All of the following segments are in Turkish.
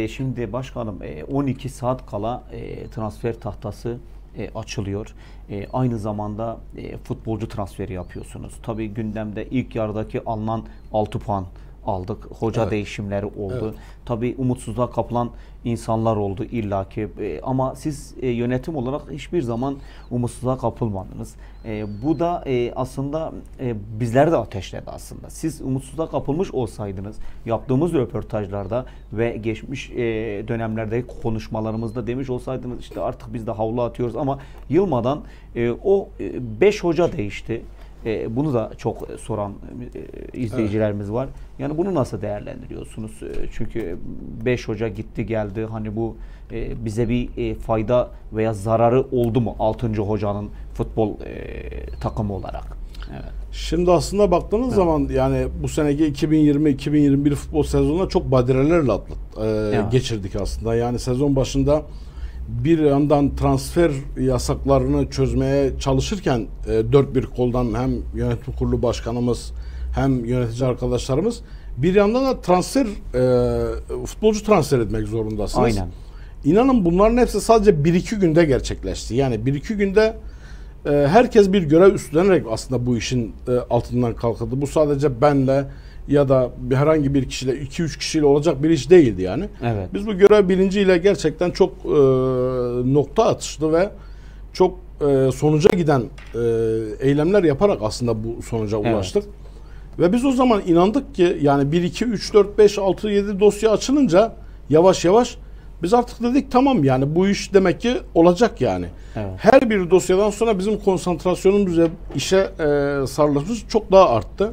Şimdi başkanım 12 saat kala transfer tahtası açılıyor. Aynı zamanda futbolcu transferi yapıyorsunuz. Tabii gündemde ilk yarıdaki alınan 6 puan aldık. Hoca değişimleri oldu. Evet. Tabii umutsuzluğa kapılan insanlar oldu illaki. Ama siz yönetim olarak hiçbir zaman umutsuzluğa kapılmadınız. Bu da aslında bizleri de ateşledi aslında. Siz umutsuzluğa kapılmış olsaydınız yaptığımız röportajlarda ve geçmiş dönemlerdeki konuşmalarımızda demiş olsaydınız işte artık biz de havlu atıyoruz ama yılmadan o 5 hoca değişti. Bunu da çok soran izleyicilerimiz var. Yani bunu nasıl değerlendiriyorsunuz? Çünkü 5 hoca gitti geldi. Hani bu bize bir fayda veya zararı oldu mu 6. hocanın futbol takımı olarak? Evet. Şimdi aslında baktığınız zaman yani bu seneki 2020-2021 futbol sezonuna çok badirelerle geçirdik aslında. Yani sezon başında bir yandan transfer yasaklarını çözmeye çalışırken dört bir koldan hem yönetim kurulu başkanımız hem yönetici arkadaşlarımız bir yandan da futbolcu transfer etmek zorundasınız. Aynen. İnanın bunların hepsi sadece 1-2 günde gerçekleşti. Yani 1-2 günde herkes bir görev üstlenerek aslında bu işin altından kalkıldı. Bu sadece benle ya da herhangi bir kişiyle 2-3 kişiyle olacak bir iş değildi yani. Evet. Biz bu görev bilinciyle gerçekten çok nokta atışlı ve çok sonuca giden eylemler yaparak aslında bu sonuca ulaştık. Ve biz o zaman inandık ki yani 1, 2, 3, 4, 5, 6, 7 dosya açılınca yavaş yavaş biz artık dedik tamam yani bu iş demek ki olacak yani. Evet. Her bir dosyadan sonra bizim konsantrasyonumuz işe sarılması çok daha arttı.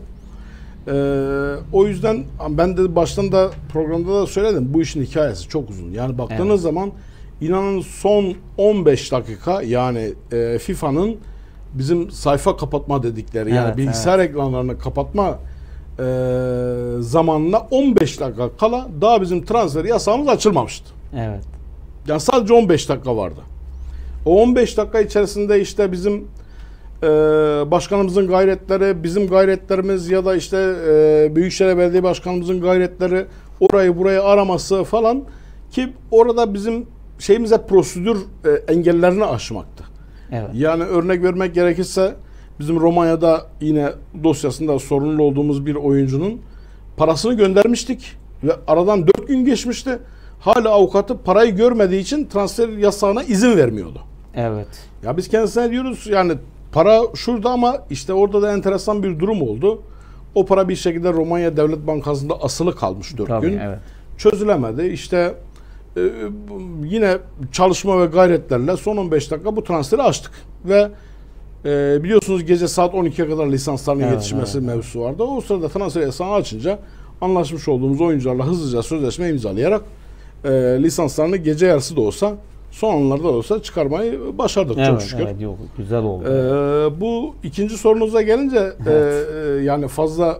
O yüzden ben de baştan da programda da söyledim bu işin hikayesi çok uzun. Yani baktığınız zaman inanın son 15 dakika yani FIFA'nın bizim sayfa kapatma dedikleri yani bilgisayar ekranlarını kapatma zamanına 15 dakika kala daha bizim transfer yasağımız açılmamıştı. Evet. Yani sadece 15 dakika vardı. O 15 dakika içerisinde işte bizim başkanımızın gayretleri, bizim gayretlerimiz ya da işte Büyükşehir Belediye Başkanımızın gayretleri orayı burayı araması falan ki orada bizim şeyimize prosedür engellerini aşmaktı. Evet. Yani örnek vermek gerekirse bizim Romanya'da yine dosyasında sorunlu olduğumuz bir oyuncunun parasını göndermiştik ve aradan 4 gün geçmişti. Hala avukatı parayı görmediği için transfer yasağına izin vermiyordu. Evet. Ya biz kendisine diyoruz yani para şurada ama işte orada da enteresan bir durum oldu. O para bir şekilde Romanya Devlet Bankası'nda asılı kalmış 4 gün. Evet. Çözülemedi. İşte yine çalışma ve gayretlerle son 15 dakika bu transferi açtık. Ve biliyorsunuz gece saat 12'ye kadar lisanslarının yetişmesi mevzusu vardı. O sırada transfer yasağını açınca anlaşmış olduğumuz oyuncularla hızlıca sözleşme imzalayarak lisanslarını gece yarısı da olsa son anlarda da olsa çıkarmayı başardık çok şükür. Evet, yok, güzel oldu. Bu ikinci sorunuza gelince yani fazla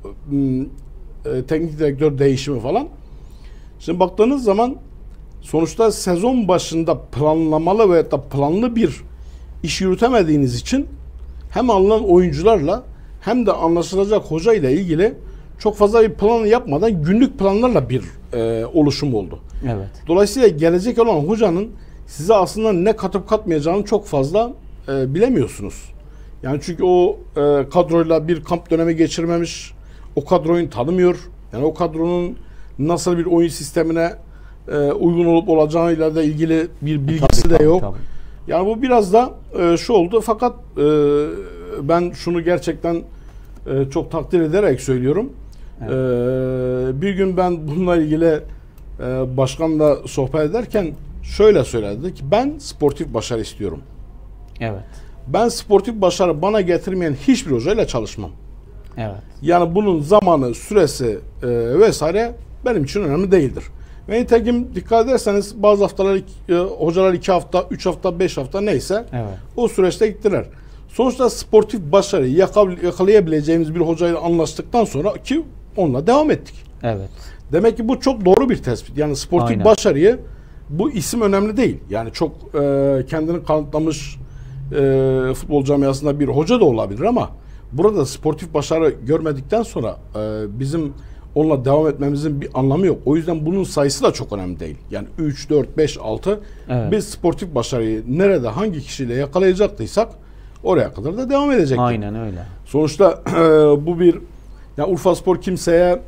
teknik direktör değişimi falan. Şimdi baktığınız zaman sonuçta sezon başında planlamalı ve da planlı bir iş yürütemediğiniz için hem alınan oyuncularla hem de anlaşılacak hoca ile ilgili çok fazla bir plan yapmadan günlük planlarla bir oluşum oldu. Evet. Dolayısıyla gelecek olan hocanın size aslında ne katıp katmayacağını çok fazla bilemiyorsunuz. Yani çünkü o kadroyla bir kamp dönemi geçirmemiş, o kadroyu tanımıyor. Yani o kadronun nasıl bir oyun sistemine uygun olup olacağıyla da ilgili bir bilgisi de yok. Tabii. Yani bu biraz da şu oldu. Fakat ben şunu gerçekten çok takdir ederek söylüyorum. Evet. Bir gün ben bununla ilgili başkanla sohbet ederken şöyle söyledi ki ben sportif başarı istiyorum. Evet. Ben sportif başarı bana getirmeyen hiçbir hocayla çalışmam. Evet. Yani bunun zamanı, süresi vesaire benim için önemli değildir. Ve nitekim dikkat ederseniz bazı haftalar hocalar 2 hafta, 3 hafta, 5 hafta neyse o süreçte gittiler. Sonuçta sportif başarıyı yakalayabileceğimiz bir hocayla anlaştıktan sonra ki onunla devam ettik. Evet. Demek ki bu çok doğru bir tespit. Yani sportif başarıyı bu isim önemli değil. Yani çok kendini kanıtlamış futbol camiasında bir hoca da olabilir ama burada sportif başarı görmedikten sonra bizim onunla devam etmemizin bir anlamı yok. O yüzden bunun sayısı da çok önemli değil. Yani 3, 4, 5, 6 Evet. biz sportif başarıyı nerede hangi kişiyle yakalayacaktıysak oraya kadar da devam edecektik. Aynen öyle. Sonuçta bu bir yani Urfaspor kimseye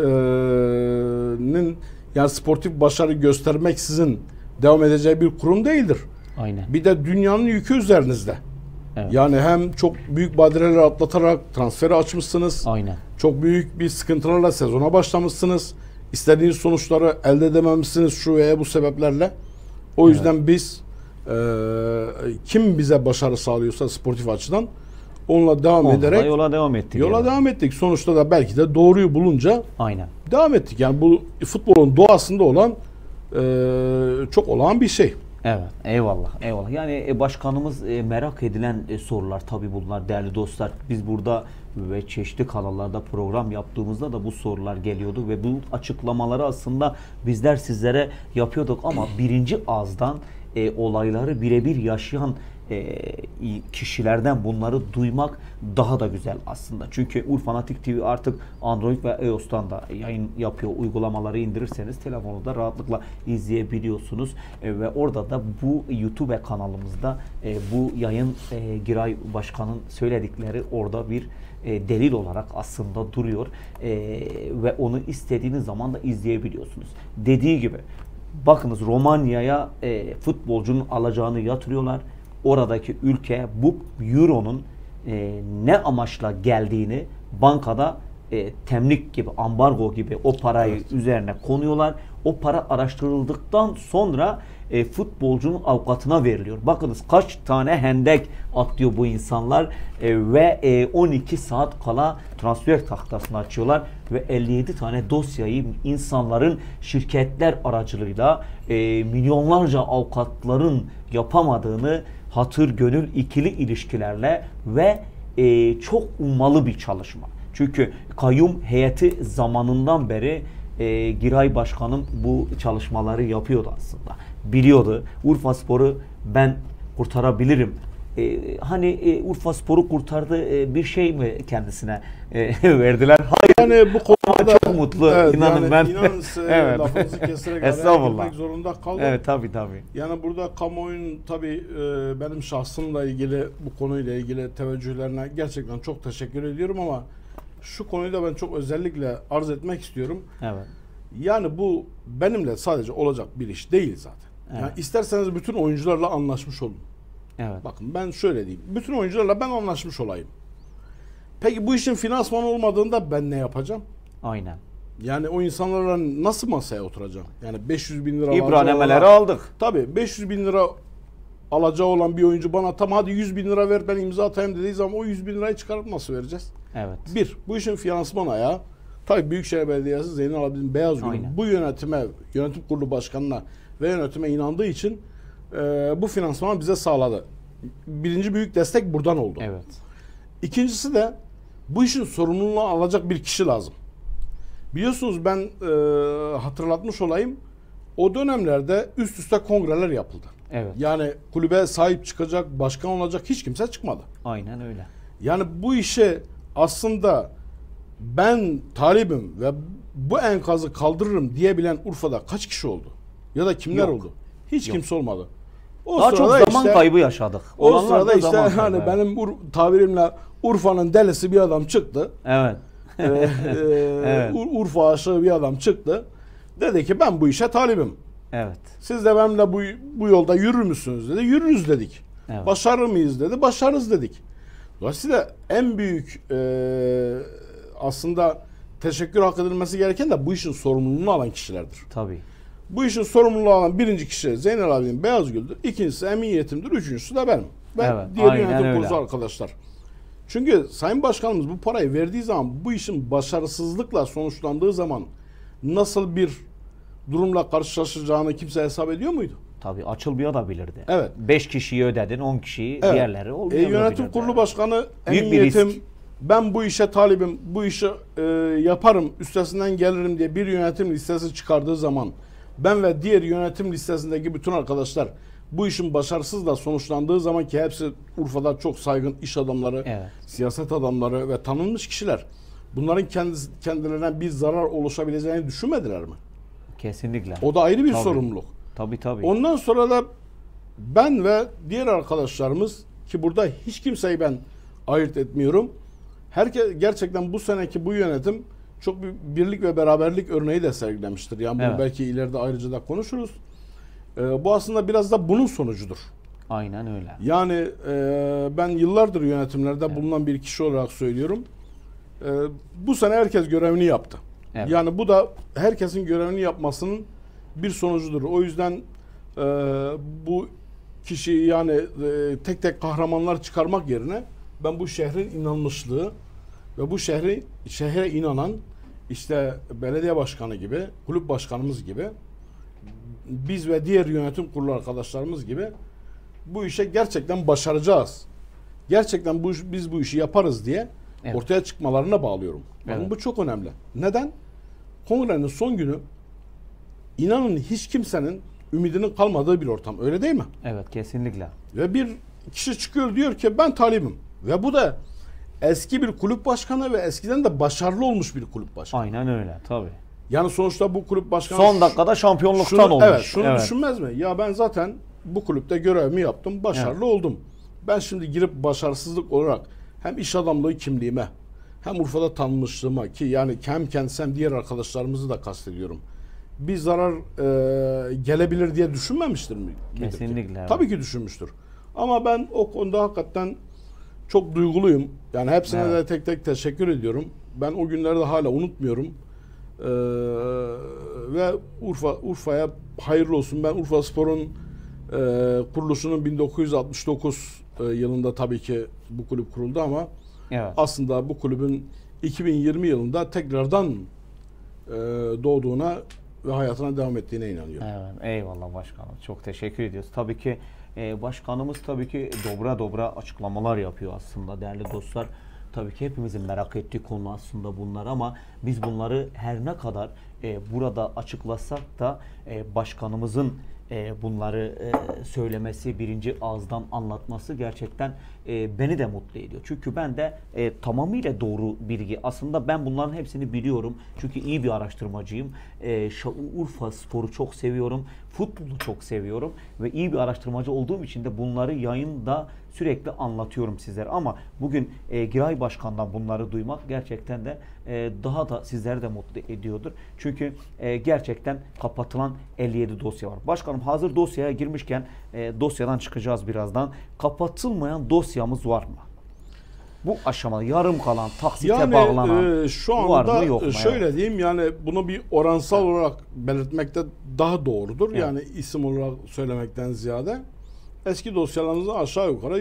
yani sportif başarı göstermeksizin devam edeceği bir kurum değildir. Aynen. Bir de dünyanın yükü üzerinizde. Evet. Yani hem çok büyük badireler atlatarak transferi açmışsınız. Aynen. Çok büyük bir sıkıntılarla sezona başlamışsınız. İstediğiniz sonuçları elde edememişsiniz şu veya bu sebeplerle. O yüzden biz kim bize başarı sağlıyorsa sportif açıdan onunla devam Onunla ederek da yola devam ettik. yola yani. devam ettik. Sonuçta da belki de doğruyu bulunca Aynen. devam ettik. Yani bu futbolun doğasında olan çok olağan bir şey. Evet, eyvallah, eyvallah. Yani başkanımız merak edilen sorular tabii bunlar değerli dostlar. Biz burada ve çeşitli kanallarda program yaptığımızda da bu sorular geliyordu ve bu açıklamaları aslında bizler sizlere yapıyorduk ama birinci ağızdan olayları birebir yaşayan kişilerden bunları duymak daha da güzel aslında. Çünkü Urfanatik TV artık Android ve iOS'tan da yayın yapıyor. Uygulamaları indirirseniz telefonunuzda rahatlıkla izleyebiliyorsunuz. Ve orada da bu YouTube kanalımızda bu yayın Giray Başkan'ın söyledikleri orada bir delil olarak aslında duruyor. Ve onu istediğiniz zaman da izleyebiliyorsunuz. Dediği gibi bakınız Romanya'ya futbolcunun alacağını yatırıyorlar. Oradaki ülke bu euronun ne amaçla geldiğini bankada temlik gibi, ambargo gibi o parayı üzerine konuyorlar. O para araştırıldıktan sonra futbolcunun avukatına veriliyor. Bakınız kaç tane hendek atlıyor bu insanlar ve 12 saat kala transfer tahtasını açıyorlar ve 57 tane dosyayı insanların şirketler aracılığıyla milyonlarca avukatların yapamadığını hatır gönül ikili ilişkilerle ve çok ummalı bir çalışma. Çünkü kayyum heyeti zamanından beri Giray Başkanım bu çalışmaları yapıyordu aslında. Biliyordu. Urfaspor'u ben kurtarabilirim. Hani Urfaspor'u kurtardı bir şey mi kendisine verdiler? Hayır. Yani bu konuda çok mutlu. İnanın yani ben. İnanın Evet. lafınızı keserek araya Estağfurullah. girmek zorunda kaldım. Evet tabii. Yani burada kamuoyunun tabii benim şahsımla ilgili bu konuyla ilgili teveccühlerine gerçekten çok teşekkür ediyorum ama şu konuyu da ben çok özellikle arz etmek istiyorum. Evet. Yani bu benimle sadece olacak bir iş değil zaten. Evet. Yani isterseniz bütün oyuncularla anlaşmış olun. Evet. Bakın ben şöyle diyeyim. Bütün oyuncularla ben anlaşmış olayım. Peki bu işin finansman olmadığında ben ne yapacağım? Aynen. Yani o insanlarla nasıl masaya oturacağım? Yani 500 bin lira İbranemeleri aldık. Tabii 500 bin lira alacağı olan bir oyuncu bana tam hadi 100 bin lira ver ben imza atayım dediği zaman o 100 bin lirayı çıkarıp nasıl vereceğiz? Evet. Bir, bu işin finansman ayağı tabii Büyükşehir Belediyesi Zeynel Abidin Beyazgül Aynen. bu yönetime, yönetim kurulu başkanına ve yönetime inandığı için bu finansmanı bize sağladı. Birinci büyük destek buradan oldu. Evet. İkincisi de bu işin sorumluluğunu alacak bir kişi lazım. Biliyorsunuz ben hatırlatmış olayım. O dönemlerde üst üste kongreler yapıldı. Evet. Yani kulübe sahip çıkacak, başkan olacak hiç kimse çıkmadı. Aynen öyle. Yani bu işe aslında ben talibim ve bu enkazı kaldırırım diyebilen Urfa'da kaç kişi oldu? Ya da kimler Yok. oldu? Hiç Yok. kimse olmadı. O Daha çok sırada zaman işte- kaybı yaşadık. O Olanlar sırada da işte zaman kaybı, hani evet. benim tabirimle Urfa'nın delisi bir adam çıktı. Evet. Evet. Urfa aşığı bir adam çıktı. Dedi ki ben bu işe talibim. Evet. Siz de benimle bu yolda yürür müsünüz dedi. Yürürüz dedik. Evet. Başarır mıyız dedi. Başarırız dedik. Dolayısıyla en büyük aslında teşekkür hak edilmesi gereken de bu işin sorumluluğunu alan kişilerdir. Tabii. Bu işin sorumluluğu alan birinci kişi Zeynel abinin Beyazgül'dür. İkincisi Emin Yetim'dir. Üçüncüsü de benim. Ve Evet, diğer aynen yönetim öyle. kurulu arkadaşlar. Çünkü Sayın Başkanımız bu parayı verdiği zaman bu işin başarısızlıkla sonuçlandığı zaman nasıl bir durumla karşılaşacağını kimse hesap ediyor muydu? Tabii açılmayabilirdi. Evet. 5 kişiyi ödedin, 10 kişiyi Evet. diğerleri olmayabilirdi. Yönetim kurulu başkanı Büyük Emin bir Yetim risk. ben bu işe talibim, bu işi yaparım, üstesinden gelirim diye bir yönetim listesi çıkardığı zaman ben ve diğer yönetim listesindeki bütün arkadaşlar bu işin başarısızla sonuçlandığı zaman ki hepsi Urfa'da çok saygın iş adamları, Evet. siyaset adamları ve tanınmış kişiler. bunların kendilerine bir zarar oluşabileceğini düşünmediler mi? Kesinlikle. O da ayrı bir Tabii. sorumluluk. Tabii. Ondan sonra da ben ve diğer arkadaşlarımız, ki burada hiç kimseyi ben ayırt etmiyorum. Herkes gerçekten bu seneki bu yönetim çok bir birlik ve beraberlik örneği de sergilemiştir. Yani bunu Evet. belki ileride ayrıca da konuşuruz. Bu aslında biraz da bunun sonucudur. Aynen öyle. Yani ben yıllardır yönetimlerde bulunan bir kişi olarak söylüyorum. Bu sene herkes görevini yaptı. Evet. Yani bu da herkesin görevini yapmasının bir sonucudur. O yüzden bu kişiyi yani tek tek kahramanlar çıkarmak yerine ben bu şehrin inanmışlığı ve bu şehre inanan işte belediye başkanı gibi, kulüp başkanımız gibi, biz ve diğer yönetim kurulu arkadaşlarımız gibi bu işe gerçekten başaracağız. Gerçekten biz bu işi yaparız diye Evet. ortaya çıkmalarına bağlıyorum. Bakın Evet. bu çok önemli. Neden? Kongrenin son günü inanın hiç kimsenin ümidinin kalmadığı bir ortam. Öyle değil mi? Evet, kesinlikle. Ve bir kişi çıkıyor diyor ki ben talibim. Ve bu da eski bir kulüp başkanı ve eskiden de başarılı olmuş bir kulüp başkanı. Aynen öyle. Tabii. Yani sonuçta bu kulüp başkanı Son dakikada şampiyonluktan şunu, olmuş. evet, şunu düşünmez mi? Ya ben zaten bu kulüpte görevimi yaptım, başarılı oldum. Ben şimdi girip başarısızlık olarak hem iş adamlığı kimliğime hem Urfa'da tanınmışlığıma, ki yani hem kendisi hem diğer arkadaşlarımızı da kastediyorum, bir zarar gelebilir diye düşünmemiştir mi? Kesinlikle, evet. Tabii ki düşünmüştür. Ama ben o konuda hakikaten çok duyguluyum. Yani hepsine Evet. de tek tek teşekkür ediyorum. Ben o günleri de hala unutmuyorum. Ve Urfa'ya hayırlı olsun. Ben Urfaspor'un kuruluşunun 1969 yılında tabii ki bu kulüp kuruldu ama Evet. aslında bu kulübün 2020 yılında tekrardan doğduğuna ve hayatına devam ettiğine inanıyorum. Evet, eyvallah başkanım. Çok teşekkür ediyoruz. Tabii ki başkanımız tabii ki dobra açıklamalar yapıyor aslında değerli dostlar. Tabii ki hepimizin merak ettiği konu aslında bunlar ama biz bunları her ne kadar burada açıklasak da başkanımızın bunları söylemesi, birinci ağızdan anlatması gerçekten beni de mutlu ediyor. Çünkü ben de tamamıyla doğru bilgi. Aslında ben bunların hepsini biliyorum. Çünkü iyi bir araştırmacıyım. Urfaspor'u çok seviyorum. Futbolu çok seviyorum. Ve iyi bir araştırmacı olduğum için de bunları yayında sürekli anlatıyorum sizlere. Ama bugün Giray Başkan'dan bunları duymak gerçekten de daha da sizleri de mutlu ediyordur. Çünkü gerçekten kapatılan 57 dosya var. Başkanım hazır dosyaya girmişken dosyadan çıkacağız birazdan. Kapatılmayan dosyamız var mı? Bu aşamada yarım kalan, taksite bağlanan şu var anda mı yok mu? şöyle Evet. diyeyim, yani bunu bir oransal olarak belirtmekte daha doğrudur. Evet. Yani isim olarak söylemekten ziyade eski dosyalarımızın aşağı yukarı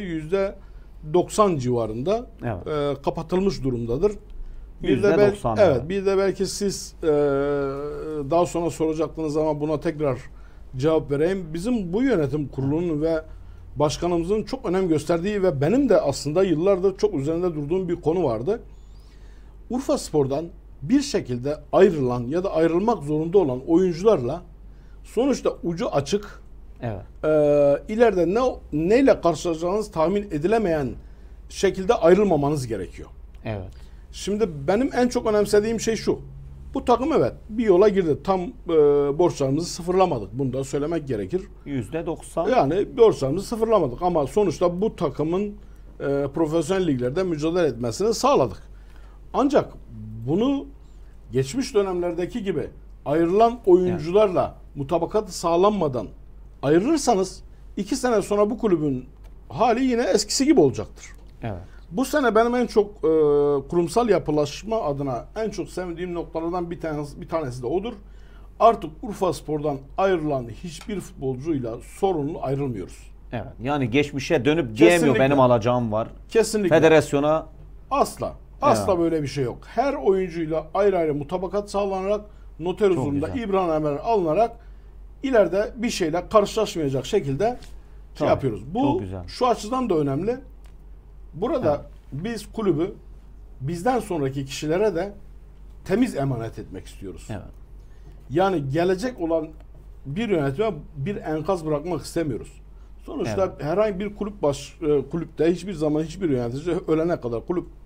%90 civarında Evet. kapatılmış durumdadır. Bir de %90. evet, bir de belki siz daha sonra soracaktınız ama buna tekrar cevap vereyim. Bizim bu yönetim kurulunun ve başkanımızın çok önem gösterdiği ve benim de aslında yıllardır çok üzerinde durduğum bir konu vardı. Urfaspor'dan bir şekilde ayrılan ya da ayrılmak zorunda olan oyuncularla sonuçta ucu açık, Evet. ileride neyle karşılaşacağınız tahmin edilemeyen şekilde ayrılmamanız gerekiyor. Evet. Şimdi benim en çok önemsediğim şey şu. Bu takım evet bir yola girdi. Tam borçlarımızı sıfırlamadık. Bunu da söylemek gerekir. %90. Yani borçlarımızı sıfırlamadık ama sonuçta bu takımın profesyonel liglerde mücadele etmesini sağladık. Ancak bunu geçmiş dönemlerdeki gibi ayrılan oyuncularla mutabakatı sağlanmadan ayrılırsanız 2 sene sonra bu kulübün hali yine eskisi gibi olacaktır. Evet. Bu sene benim en çok kurumsal yapılaşma adına en çok sevdiğim noktalardan bir tanesi de odur. Artık Urfaspor'dan ayrılan hiçbir futbolcuyla sorunlu ayrılmıyoruz. Evet. Yani geçmişe dönüp diyemiyor Kesinlikle. benim alacağım var. Kesinlikle. Federasyona Asla Evet. böyle bir şey yok. Her oyuncuyla ayrı ayrı mutabakat sağlanarak, noter huzurunda güzel. İbranameler alınarak ileride bir şeyle karşılaşmayacak şekilde Tabii, yapıyoruz. Bu çok güzel. şu açıdan da önemli. Burada biz kulübü bizden sonraki kişilere de temiz emanet etmek istiyoruz. evet. Yani gelecek olan bir yönetime bir enkaz bırakmak istemiyoruz. Sonuçta herhangi bir kulüpte hiçbir zaman hiçbir yönetici ölene kadar kulüp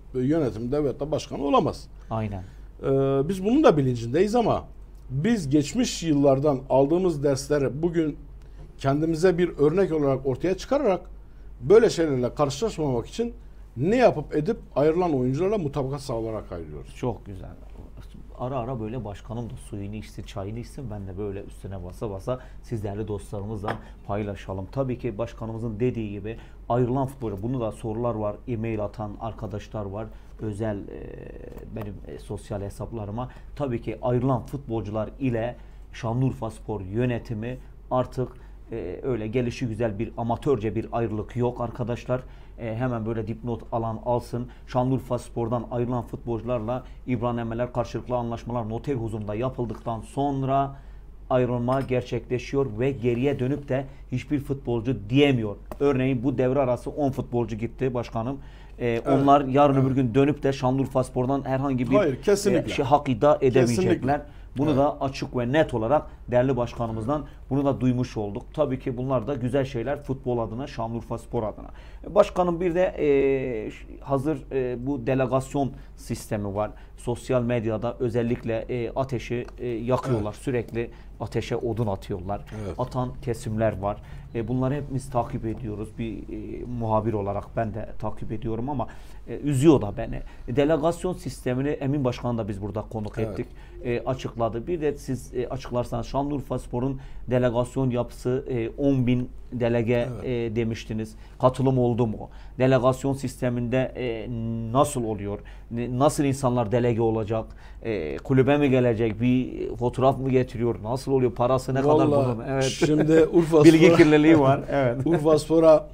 yönetimde veyahut da başkan olamaz. Aynen. Biz bunun da bilincindeyiz ama biz geçmiş yıllardan aldığımız dersleri bugün kendimize bir örnek olarak ortaya çıkararak böyle şeylerle karşılaşmamak için ne yapıp edip ayrılan oyuncularla mutabakat sağlayarak ayrılıyoruz. Çok güzel. Ara ara böyle başkanım da suyunu içsin, çayını içsin. Ben de böyle üstüne basa basa siz değerli dostlarımızla paylaşalım. Tabii ki başkanımızın dediği gibi ayrılan futbolcu. Bunu da sorular var. E-mail atan arkadaşlar var. Özel benim sosyal hesaplarıma. Tabii ki ayrılan futbolcular ile Şanlıurfaspor yönetimi artık öyle gelişi güzel bir amatörce bir ayrılık yok arkadaşlar. Hemen böyle dipnot alan alsın. Şanlıurfaspor'dan ayrılan futbolcularla İbranimeler, karşılıklı anlaşmalar noter huzurunda yapıldıktan sonra ayrılma gerçekleşiyor ve geriye dönüp de hiçbir futbolcu diyemiyor. Örneğin bu devre arası 10 futbolcu gitti başkanım. Onlar yarın öbür gün dönüp de Şanlıurfaspor'dan herhangi bir hak iddia edemeyecekler. Kesinlikle. Bunu da açık ve net olarak değerli başkanımızdan bunu da duymuş olduk. Tabii ki bunlar da güzel şeyler futbol adına, Şanlıurfaspor adına. Başkanım bir de hazır bu delegasyon sistemi var. Sosyal medyada özellikle ateşi yakıyorlar. Evet. Sürekli ateşe odun atıyorlar. Evet. Atan kesimler var. Bunları hepimiz takip ediyoruz. Bir muhabir olarak ben de takip ediyorum ama üzüyor da beni. Delegasyon sistemini Emin Başkan da biz burada konuk ettik. Açıkladı. Bir de siz açıklarsanız Şanlıurfaspor'un delegasyon yapısı 10.000 delege demiştiniz. Katılım oldu mu? Delegasyon sisteminde nasıl oluyor? Nasıl insanlar delege olacak? Kulübe mi gelecek? Bir fotoğraf mı getiriyor? Nasıl oluyor? Parası ne kadar bunun? Evet. Şimdi Urfaspor bilgi kirliliği var. Evet. Urfaspor'a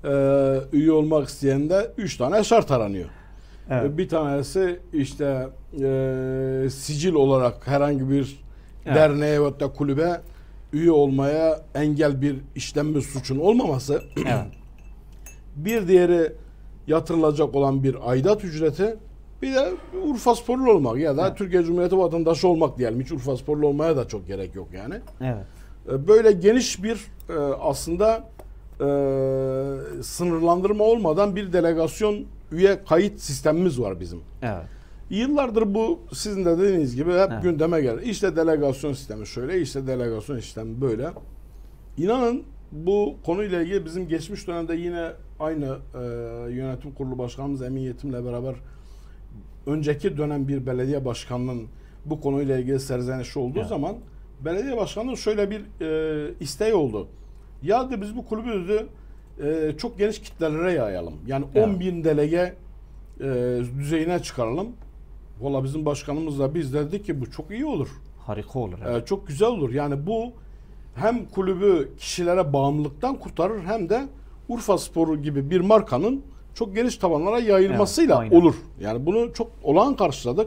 üye olmak isteyende 3 tane şart aranıyor. Evet. Bir tanesi işte sicil olarak herhangi bir derneğe veya da kulübe üye olmaya engel bir işlem ve suçun olmaması. Evet. Bir diğeri yatırılacak olan bir aidat ücreti. Bir de Urfasporlu olmak ya da Türkiye Cumhuriyeti vatandaşı olmak diyelim. Hiç Urfasporlu olmaya da çok gerek yok yani. Evet. Böyle geniş bir aslında sınırlandırma olmadan bir delegasyon üye kayıt sistemimiz var bizim. Evet. Yıllardır bu sizin de dediğiniz gibi hep gündeme gelir. İşte delegasyon sistemi şöyle, işte delegasyon sistemi böyle. İnanın bu konuyla ilgili bizim geçmiş dönemde yine aynı yönetim kurulu başkanımız Emin Yetim'le beraber önceki dönem bir belediye başkanının bu konuyla ilgili serzenişi olduğu zaman belediye başkanının şöyle bir isteği oldu. Ya dedi biz bu kulübü dedi, çok geniş kitlelere yayalım. Yani 10.000 delege düzeyine çıkaralım. Valla bizim başkanımız da biz dedik ki bu çok iyi olur. Harika olur. Evet. Çok güzel olur. Yani bu hem kulübü kişilere bağımlılıktan kurtarır hem de Urfaspor gibi bir markanın çok geniş tabanlara yayılmasıyla olur. Yani bunu çok olağan karşıladık.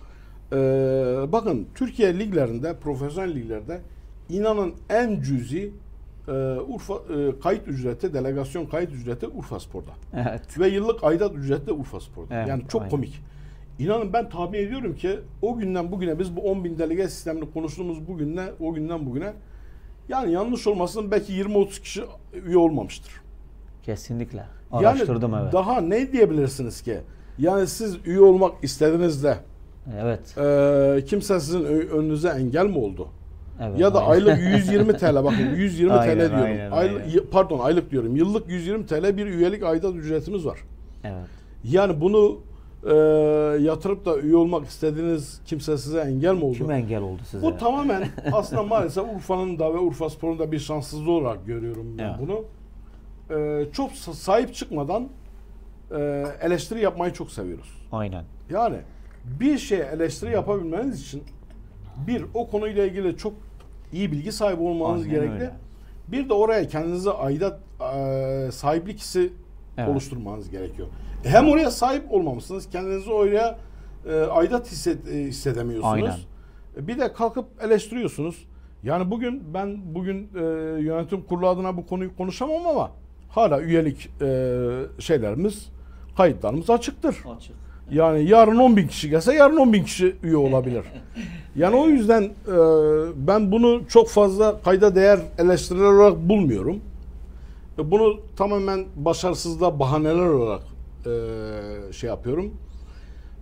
Bakın Türkiye liglerinde, profesyonel liglerde inanın en cüzi kayıt ücreti, delegasyon kayıt ücreti Urfaspor'da. Evet. Ve yıllık aidat ücreti de Urfaspor'da. Evet, yani çok komik. İnanın ben tahmin ediyorum ki o günden bugüne biz bu 10.000 delege sistemini konuştuğumuz o günden bugüne yani yanlış olmasın belki 20-30 kişi üye olmamıştır. Kesinlikle. Araştırdım yani daha ne diyebilirsiniz ki? Yani siz üye olmak istediniz de kimse sizin önünüze engel mi oldu? Evet, ya da aylık 120 TL bakın 120 aynen, TL diyorum. Aynen. Pardon aylık diyorum. Yıllık 120 TL bir üyelik aidat ücretimiz var. Evet. Yani bunu yatırıp da üye olmak istediğiniz kimse size engel mi oldu? Kim engel oldu size? Bu tamamen aslında maalesef Urfa'nın da ve Urfaspor'un da bir şanssızlığı olarak görüyorum ben bunu. Çok sahip çıkmadan eleştiri yapmayı çok seviyoruz. Aynen. Yani bir şeye eleştiri yapabilmeniz için o konuyla ilgili çok iyi bilgi sahibi olmanız gerekli. Öyle. Bir de oraya kendinize aidat sahiplik hissi oluşturmanız gerekiyor. Hem oraya sahip olmamışsınız, kendinizi oraya aidat hissedemiyorsunuz. Aynen. Bir de kalkıp eleştiriyorsunuz. Yani ben bugün yönetim kurulu adına bu konuyu konuşamam ama hala üyelik şeylerimiz, kayıtlarımız açıktır. Açık. Yani yarın 10.000 kişi gelse yarın 10.000 kişi üye olabilir. Yani o yüzden ben bunu çok fazla kayda değer eleştiriler olarak bulmuyorum. Bunu tamamen başarısızlığa bahaneler olarak şey yapıyorum.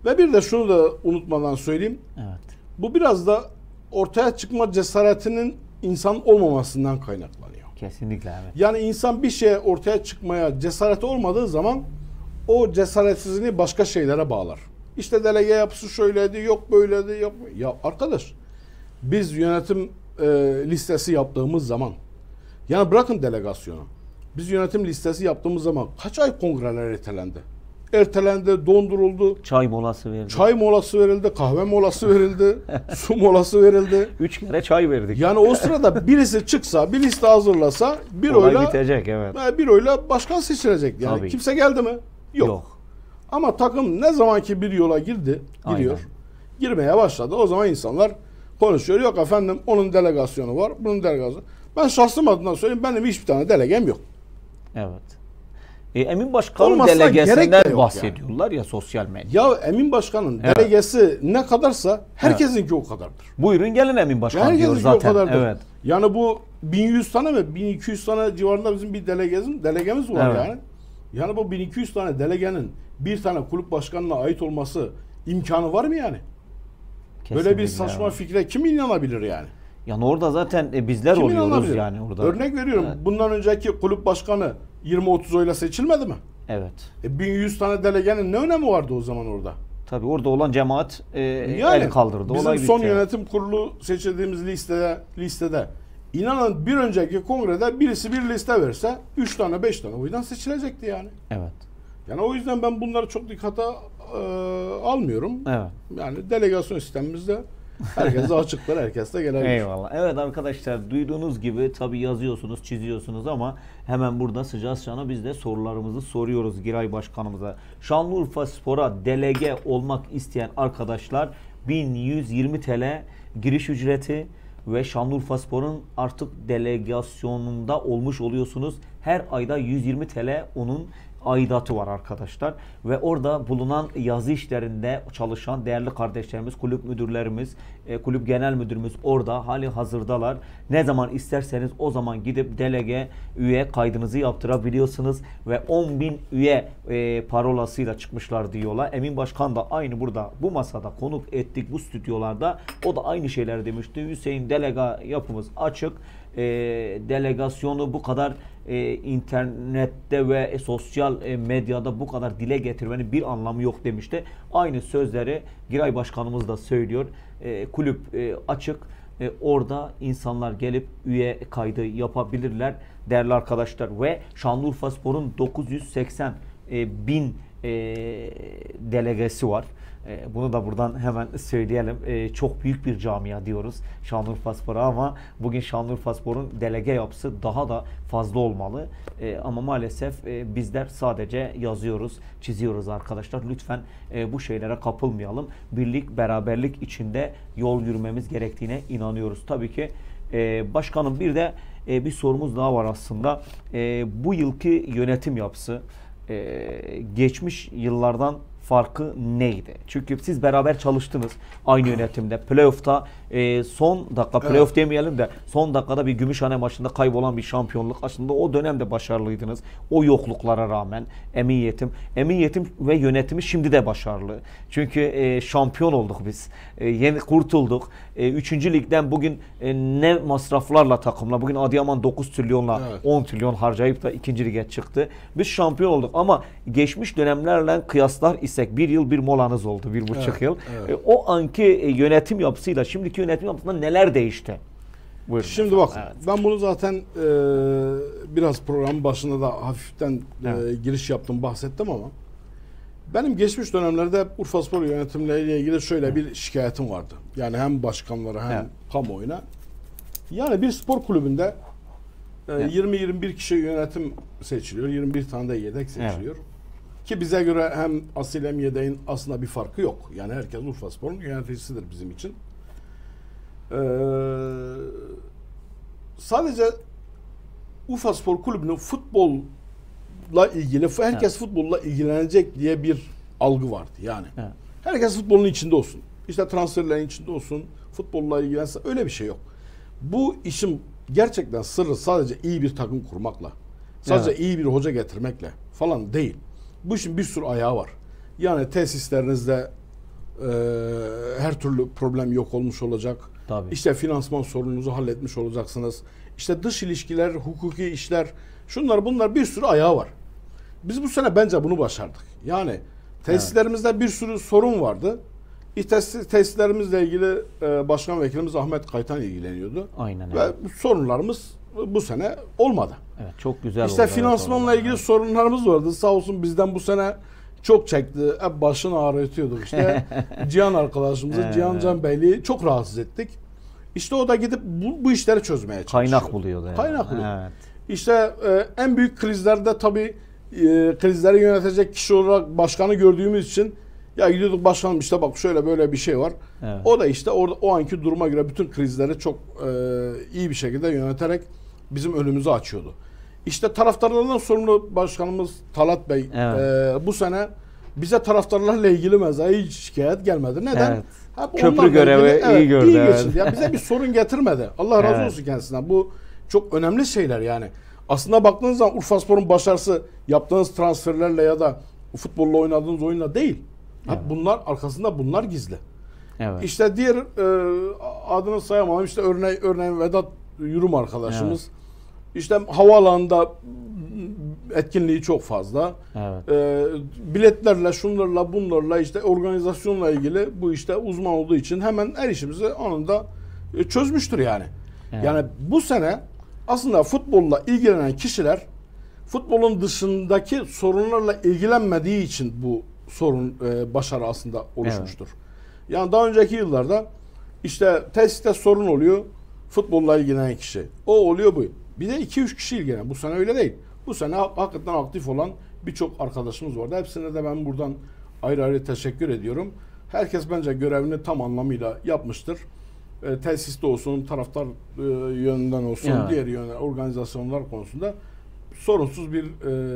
Ve bir de şunu da unutmadan söyleyeyim. Evet. Bu biraz da ortaya çıkma cesaretinin insan olmamasından kaynaklanıyor. Kesinlikle evet. Yani insan bir şeye ortaya çıkmaya cesareti olmadığı zaman o cesaretsizliğini başka şeylere bağlar. İşte delege yapısı şöyleydi, yok böyleydi, yok. Ya arkadaş, biz yönetim listesi yaptığımız zaman, yani bırakın delegasyonu, biz yönetim listesi yaptığımız zaman kaç ay kongreler ertelendi? Ertelendi, donduruldu. Çay molası verildi. Çay molası verildi, kahve molası verildi, su molası verildi. 3 kere çay verdik. Yani o sırada birisi çıksa, bir liste hazırlasa bir Olay oyla bitecek evet. bir oyla başkan seçilecek. Yani Tabii. kimse geldi mi? Yok. Ama takım ne zamanki bir yola giriyor, Aynen. girmeye başladı. O zaman insanlar konuşuyor. Yok efendim onun delegasyonu var, bunun delegasyonu. Ben şahsım adına söyleyeyim, benim hiçbir tane delegem yok. Evet. Emin Başkan'ın Olmazsa gerek de delegesinden yok bahsediyorlar ya sosyal medya. Ya Emin Başkan'ın Evet. delegesi ne kadarsa herkesinki o kadardır. Buyurun gelin Emin Başkan diyor Herkesinki zaten. o kadardır. Evet. Yani bu 1100 tane mi? 1200 tane civarında bizim bir delegemiz var Evet. yani. Yani bu 1200 tane delegenin bir tane kulüp başkanına ait olması imkanı var mı yani? Böyle bir Kesinlikle, saçma evet. fikre kim inanabilir yani? Yani orada zaten bizler Kim oluyoruz inanabilir? yani orada. Örnek veriyorum. Evet. Bundan önceki kulüp başkanı 20-30 oyla seçilmedi mi? Evet. 1100 tane delegenin ne önemi vardı o zaman orada? Tabii orada olan cemaat el kaldırdı. Bizim Olay son bitti. yönetim kurulu seçildiğimiz listede inanın bir önceki kongrede birisi bir liste verse 3 tane 5 tane oydan seçilecekti yani. Evet. Yani o yüzden ben bunları çok dikkate almıyorum. Evet. Yani delegasyon sistemimizde herkese açıklar, herkes de gelebilir. Eyvallah. Evet arkadaşlar duyduğunuz gibi tabii yazıyorsunuz, çiziyorsunuz ama hemen burada sıcağı sıcağına biz de sorularımızı soruyoruz Giray Başkanımıza. Şanlıurfa Spor'a delege olmak isteyen arkadaşlar 1120 TL giriş ücreti ve Şanlıurfa Spor'un artık delegasyonunda olmuş oluyorsunuz. Her ayda 120 TL onun aidatı var arkadaşlar ve orada bulunan yazı işlerinde çalışan değerli kardeşlerimiz, kulüp müdürlerimiz, kulüp genel müdürümüz orada hali hazırdalar. Ne zaman isterseniz o zaman gidip delege üye kaydınızı yaptırabiliyorsunuz ve 10.000 üye parolasıyla çıkmışlar diyorlar. Emin Başkan da aynı burada bu masada konuk ettik bu stüdyolarda. O da aynı şeyler demişti. Hüseyin delega yapımız açık. Delegasyonu bu kadar internette ve sosyal medyada bu kadar dile getirmenin bir anlamı yok demişti. Aynı sözleri Giray Başkanımız da söylüyor. Kulüp açık. Orada insanlar gelip üye kaydı yapabilirler değerli arkadaşlar ve Şanlıurfaspor'un 980 bin delegesi var. Bunu da buradan hemen söyleyelim. Çok büyük bir camia diyoruz Şanlıurfaspor'a ama bugün Şanlıurfaspor'un delege yapısı daha da fazla olmalı. Ama maalesef bizler sadece yazıyoruz, çiziyoruz arkadaşlar. Lütfen bu şeylere kapılmayalım. Birlik, beraberlik içinde yol yürümemiz gerektiğine inanıyoruz. Tabii ki başkanım bir de bir sorumuz daha var aslında. Bu yılki yönetim yapısı geçmiş yıllardan farkı neydi? Çünkü siz beraber çalıştınız aynı yönetimde. Playoff'ta son dakika, playoff demeyelim de son dakikada bir Gümüşhane maçında kaybolan bir şampiyonluk. Aslında o dönemde başarılıydınız. O yokluklara rağmen Emin Yetim ve yönetimi şimdi de başarılı. Çünkü şampiyon olduk biz. Yeni kurtulduk. 3. ligden bugün ne masraflarla takımla bugün Adıyaman 9 trilyonla 10 trilyon harcayıp da 2. lige çıktı. Biz şampiyon olduk ama geçmiş dönemlerle kıyaslar isek bir yıl bir molanız oldu. 1,5 yıl. Evet. O anki yönetim yapısıyla şimdiki yönetim yapısında neler değişti? Buyurun. Şimdi bak Evet. ben bunu zaten biraz programın başında da hafiften giriş yaptım, bahsettim ama benim geçmiş dönemlerde hep Urfaspor yönetimleriyle ilgili şöyle bir şikayetim vardı. Yani hem başkanlara hem kamuoyuna. Yani bir spor kulübünde 20-21 kişi yönetim seçiliyor. 21 tane de yedek seçiliyor. Ki bize göre hem asil hem yedeğin aslında bir farkı yok. Yani herkes Urfaspor'un yöneticisidir bizim için. Sadece Urfaspor Kulübü'nün futbolla ilgili, herkes futbolla ilgilenecek diye bir algı vardı yani. Herkes futbolun içinde olsun. İşte transferlerin içinde olsun, futbolla ilgilense öyle bir şey yok. Bu işin gerçekten sırrı sadece iyi bir takım kurmakla, sadece iyi bir hoca getirmekle falan değil. Bu işin bir sürü ayağı var. Yani tesislerinizde Her türlü problem yok olmuş olacak. Tabii. İşte finansman sorununuzu halletmiş olacaksınız. İşte dış ilişkiler, hukuki işler, şunlar bunlar bir sürü ayağı var. Biz bu sene bence bunu başardık. Yani tesislerimizde bir sürü sorun vardı. Tesislerimizle ilgili Başkan Vekilimiz Ahmet Kaytan ilgileniyordu. Aynen Ve öyle. sorunlarımız bu sene olmadı. Evet, çok güzel İşte oldu. finansmanla ilgili sorunlarımız vardı. Sağ olsun bizden bu sene çok çekti. Hep başını ağrıtıyorduk işte. Cihan arkadaşımızı, Cihan Can Beyliği çok rahatsız ettik. İşte o da gidip bu işleri çözmeye çalışıyor. Kaynak buluyordu. Yani. Kaynak buluyor. Evet. İşte en büyük krizlerde tabii krizleri yönetecek kişi olarak başkanı gördüğümüz için ya gidiyorduk başkanım işte bak şöyle böyle bir şey var. Evet. O da işte orada o anki duruma göre bütün krizleri çok iyi bir şekilde yöneterek bizim önümüzü açıyordu. İşte taraftarlardan sorumlu başkanımız Talat Bey Evet. bu sene bize taraftarlarla ilgili mesela hiç şikayet gelmedi. Neden? Evet. Hep Köprü onlarla görevi ilgili, iyi gördü, iyi evet. geçirdi. Ya bize bir sorun getirmedi. Allah razı Evet. olsun kendisinden. Bu çok önemli şeyler yani. Aslında baktığınız zaman Urfaspor'un başarısı yaptığınız transferlerle ya da futbolla oynadığınız oyunla değil. Hep Evet. bunlar arkasında bunlar gizli. Evet. İşte diğer adını sayamam işte örneğin Vedat Yürüm arkadaşımız. İşte havaalanında etkinliği çok fazla. Evet. Biletlerle, şunlarla, bunlarla işte organizasyonla ilgili bu işte uzman olduğu için hemen her işimizi anında çözmüştür yani. Evet. Yani bu sene aslında futbolla ilgilenen kişiler futbolun dışındaki sorunlarla ilgilenmediği için bu sorun başarı aslında oluşmuştur. Yani daha önceki yıllarda işte tesiste sorun oluyor, futbolla ilgilenen kişi. O oluyor bu. Bir de 2-3 kişi ilgilenen. Bu sene öyle değil. Bu sene hakikaten aktif olan birçok arkadaşımız vardı. Hepsine de ben buradan ayrı ayrı teşekkür ediyorum. Herkes bence görevini tam anlamıyla yapmıştır. Tesiste olsun, taraftar yönünden olsun, Evet. diğer yönler, organizasyonlar konusunda sorunsuz bir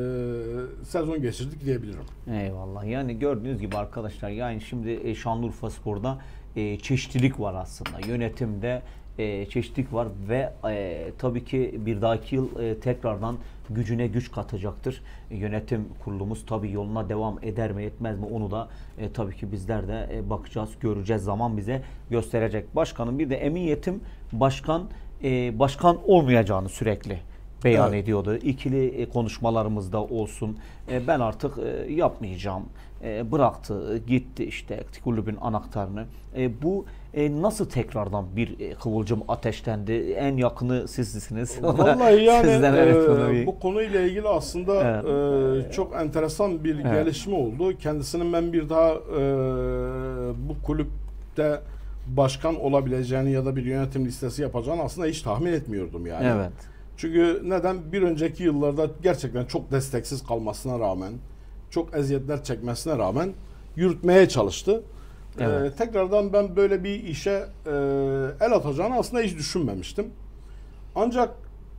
sezon geçirdik diyebilirim. Eyvallah. Yani gördüğünüz gibi arkadaşlar yani şimdi Şanlıurfaspor'da çeşitlilik var aslında. Yönetimde çeşitlilik var ve tabii ki bir dahaki yıl tekrardan gücüne güç katacaktır. Yönetim kurulumuz tabii yoluna devam eder mi etmez mi onu da tabii ki bizler de bakacağız, göreceğiz. Zaman bize gösterecek. Başkanım bir de emniyetim başkan olmayacağını sürekli beyan ediyordu. İkili konuşmalarımızda olsun. Ben artık yapmayacağım. Bıraktı, gitti işte kulübün anahtarını. Bu nasıl tekrardan bir kıvılcım ateşlendi? En yakını sizsiniz. Vallahi yani Sizden evet bunu bir- bu konuyla ilgili aslında çok enteresan bir gelişme oldu. Kendisinin ben bir daha bu kulüpte başkan olabileceğini ya da bir yönetim listesi yapacağını aslında hiç tahmin etmiyordum yani. Evet. Çünkü neden? Bir önceki yıllarda gerçekten çok desteksiz kalmasına rağmen, çok eziyetler çekmesine rağmen yürütmeye çalıştı. Evet. Tekrardan ben böyle bir işe el atacağını aslında hiç düşünmemiştim. Ancak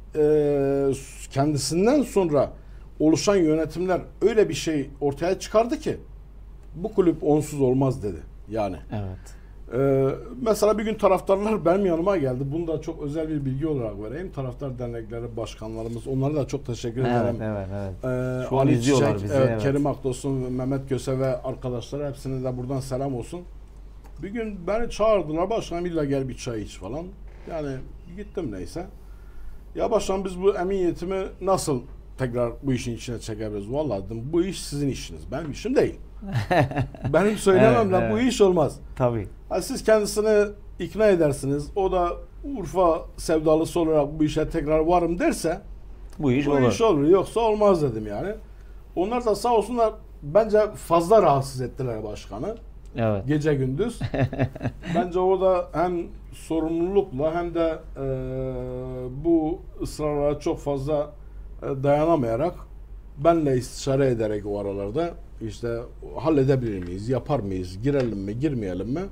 kendisinden sonra oluşan yönetimler öyle bir şey ortaya çıkardı ki bu kulüp onsuz olmaz dedi. Yani. Evet. Mesela bir gün taraftarlar benim yanıma geldi. Bunu da çok özel bir bilgi olarak vereyim. Taraftar dernekleri başkanlarımız, onlara da çok teşekkür ederim. Evet. Şu an Ali izliyorlar Çiçek, bizi. Evet. Kerim Akdosun, Mehmet Köse ve arkadaşlara hepsine de buradan selam olsun. Bir gün beni çağırdılar. Başkanım illa gel bir çay iç falan. Yani gittim neyse. Ya başkanım biz bu emniyetimi nasıl tekrar bu işin içine çekebiliriz? Vallahi dedim bu iş sizin işiniz. Benim işim değil. Benim söylememle Evet. bu iş olmaz. Tabii. Siz kendisini ikna edersiniz. O da Urfa sevdalısı olarak bu işe tekrar varım derse Bu iş bu olur. iş olur. Yoksa olmaz dedim yani. Onlar da sağ olsunlar bence fazla rahatsız ettiler başkanı. Evet. Gece gündüz. Bence orada hem sorumlulukla hem de bu ısrarlara çok fazla dayanamayarak benle istişare ederek o aralarda işte halledebilir miyiz, yapar mıyız, girelim mi, girmeyelim mi?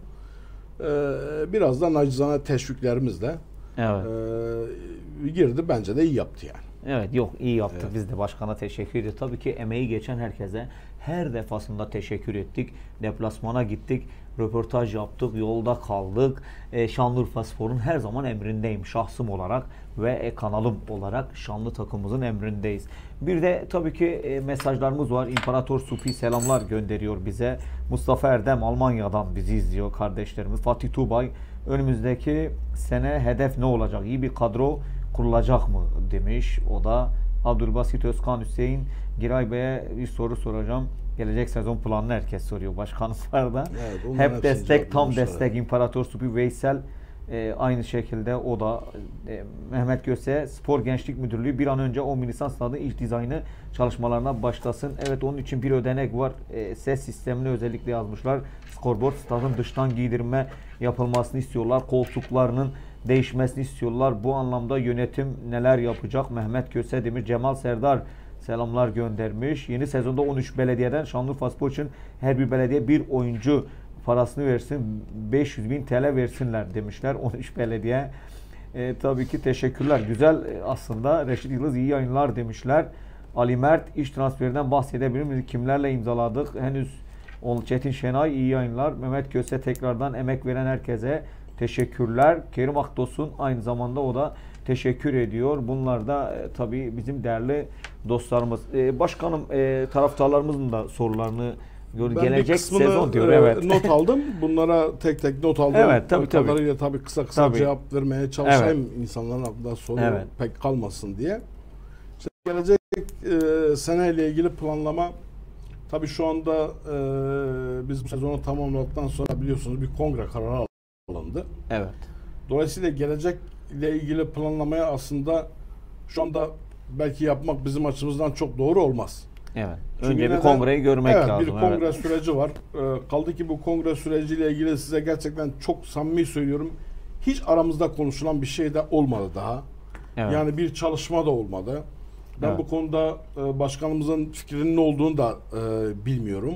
Biraz da nacizane teşviklerimizle Evet. girdi. Bence de iyi yaptı yani. Evet, yok, iyi yaptık. Evet. Biz de başkana teşekkür ediyoruz. Tabii ki emeği geçen herkese her defasında teşekkür ettik. Deplasmana gittik, röportaj yaptık, yolda kaldık. Şanlıurfaspor'un her zaman emrindeyim şahsım olarak ve kanalım olarak şanlı takımımızın emrindeyiz. Bir de tabii ki mesajlarımız var. İmparator Supi selamlar gönderiyor bize. Mustafa Erdem Almanya'dan bizi izliyor kardeşlerimiz. Fatih Tuğbay önümüzdeki sene hedef ne olacak? İyi bir kadro kurulacak mı demiş. O da Abdülbasit Özkan Hüseyin Giray Bey'e bir soru soracağım. Gelecek sezon planını herkes soruyor başkanımlarda. Evet, onların Hep hepsini destek, tam cevaplamışlar. destek. İmparator Supi Veysel aynı şekilde o da Mehmet Göse Spor Gençlik Müdürlüğü bir an önce 10 Nisan stadı ilk dizaynı çalışmalarına başlasın. Evet, onun için bir ödenek var. Ses sistemini özellikle yazmışlar. Scoreboard stadın dıştan giydirme yapılmasını istiyorlar. Koltuklarının değişmesini istiyorlar. Bu anlamda yönetim neler yapacak? Mehmet Köse demiş. Cemal Serdar selamlar göndermiş. Yeni sezonda 13 belediyeden Şanlıurfaspor için her bir belediye bir oyuncu parasını versin. 500.000 TL versinler demişler 13 belediye. Tabii ki teşekkürler. Güzel aslında. Reşit Yıldız iyi yayınlar demişler. Ali Mert iş transferinden bahsedebilir miyiz? Kimlerle imzaladık? Henüz Çetin Şenay iyi yayınlar. Mehmet Köse tekrardan emek veren herkese teşekkürler. Kerim Akdosun aynı zamanda o da teşekkür ediyor. Bunlar da tabii bizim değerli dostlarımız. Başkanım taraftarlarımızın da sorularını Ben gelecek bir kısmını sezon diyor. Evet. not aldım. Bunlara tek tek not aldım. Evet, tabii, tabii. Kadarıyla tabii kısa Tabii. cevap vermeye çalışayım. Evet. İnsanların aklında soru Evet. pek kalmasın diye. İşte gelecek seneyle ilgili planlama, tabii şu anda biz bu sezonu tamamladıktan sonra biliyorsunuz bir kongre kararı alındı. Evet. Dolayısıyla gelecekle ilgili planlamaya aslında şu anda belki yapmak bizim açımızdan çok doğru olmaz. Evet. Çünkü Önce bir neden? kongreyi görmek Evet, lazım. bir kongre süreci var. Kaldı ki bu kongre süreciyle ilgili size gerçekten çok samimi söylüyorum. Hiç aramızda konuşulan bir şey de olmadı daha. Evet. Yani bir çalışma da olmadı. Ben Evet. bu konuda başkanımızın fikrinin ne olduğunu da bilmiyorum.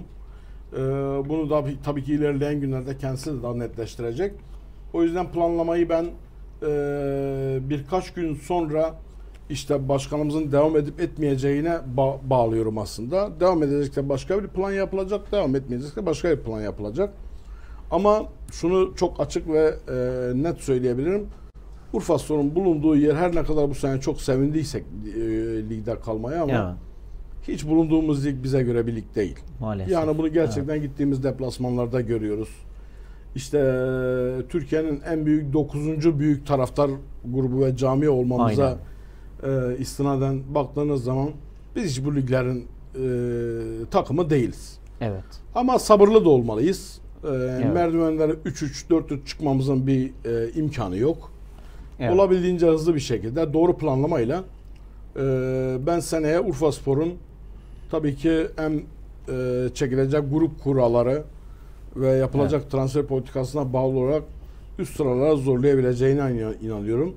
Bunu da tabii ki ilerleyen günlerde kendisi de daha netleştirecek. O yüzden planlamayı ben birkaç gün sonra işte başkanımızın devam edip etmeyeceğine bağlıyorum aslında. Devam edecekse başka bir plan yapılacak, devam etmeyecekse başka bir plan yapılacak. Ama şunu çok açık ve net söyleyebilirim. Urfaspor'un bulunduğu yer, her ne kadar bu sene çok sevindiysek ligde kalmaya, ama Evet. hiç bulunduğumuz lig bize göre bir lig değil. Maalesef. Yani bunu gerçekten gittiğimiz deplasmanlarda görüyoruz. İşte Türkiye'nin en büyük 9. büyük taraftar grubu ve cami olmamıza istinaden baktığınız zaman biz hiç bu liglerin takımı değiliz. Evet. Ama sabırlı da olmalıyız. Evet. Merdivenlere 3-3, 4-3 çıkmamızın bir imkanı yok. Evet. Olabildiğince hızlı bir şekilde doğru planlamayla ben seneye Urfaspor'un tabii ki hem çekilecek grup kuralları ve yapılacak transfer politikasına bağlı olarak üst sıralara zorlayabileceğine inanıyorum.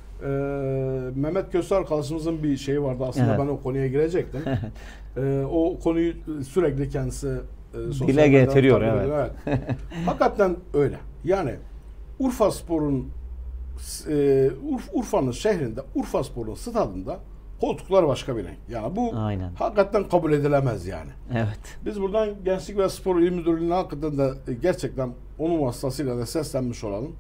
Mehmet Köse arkadaşımızın bir şeyi vardı aslında, Evet. ben o konuya girecektim. O konuyu sürekli kendisi sosyal dile medyada getiriyor. takip Evet. ediyor. Evet. Hakikaten öyle. Yani Urfaspor'un Urfa'nın şehrinde, Urfaspor'un stadında koltuklar başka bir renk. Yani bu Aynen. hakikaten kabul edilemez yani. Evet. Biz buradan Gençlik ve Spor İl Müdürlüğü'ne hakikaten de gerçekten onun vasıtasıyla da seslenmiş olalım.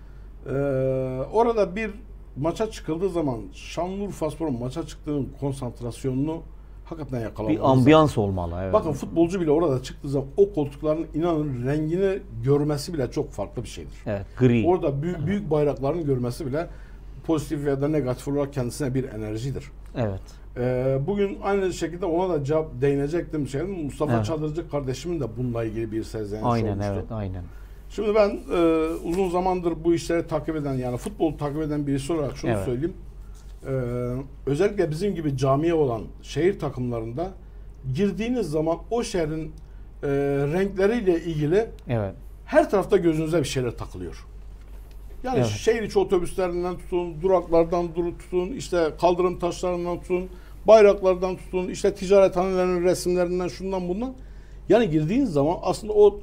Orada bir maça çıkıldığı zaman Şanlıurfaspor'un maça çıktığının konsantrasyonunu hakikaten yakalamamız Bir ambiyans olmalı. Evet. Bakın, futbolcu bile orada çıktığı zaman o koltukların inanın rengini görmesi bile çok farklı bir şeydir. Evet. Gri. Orada büyük bayrakların görmesi bile pozitif ya da negatif olarak kendisine bir enerjidir. Evet. Bugün aynı şekilde ona da cevap değinecektim. Mustafa Evet. Çadırcı kardeşimin de bununla ilgili bir serzenişi Aynen, olmuştu. evet, aynen. Şimdi ben uzun zamandır bu işleri takip eden, yani futbolu takip eden birisi olarak şunu Evet. söyleyeyim. Özellikle bizim gibi camiye olan şehir takımlarında girdiğiniz zaman o şehrin renkleriyle ilgili Evet. her tarafta gözünüze bir şeyler takılıyor. Yani Evet. şehir içi otobüslerinden tutun, duraklardan tutun, işte kaldırım taşlarından tutun, bayraklardan tutun, işte ticarethanelerinin resimlerinden, şundan bundan. Yani girdiğiniz zaman aslında o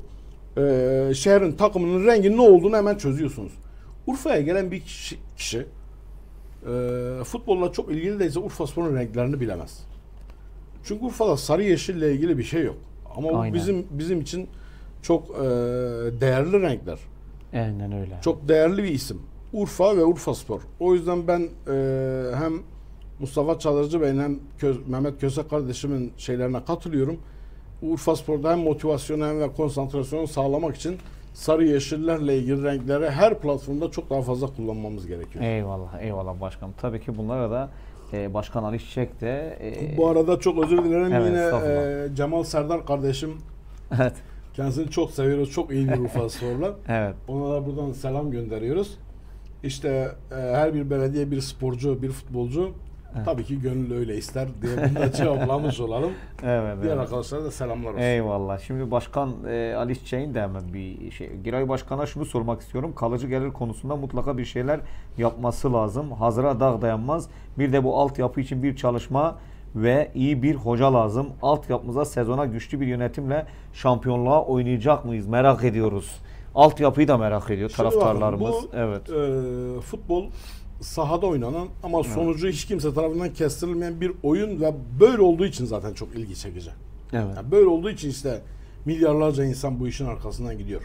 şehrin takımının renginin ne olduğunu hemen çözüyorsunuz. Urfa'ya gelen bir kişi futbolla çok ilgili değilse Urfaspor'un renklerini bilemez. Çünkü Urfa'da sarı yeşille ilgili bir şey yok. Ama bu bizim için çok değerli renkler. Aynen öyle. Çok değerli bir isim. Urfa ve Urfaspor. O yüzden ben hem Mustafa Çalırcı Bey'in hem Mehmet Köse kardeşimin şeylerine katılıyorum. Urfaspor'da hem motivasyonu hem de konsantrasyonu sağlamak için sarı yeşillerle ilgili renkleri her platformda çok daha fazla kullanmamız gerekiyor. Eyvallah, eyvallah başkanım. Tabii ki bunlara da Başkan Ali Çiçek de... Bu arada çok özür dilerim. Evet, Yine Cemal Serdar kardeşim. Evet. Kendisini çok seviyoruz. Çok iyi bir Urfaspor'la. Evet. Ona da buradan selam gönderiyoruz. İşte her bir belediye bir sporcu, bir futbolcu tabii ki gönül öyle ister diye bunu da cevaplamış olalım. Evet. Diğer arkadaşlara da selamlar olsun. Eyvallah. Şimdi Başkan Ali Çiçek'in de hemen bir şey. Giray Başkan'a şunu sormak istiyorum. Kalıcı gelir konusunda mutlaka bir şeyler yapması lazım. Hazıra dağ dayanmaz. Bir de bu altyapı için bir çalışma ve iyi bir hoca lazım. Altyapımıza sezona güçlü bir yönetimle şampiyonluğa oynayacak mıyız? Merak ediyoruz. Altyapıyı da merak ediyor taraftarlarımız. Bakın, bu, futbol sahada oynanan ama sonucu hiç kimse tarafından kestirilmeyen bir oyun ve böyle olduğu için zaten çok ilgi çekici. Evet. Yani böyle olduğu için işte milyarlarca insan bu işin arkasından gidiyor.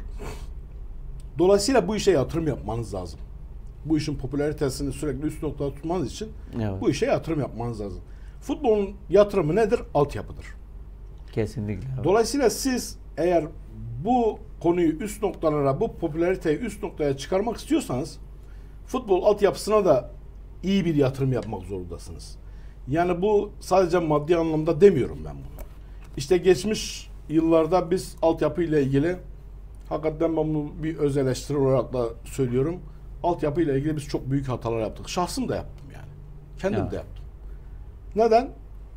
Dolayısıyla bu işe yatırım yapmanız lazım. Bu işin popülaritesini sürekli üst noktada tutmanız için bu işe yatırım yapmanız lazım. Futbolun yatırımı nedir? Altyapıdır. Kesinlikle. Evet. Dolayısıyla siz eğer bu konuyu üst noktalara, bu popülariteyi üst noktaya çıkarmak istiyorsanız futbol altyapısına da iyi bir yatırım yapmak zorundasınız. Yani bu sadece maddi anlamda demiyorum ben bunu. İşte geçmiş yıllarda biz altyapı ile ilgili hakikaten ben bunu bir öz eleştiri olarak da söylüyorum. Altyapı ile ilgili biz çok büyük hatalar yaptık. Şahsım da yaptım yani. Kendim de yaptım. Neden?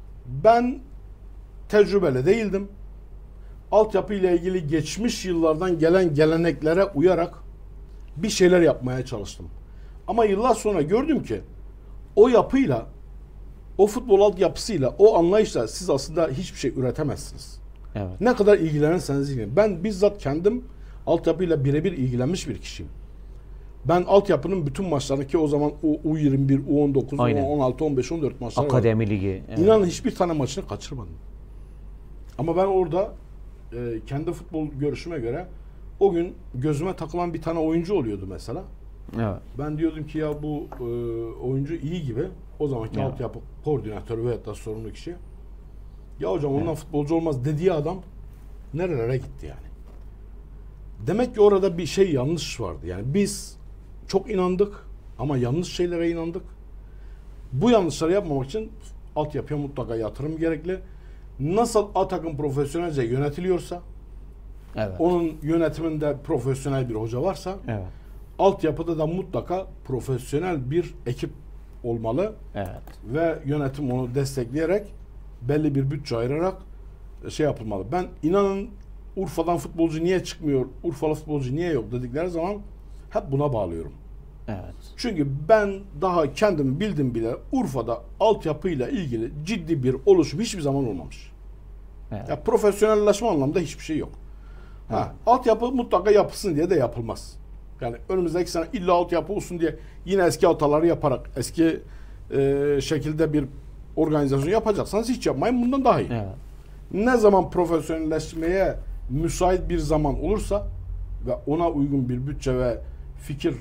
Ben tecrübeli değildim. Altyapı ile ilgili geçmiş yıllardan gelen geleneklere uyarak bir şeyler yapmaya çalıştım. Ama yıllar sonra gördüm ki o yapıyla, o futbol altyapısıyla, o anlayışla siz aslında hiçbir şey üretemezsiniz. Evet. Ne kadar ilgilenirseniz ilgilenin. Ben bizzat kendim altyapıyla birebir ilgilenmiş bir kişiyim. Ben altyapının bütün maçlarını ki o zaman U21, U19, U16, 15, 14 maçları Akademi var. Ligi. Evet. İnanın hiçbir tane maçını kaçırmadım. Ama ben orada kendi futbol görüşüme göre o gün gözüme takılan bir tane oyuncu oluyordu mesela. Evet. Ben diyordum ki ya bu oyuncu iyi gibi. O zamanki altyapı koordinatörü veyahut da sorumlu kişi. Ya hocam ondan futbolcu olmaz dediği adam nerelere gitti yani. Demek ki orada bir şey yanlış vardı. Yani biz çok inandık ama yanlış şeylere inandık. Bu yanlışları yapmamak için altyapıya mutlaka yatırım gerekli. Nasıl A takım profesyonelce yönetiliyorsa, onun yönetiminde profesyonel bir hoca varsa, altyapıda da mutlaka profesyonel bir ekip olmalı. Ve yönetim onu destekleyerek belli bir bütçe ayırarak şey yapılmalı. Ben inanın Urfa'dan futbolcu niye çıkmıyor, Urfalı futbolcu niye yok dedikleri zaman hep buna bağlıyorum. Çünkü ben daha kendimi bildim bile Urfa'da altyapıyla ilgili ciddi bir oluşum hiçbir zaman olmamış. Ya profesyonelleşme anlamda hiçbir şey yok. Altyapı mutlaka yapılsın diye de yapılmaz. Yani önümüzdeki sene illa altyapı olsun diye yine eski hataları yaparak eski şekilde bir organizasyon yapacaksanız hiç yapmayın, bundan daha iyi. Ne zaman profesyonelleşmeye müsait bir zaman olursa ve ona uygun bir bütçe ve fikir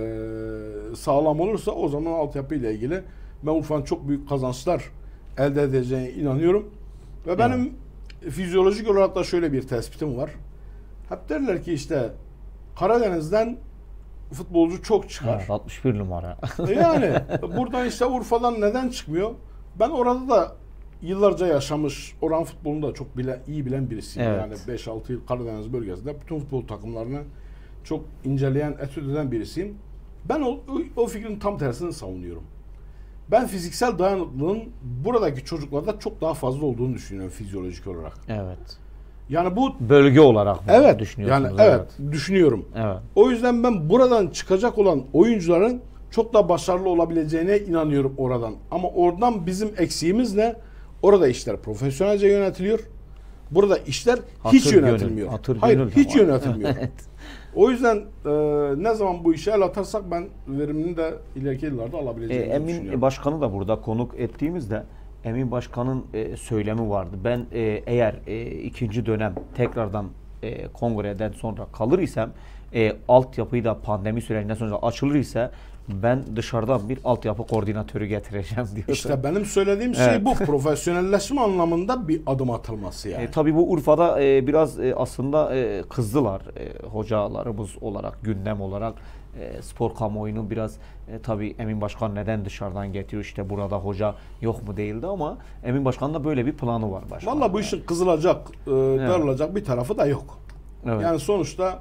sağlam olursa o zaman altyapı ile ilgili ben Urfa'nın çok büyük kazançlar elde edeceğine inanıyorum. Ve benim fizyolojik olarak da şöyle bir tespitim var. Hep derler ki işte Karadeniz'den futbolcu çok çıkar. 61 numara. Yani buradan işte Urfa'dan neden çıkmıyor? Ben orada da yıllarca yaşamış, oran futbolunu da çok iyi bilen birisiyim. Yani 5-6 yıl Karadeniz bölgesinde bütün futbol takımlarını çok inceleyen, etüt eden birisiyim. Ben o fikrin tam tersini savunuyorum. Ben fiziksel dayanıklılığın buradaki çocuklarda çok daha fazla olduğunu düşünüyorum fizyolojik olarak. Yani bu bölge olarak düşünüyorsunuz. Yani düşünüyorum. O yüzden ben buradan çıkacak olan oyuncuların çok daha başarılı olabileceğine inanıyorum oradan. Ama oradan bizim eksiğimiz ne? Orada işler profesyonelce yönetiliyor. Burada işler Hatır hiç gönül, yönetilmiyor. hatır Hayır, gönül hiç ama. yönetilmiyor. Evet. O yüzden ne zaman bu işe el atarsak ben verimini de ileriki yıllarda alabileceğimizi Emin düşünüyorum. Başkan'ı da burada konuk ettiğimizde Emin Başkan'ın söylemi vardı. Ben eğer ikinci dönem tekrardan kongreden sonra kalır isem altyapıyı da pandemi sürecinden sonra açılır ise ben dışarıdan bir altyapı koordinatörü getireceğim diyor. İşte benim söylediğim şey bu. Profesyonelleşme anlamında bir adım atılması yani. Tabii bu Urfa'da biraz aslında kızdılar hocalarımız olarak, gündem olarak. Spor kamuoyunu biraz tabii Emin Başkan neden dışarıdan getiriyor, işte burada hoca yok mu değildi, ama Emin Başkan'ın da böyle bir planı var başkanım. Valla bu işin kızılacak, darılacak bir tarafı da yok. Evet. Yani sonuçta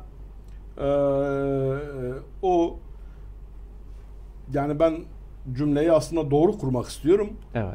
o, yani ben cümleyi aslında doğru kurmak istiyorum. Evet.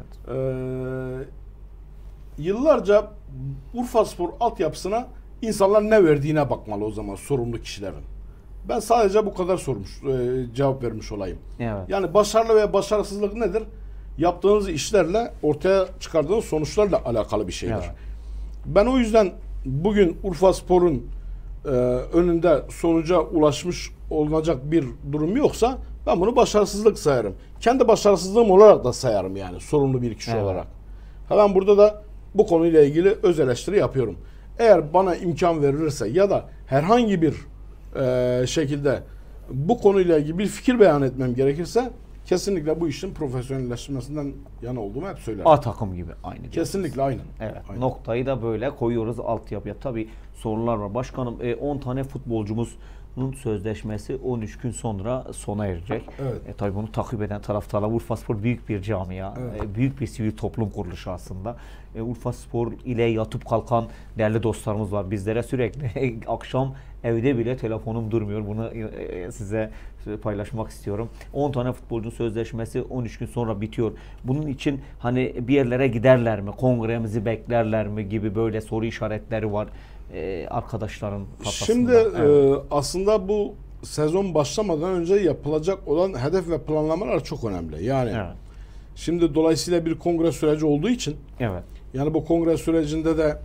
Yıllarca Urfaspor altyapısına insanlar ne verdiğine bakmalı o zaman sorumlu kişilerin. Ben sadece bu kadar cevap vermiş olayım. Evet. Yani başarılı veya başarısızlık nedir? Yaptığınız işlerle ortaya çıkardığınız sonuçlarla alakalı bir şeydir. Evet. Ben o yüzden bugün Urfaspor'un önünde sonuca ulaşmış olacak bir durum yoksa ben bunu başarısızlık sayarım. Kendi başarısızlığım olarak da sayarım, yani sorumlu bir kişi olarak. Ben burada da bu konuyla ilgili öz eleştiri yapıyorum. Eğer bana imkan verilirse ya da herhangi bir şekilde bu konuyla ilgili bir fikir beyan etmem gerekirse kesinlikle bu işin profesyonelleşmesinden yana olduğumu hep söylerim. A takım gibi aynı. Kesinlikle aynen. Evet. Aynen. Noktayı da böyle koyuyoruz altyapıya. Tabii sorular var. Başkanım 10 tane futbolcumuzun sözleşmesi 13 gün sonra sona erecek. Evet. Tabii bunu takip eden taraftarlar, Urfaspor büyük bir camia. Evet. Büyük bir sivil toplum kuruluşu aslında. Urfaspor ile yatıp kalkan değerli dostlarımız var. Bizlere sürekli akşam evde bile telefonum durmuyor. Bunu size paylaşmak istiyorum. 10 tane futbolcunun sözleşmesi 13 gün sonra bitiyor. Bunun için hani bir yerlere giderler mi? Kongremizi beklerler mi gibi böyle soru işaretleri var arkadaşların kafasında. Şimdi Evet. aslında bu sezon başlamadan önce yapılacak olan hedef ve planlamalar çok önemli. Yani Evet. şimdi dolayısıyla bir kongre süreci olduğu için Evet. yani bu kongre sürecinde de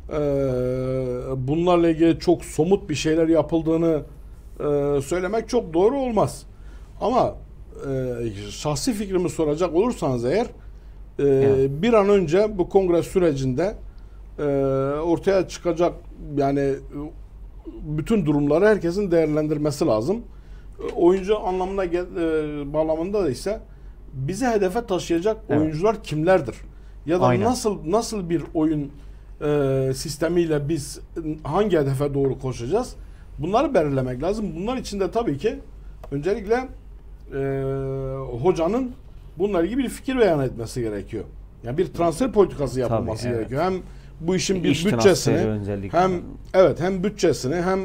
bunlarla ilgili çok somut bir şeyler yapıldığını söylemek çok doğru olmaz. Ama şahsi fikrimi soracak olursanız eğer Evet. bir an önce bu kongre sürecinde ortaya çıkacak yani bütün durumları herkesin değerlendirmesi lazım. Oyuncu anlamına bağlamında da ise bizi hedefe taşıyacak Evet. oyuncular kimlerdir? Ya da Aynen. nasıl bir oyun sistemiyle biz hangi hedefe doğru koşacağız? Bunları belirlemek lazım. Bunlar için de tabii ki öncelikle hocanın bununla ilgili bir fikir beyan etmesi gerekiyor. Yani bir transfer politikası yapılması Tabii, evet. gerekiyor. Hem bu işin bir İş bütçesini transferi özellikle. hem bütçesini hem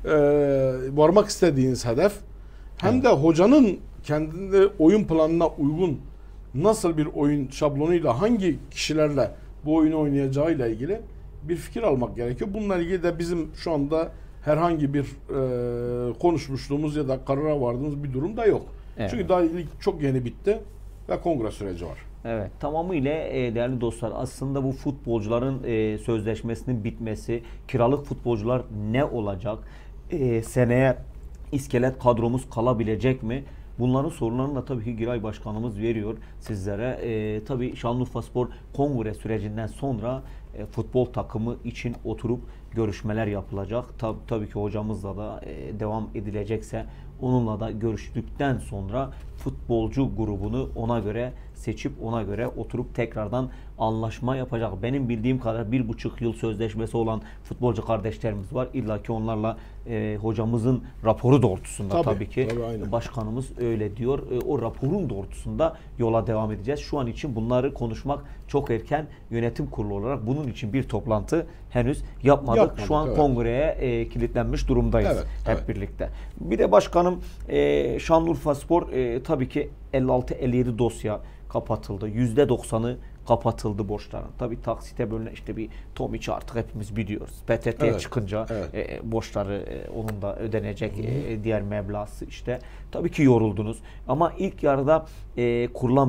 varmak istediğiniz hedef hem de hocanın kendine oyun planına uygun nasıl bir oyun şablonuyla hangi kişilerle bu oyunu oynayacağıyla ilgili bir fikir almak gerekiyor. Bununla ilgili de bizim şu anda herhangi bir konuşmuşluğumuz ya da karara vardığımız bir durum da yok. Evet. Çünkü daha lig çok yeni bitti ve kongre süreci var. Evet, tamamıyla değerli dostlar, aslında bu futbolcuların sözleşmesinin bitmesi, kiralık futbolcular ne olacak, seneye iskelet kadromuz kalabilecek mi? Bunların sorularını da tabii ki Giray Başkanımız veriyor sizlere. Tabii Şanlıurfaspor kongre sürecinden sonra futbol takımı için oturup görüşmeler yapılacak. Tabii ki hocamızla da devam edilecekse onunla da görüştükten sonra futbolcu grubunu ona göre seçip ona göre oturup tekrardan anlaşma yapacak. Benim bildiğim kadar 1,5 yıl sözleşmesi olan futbolcu kardeşlerimiz var. İlla ki onlarla hocamızın raporu doğrultusunda tabii ki aynen. başkanımız öyle diyor. O raporun doğrultusunda yola devam edeceğiz. Şu an için bunları konuşmak çok erken. Yönetim kurulu olarak bunun için bir toplantı henüz yapmadık. Şu an kongreye kilitlenmiş durumdayız hep birlikte. Bir de başkanım Şanlıurfaspor tabii ki 56-57 dosya kapatıldı. %90'ı kapatıldı borçların. Tabii taksite bölünen işte bir Tomic artık hepimiz biliyoruz. PTT'ye çıkınca borçları onun da ödenecek diğer meblası işte. Tabii ki yoruldunuz. Ama ilk yarıda kurulan bir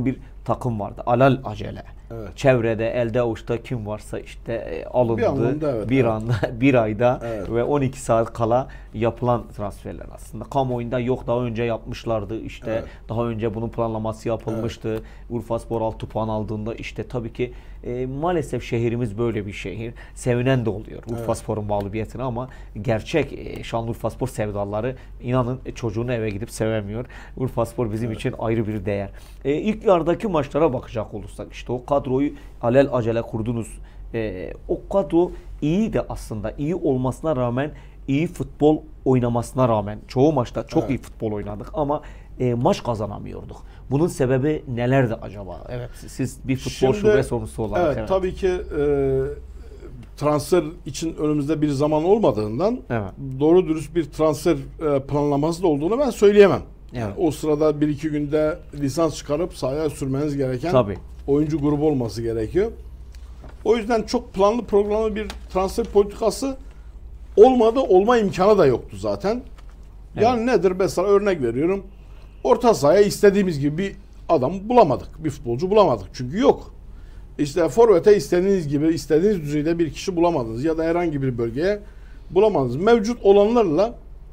takım vardı. Alal acele. Evet. Çevrede, elde avuçta kim varsa işte alındı. Bir anlamda evet, bir evet. anda, bir ayda Evet. ve 12 saat kala yapılan transferler aslında. Kamuoyunda yok, daha önce yapmışlardı işte. Evet. Daha önce bunun planlaması yapılmıştı. Urfaspor 6 puan aldığında işte tabii ki maalesef şehrimiz böyle bir şehir. Sevinen de oluyor Urfaspor'un mağlubiyetine ama gerçek Şanlıurfaspor sevdaları inanın çocuğunu eve gidip sevemiyor. Urfaspor bizim için ayrı bir değer. İlk yardaki maçlara bakacak olursak işte o kadroyu alel acele kurdunuz. O kadro iyi de aslında iyi olmasına rağmen iyi futbol oynamasına rağmen çoğu maçta çok iyi futbol oynadık ama maç kazanamıyorduk. Bunun sebebi nelerdi acaba? Evet, siz bir futbol şube sorumlusu olarak. Evet, tabii ki transfer için önümüzde bir zaman olmadığından doğru dürüst bir transfer planlaması da olduğunu ben söyleyemem. Yani o sırada 1-2 günde lisans çıkarıp sahaya sürmeniz gereken oyuncu grubu olması gerekiyor. O yüzden çok planlı programlı bir transfer politikası olmadı, olma imkanı da yoktu zaten. Yani nedir? Mesela örnek veriyorum. Orta sahaya istediğimiz gibi bir adam bulamadık. Bir futbolcu bulamadık. Çünkü yok. İşte forvete istediğiniz gibi, istediğiniz düzeyde bir kişi bulamadınız. Ya da herhangi bir bölgeye bulamadınız. Mevcut olanlarla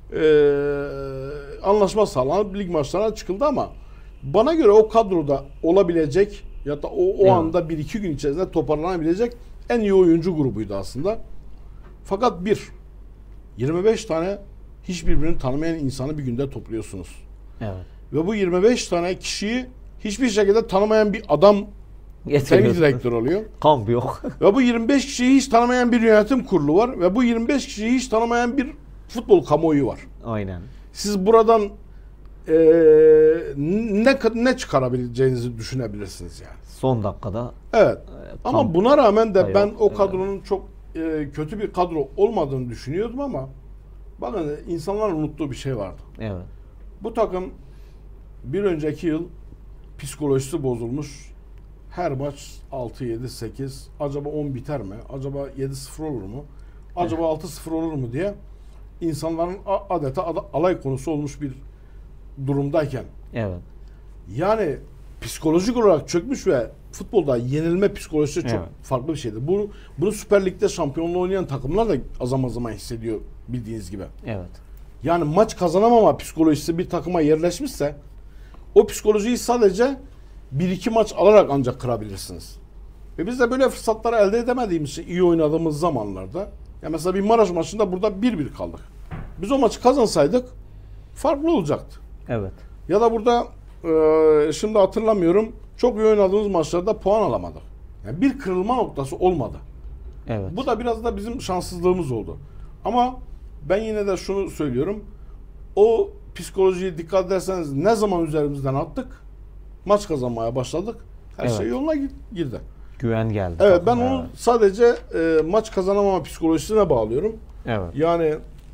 anlaşma sağlanıp lig maçlarına çıkıldı ama bana göre o kadroda olabilecek ya da o anda 1-2 gün içerisinde toparlanabilecek en iyi oyuncu grubuydu aslında. Fakat 25 tane hiçbirbirini tanımayan insanı bir günde topluyorsunuz. Evet. Ve bu 25 tane kişiyi hiçbir şekilde tanımayan bir adam teknik direktör oluyor. Kamp yok. Ve bu 25 kişiyi hiç tanımayan bir yönetim kurulu var. Ve bu 25 kişiyi hiç tanımayan bir futbol kamuoyu var. Aynen. Siz buradan ne çıkarabileceğinizi düşünebilirsiniz yani. Son dakikada. Evet. Ama buna rağmen de ben o kadronun çok kötü bir kadro olmadığını düşünüyordum ama bakın insanların unuttuğu bir şey vardı. Evet. Bu takım bir önceki yıl psikolojisi bozulmuş. Her maç 6-7-8. Acaba 10 biter mi? Acaba 7-0 olur mu? Acaba 6-0 olur mu diye insanların adeta alay konusu olmuş bir durumdayken. Evet. Yani psikolojik olarak çökmüş ve futbolda yenilme psikolojisi çok farklı bir şeydir. Bunu Süper Lig'de şampiyonluğu oynayan takımlar da zaman zaman hissediyor bildiğiniz gibi. Evet. Yani maç kazanamama psikolojisi bir takıma yerleşmişse o psikolojiyi sadece 1-2 maç alarak ancak kırabilirsiniz. Ve biz de böyle fırsatları elde edemediğimiz için iyi oynadığımız zamanlarda ya mesela bir Maraş maçında burada 1-1 kaldık. Biz o maçı kazansaydık farklı olacaktı. Evet. Ya da burada şimdi hatırlamıyorum çok iyi oynadığımız maçlarda puan alamadık. Yani bir kırılma noktası olmadı. Evet. Bu da biraz da bizim şanssızlığımız oldu. Ama ben yine de şunu söylüyorum. O psikolojiye dikkat ederseniz ne zaman üzerimizden attık? Maç kazanmaya başladık. Her şey yoluna girdi. Güven geldi. Evet, ben onu sadece maç kazanamama psikolojisine bağlıyorum. Evet. Yani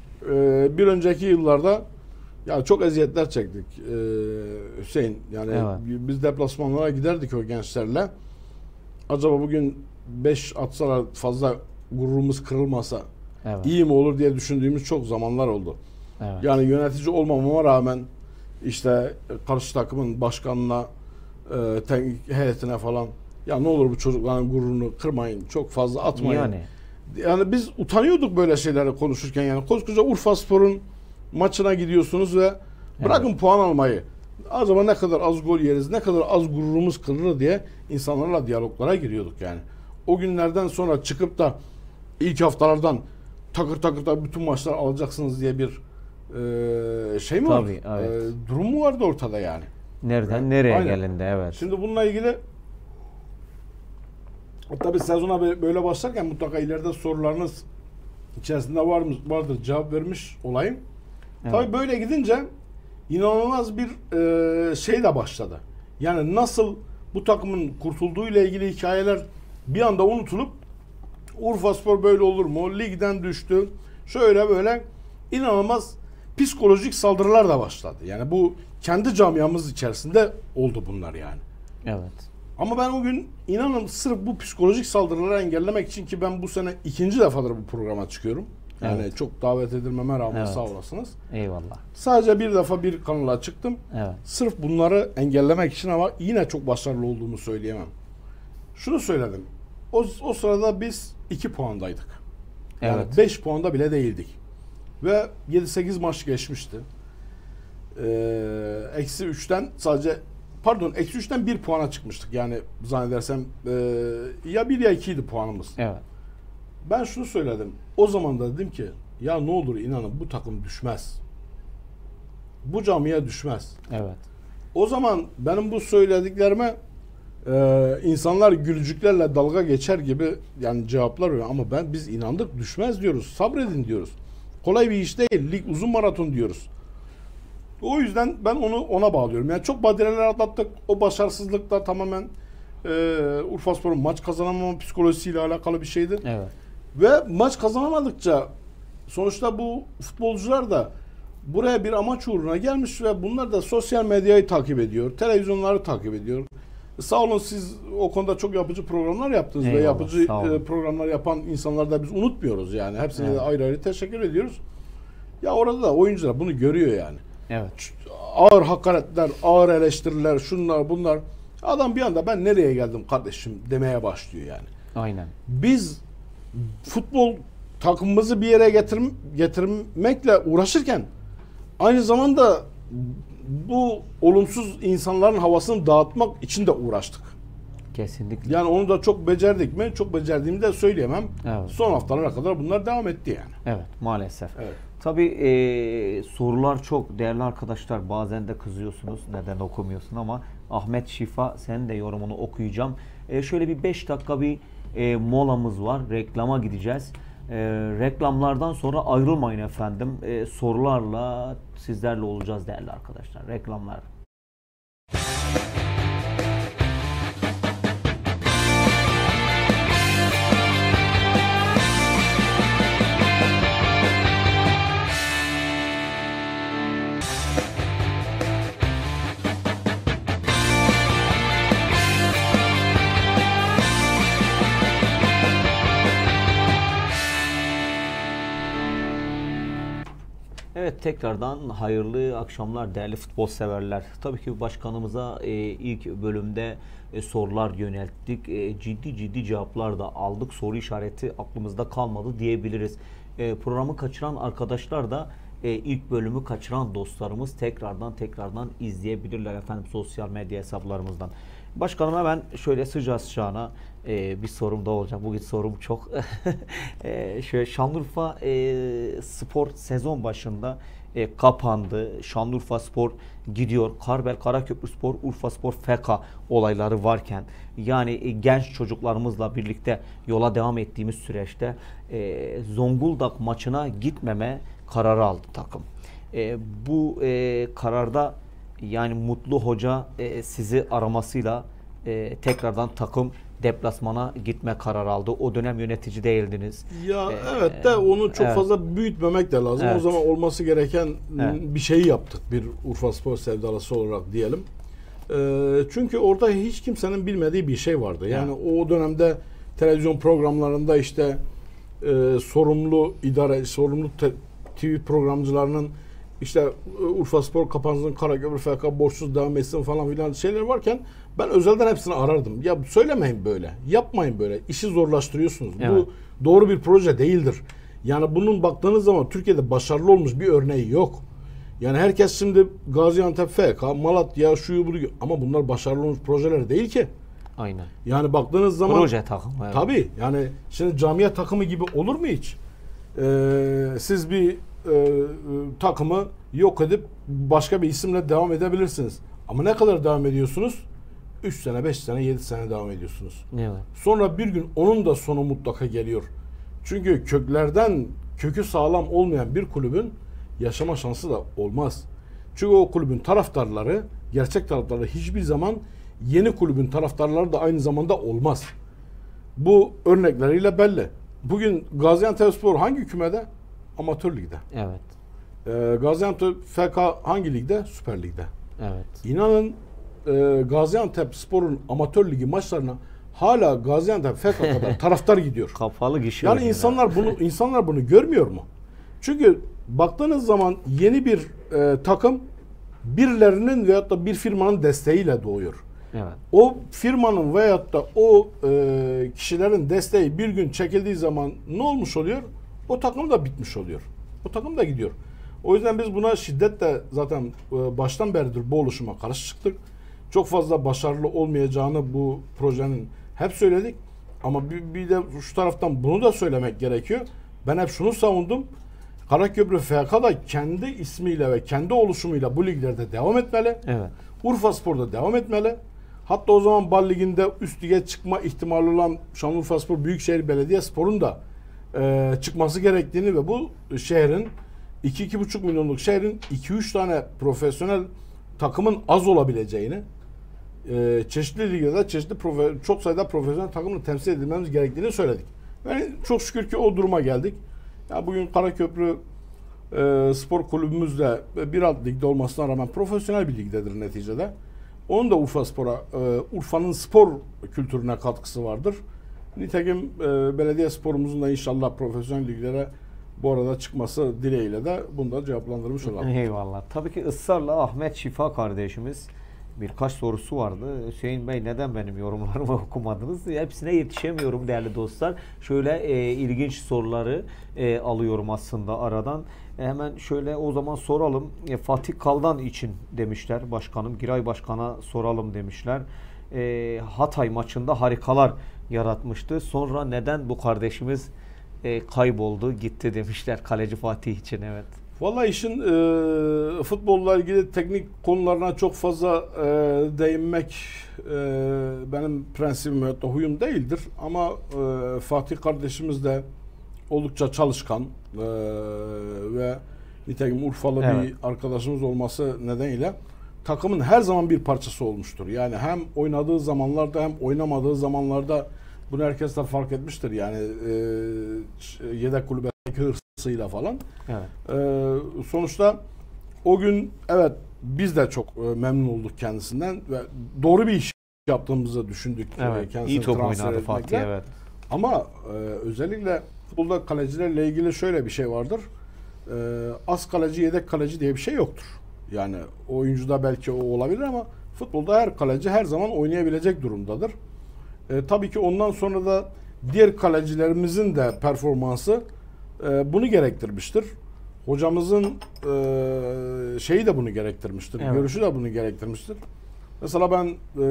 bir önceki yıllarda ya çok eziyetler çektik Hüseyin. Yani biz deplasmanlara giderdik o gençlerle. Acaba bugün 5 atsalar fazla gururumuz kırılmasa iyi mi olur diye düşündüğümüz çok zamanlar oldu. Evet. Yani yönetici olmamama rağmen işte karşı takımın başkanına, heyetine falan ya ne olur bu çocukların gururunu kırmayın, çok fazla atmayın. Yani biz utanıyorduk böyle şeyleri konuşurken yani. Koskoca Urfaspor'un maçına gidiyorsunuz ve bırakın puan almayı. Acaba ne kadar az gol yeriz, ne kadar az gururumuz kırılır diye insanlarla diyaloglara giriyorduk yani. O günlerden sonra çıkıp da ilk haftalardan takır takır da bütün maçlar alacaksınız diye bir şey mi var? Durum mu vardı ortada yani? Nereden nereye gelindi, evet. Şimdi bununla ilgili tabii sezona böyle başlarken mutlaka ileride sorularınız içerisinde vardır, cevap vermiş olayım. Evet. Tabii böyle gidince inanılmaz bir şey de başladı. Yani nasıl bu takımın kurtulduğu ile ilgili hikayeler bir anda unutulup Urfaspor böyle olur mu? Ligden düştü. Şöyle böyle inanılmaz psikolojik saldırılar da başladı. Yani bu kendi camiamız içerisinde oldu bunlar yani. Evet. Ama ben o gün inanın sırf bu psikolojik saldırıları engellemek için ki ben bu sene 2. defadır bu programa çıkıyorum. Yani Evet. çok davet edilmeme rağmen Evet. sağ olasınız. Eyvallah. Sadece bir defa bir kanala çıktım. Evet. Sırf bunları engellemek için ama yine çok başarılı olduğumu söyleyemem. Şunu söyledim. O sırada biz 2 puandaydık. Yani Evet. 5 puanda bile değildik. Ve 7-8 maç geçmişti. Eksi 3'ten sadece eksi 3'ten 1 puana çıkmıştık. Yani zannedersem ya 1 ya 2 idi puanımız. Evet. Ben şunu söyledim. O zaman da dedim ki ya ne olur inanın bu takım düşmez. Bu camia düşmez. Evet. O zaman benim bu söylediklerime insanlar gülücüklerle dalga geçer gibi yani cevaplar veriyor. Ama biz inandık düşmez diyoruz. Sabredin diyoruz. Kolay bir iş değil. Lig uzun maraton diyoruz. O yüzden ben ona bağlıyorum. Yani çok badireler atlattık. O başarısızlıklar tamamen Urfaspor'un maç kazanamama psikolojisiyle alakalı bir şeydi. Evet. Ve maç kazanamadıkça sonuçta bu futbolcular da buraya bir amaç uğruna gelmiş ve bunlar da sosyal medyayı takip ediyor. Televizyonları takip ediyor. Sağ olun siz o konuda çok yapıcı programlar yaptınız ve Eyvallah, yapıcı sağ olun. programlar yapan insanları da biz unutmuyoruz yani. Hepsine Evet. de ayrı ayrı teşekkür ediyoruz. Ya orada da oyuncular bunu görüyor yani. Evet. Ağır hakaretler, ağır eleştiriler, şunlar bunlar. Adam bir anda ben nereye geldim kardeşim demeye başlıyor yani. Aynen. Biz futbol takımımızı bir yere getirmekle uğraşırken aynı zamanda bu olumsuz insanların havasını dağıtmak için de uğraştık. Kesinlikle. Yani onu da çok becerdik mi? Çok becerdiğimi de söyleyemem. Evet. Son haftalara kadar bunlar devam etti yani. Evet, maalesef. Evet. Tabii sorular çok değerli arkadaşlar. Bazen de kızıyorsunuz neden okumuyorsun ama Ahmet Şifa senin de yorumunu okuyacağım. Şöyle bir 5 dakika bir molamız var. Reklama gideceğiz. Reklamlardan sonra ayrılmayın efendim. Sorularla sizlerle olacağız değerli arkadaşlar. Reklamlar. Evet, tekrardan hayırlı akşamlar değerli futbol severler. Tabii ki başkanımıza ilk bölümde sorular yönelttik. Ciddi cevaplar da aldık. Soru işareti aklımızda kalmadı diyebiliriz. Programı kaçıran arkadaşlar da ilk bölümü kaçıran dostlarımız tekrardan izleyebilirler efendim sosyal medya hesaplarımızdan. Başkanıma ben şöyle sıcağına bir sorum da olacak. Bugün sorum çok. Şöyle Şanlıurfa Spor sezon başında kapandı. Şanlıurfa Spor gidiyor. Karbel Karaköprü Spor, Urfa Spor FK olayları varken yani genç çocuklarımızla birlikte yola devam ettiğimiz süreçte Zonguldak maçına gitmeme kararı aldı takım. Bu kararda yani Mutlu Hoca sizi aramasıyla tekrardan takım deplasmana gitme kararı aldı. O dönem yönetici değildiniz. Ya evet de onu çok evet. fazla büyütmemek de lazım. Evet. O zaman olması gereken Evet. bir şeyi yaptık bir Urfaspor sevdalısı olarak diyelim. Çünkü orada hiç kimsenin bilmediği bir şey vardı. Yani o dönemde televizyon programlarında işte sorumlu TV programcılarının işte Urfaspor kapansın, Karaköprü FK borçsuz devam etsin falan filan şeyler varken ben özelden hepsini arardım. Ya söylemeyin böyle, yapmayın böyle. İşi zorlaştırıyorsunuz. Evet. Bu doğru bir proje değildir. Yani bunun baktığınız zaman Türkiye'de başarılı olmuş bir örneği yok. Yani herkes şimdi Gaziantep FK, Malatya, şuyu buyu ama bunlar başarılı olmuş projeler değil ki. Aynen. Yani baktığınız zaman Proje takımı. Evet. tabii yani şimdi camia takımı gibi olur mu hiç? Siz bir takımı yok edip başka bir isimle devam edebilirsiniz. Ama ne kadar devam ediyorsunuz? 3 sene, 5 sene, 7 sene devam ediyorsunuz. Evet. Sonra bir gün onun da sonu mutlaka geliyor. Çünkü kökü sağlam olmayan bir kulübün yaşama şansı da olmaz. Çünkü o kulübün taraftarları, gerçek taraftarları hiçbir zaman yeni kulübün taraftarları da aynı zamanda olmaz. Bu örnekleriyle belli. Bugün Gaziantepspor hangi kümede? Amatör ligde. Evet. Gaziantep FK hangi ligde? Süper Lig'de. Evet. İnanın Gaziantepspor'un amatör ligi maçlarına hala Gaziantep FK kadar taraftar gidiyor. Kapalı gişe. Yani insanlar bunu görmüyor mu? Çünkü baktığınız zaman yeni bir takım birilerinin veyahut da bir firmanın desteğiyle doğuyor. Evet. O firmanın veyahut da o kişilerin desteği bir gün çekildiği zaman ne olmuş oluyor? O takım da bitmiş oluyor. O takım da gidiyor. O yüzden biz buna şiddetle zaten baştan beridir bu oluşuma karşı çıktık. Çok fazla başarılı olmayacağını bu projenin hep söyledik. Ama bir de şu taraftan bunu da söylemek gerekiyor. Ben hep şunu savundum. Karaköprü FK da kendi ismiyle ve kendi oluşumuyla bu liglerde devam etmeli. Evet. Urfaspor'da devam etmeli. Hatta o zaman Bal Ligi'nde üst lige çıkma ihtimali olan Şanlıurfaspor Büyükşehir Belediyespor'un da çıkması gerektiğini ve bu şehrin 2-2,5 milyonluk şehrin 2-3 tane profesyonel takımın az olabileceğini, çeşitli liglerde çok sayıda profesyonel takımla temsil edilmemiz gerektiğini söyledik. Yani çok şükür ki o duruma geldik. Ya bugün Karaköprü spor kulübümüzde bir alt ligde olmasına rağmen profesyonel bir ligdedir neticede. Onun da Urfa'nın spor kültürüne katkısı vardır. Nitekim belediye sporumuzun da inşallah profesyonel liglere bu arada çıkması dileğiyle de bunu da cevaplandırmış olalım. Eyvallah. Tabii ki ısrarla Ahmet Şifa kardeşimiz birkaç sorusu vardı. Hüseyin Bey neden benim yorumlarımı okumadınız? Hepsine yetişemiyorum değerli dostlar. Şöyle ilginç soruları alıyorum aslında aradan. Hemen şöyle o zaman soralım. Fatih Kaldan için demişler başkanım. Giray Başkan'a soralım demişler. Hatay maçında harikalar yaratmıştı. Sonra neden bu kardeşimiz kayboldu, gitti demişler kaleci Fatih için, evet. Vallahi işin futbolla ilgili teknik konularına çok fazla değinmek benim prensibim ve huyum değildir. Ama Fatih kardeşimiz de oldukça çalışkan ve nitekim Urfalı evet. bir arkadaşımız olması nedeniyle takımın her zaman bir parçası olmuştur. Yani hem oynadığı zamanlarda hem oynamadığı zamanlarda bunu herkes de fark etmiştir. Yani yedek kulübedeki hırsıyla falan. Evet. Sonuçta o gün evet biz de çok memnun olduk kendisinden ve doğru bir iş yaptığımızı düşündük. Evet. İyi top oynadı Fatih, evet. Ama özellikle futbolda kalecilerle ilgili şöyle bir şey vardır. Az kaleci, yedek kaleci diye bir şey yoktur. Yani oyuncuda belki o olabilir ama futbolda her kaleci her zaman oynayabilecek durumdadır. Tabii ki ondan sonra da diğer kalecilerimizin de performansı bunu gerektirmiştir. Hocamızın şeyi de bunu gerektirmiştir. Evet. Görüşü de bunu gerektirmiştir. Mesela ben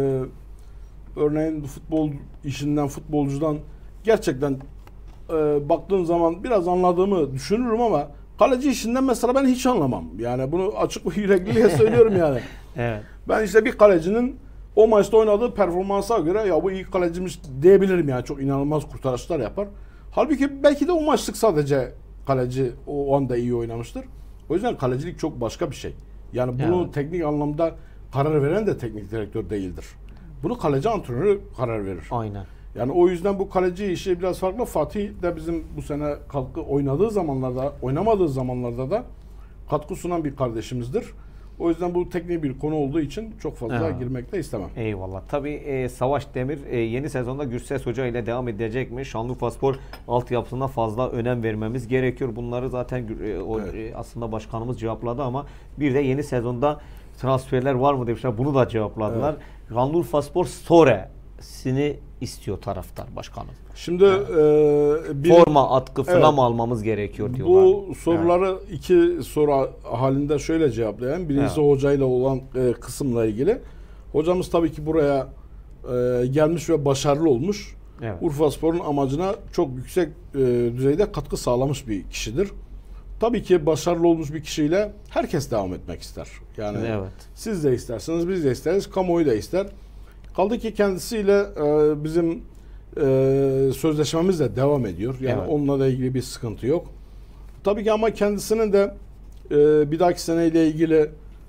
örneğin futbol işinden, futbolcudan gerçekten baktığım zaman biraz anladığımı düşünürüm ama kaleci işinden mesela ben hiç anlamam. Yani bunu açık bir yürekliliğe söylüyorum yani. Evet. Ben işte bir kalecinin o maçta oynadığı performansa göre ya bu iyi kalecimiz diyebilirim yani, çok inanılmaz kurtarışlar yapar. Halbuki belki de o maçlık sadece kaleci o anda iyi oynamıştır. O yüzden kalecilik çok başka bir şey. Yani bunu evet. Teknik anlamda karar veren de teknik direktör değildir. Bunu kaleci antrenörü karar verir. Aynen. Yani o yüzden bu kaleci işi biraz farklı. Fatih de bizim bu sene oynadığı zamanlarda, oynamadığı zamanlarda da katkı sunan bir kardeşimizdir. O yüzden bu teknik bir konu olduğu için çok fazla girmek de istemem. Eyvallah. Tabii Savaş Demir yeni sezonda Gürses Hoca ile devam edecek mi? Şanlıurfaspor altyapısına fazla önem vermemiz gerekiyor. Bunları zaten evet. Aslında başkanımız cevapladı ama bir de yeni sezonda transferler var mı demişler. Bunu da cevapladılar. Evet. Şanlıurfaspor Store'sini istiyor taraftar başkanım. Şimdi forma, atkı falan evet. almamız gerekiyor diyorlar. Bu soruları evet. iki soru halinde şöyle cevaplayayım. Birincisi evet. hocayla olan kısımla ilgili. Hocamız tabii ki buraya gelmiş ve başarılı olmuş. Evet. Urfaspor'un amacına çok yüksek düzeyde katkı sağlamış bir kişidir. Tabii ki başarılı olmuş bir kişiyle herkes devam etmek ister. Yani evet. siz de isterseniz, biz de isteriz, kamuoyu da ister. Kaldı ki kendisiyle bizim sözleşmemiz de devam ediyor. Yani evet. onunla da ilgili bir sıkıntı yok. Tabii ki ama kendisinin de bir dahaki seneyle ilgili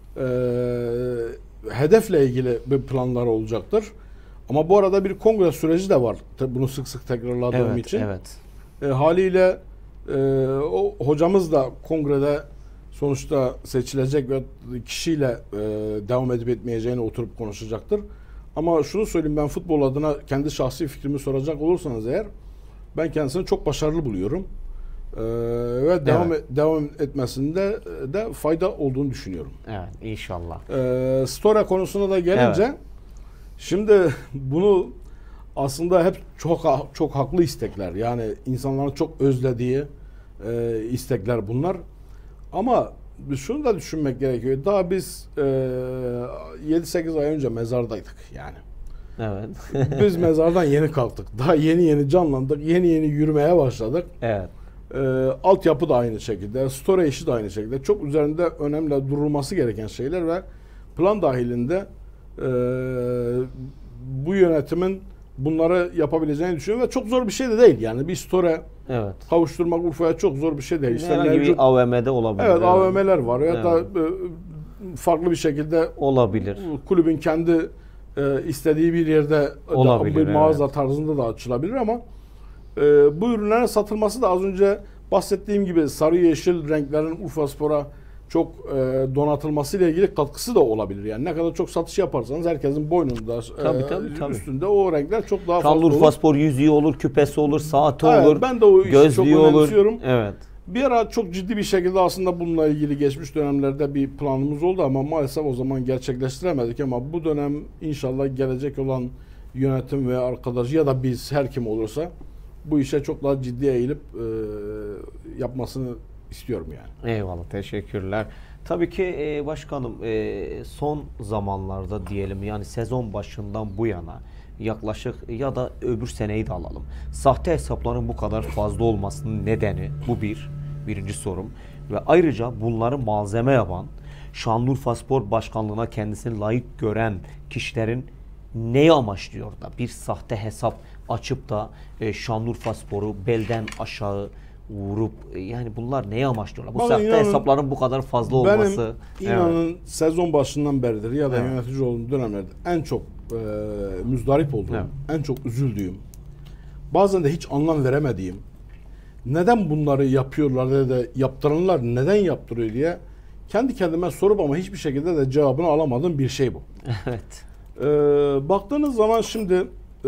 hedefle ilgili bir planları olacaktır. Ama bu arada bir kongre süreci de var. Bunu sık sık tekrarladığım evet, için. Evet. Haliyle o hocamız da kongrede sonuçta seçilecek ve kişiyle devam edip etmeyeceğini oturup konuşacaktır. Ama şunu söyleyeyim, ben futbol adına kendi şahsi fikrimi soracak olursanız eğer, ben kendisini çok başarılı buluyorum. Ve devam etmesinde de fayda olduğunu düşünüyorum. Evet, inşallah. Story konusuna da gelince, şimdi bunu aslında hep çok haklı istekler. Yani insanların çok özlediği istekler bunlar. Ama şunu da düşünmek gerekiyor. Daha biz 7-8 ay önce mezardaydık yani. Evet. Biz mezardan yeni kalktık. Daha yeni canlandık. Yeni yürümeye başladık. Evet. Altyapı da aynı şekilde. Story işi de aynı şekilde. Çok üzerinde önemli durulması gereken şeyler ve plan dahilinde bu yönetimin bunları yapabileceğini düşünüyorum ve çok zor bir şey de değil. Yani bir story kavuşturmak Urfa'ya çok zor bir şey değil. İşte herhangi bir AVM'de olabilir. Evet, AVM'ler var ya da farklı bir şekilde olabilir. Kulübün kendi istediği bir yerde olabilir, bir mağaza tarzında da açılabilir ama bu ürünlerin satılması da az önce bahsettiğim gibi sarı yeşil renklerin Urfaspor'a çok donatılması ile ilgili katkısı da olabilir. Yani ne kadar çok satış yaparsanız herkesin boynunda tabii. üstünde o renkler çok daha fazla olur. Şanlıurfaspor yüzüğü olur, küpesi olur, saati olur, ben de o işi çok önemsiyorum. Evet. Bir ara çok ciddi bir şekilde aslında bununla ilgili geçmiş dönemlerde bir planımız oldu ama maalesef o zaman gerçekleştiremedik ama bu dönem inşallah gelecek olan yönetim ve arkadaş ya da biz her kim olursa bu işe çok daha ciddi eğilip yapmasını istiyorum yani. Eyvallah, teşekkürler. Tabii ki başkanım son zamanlarda diyelim yani sezon başından bu yana yaklaşık ya da öbür seneyi de alalım. Sahte hesapların bu kadar fazla olmasının nedeni bu birinci sorum. Ve ayrıca bunları malzeme yapan Şanlıurfaspor Başkanlığı'na kendisini layık gören kişilerin neyi amaçlıyor da bir sahte hesap açıp da Şanlıurfaspor'u belden aşağı vurup yani bunlar neye amaçlıyorlar? Bu sahte hesapların bu kadar fazla olması. Benim inanın sezon başından beridir ya da yönetici olduğum dönemlerde en çok müzdarip olduğum, en çok üzüldüğüm, bazen de hiç anlam veremediğim, neden bunları yapıyorlar ya da yaptıranlar neden yaptırıyor diye kendi kendime sorup ama hiçbir şekilde de cevabını alamadığım bir şey bu. Evet. Baktığınız zaman şimdi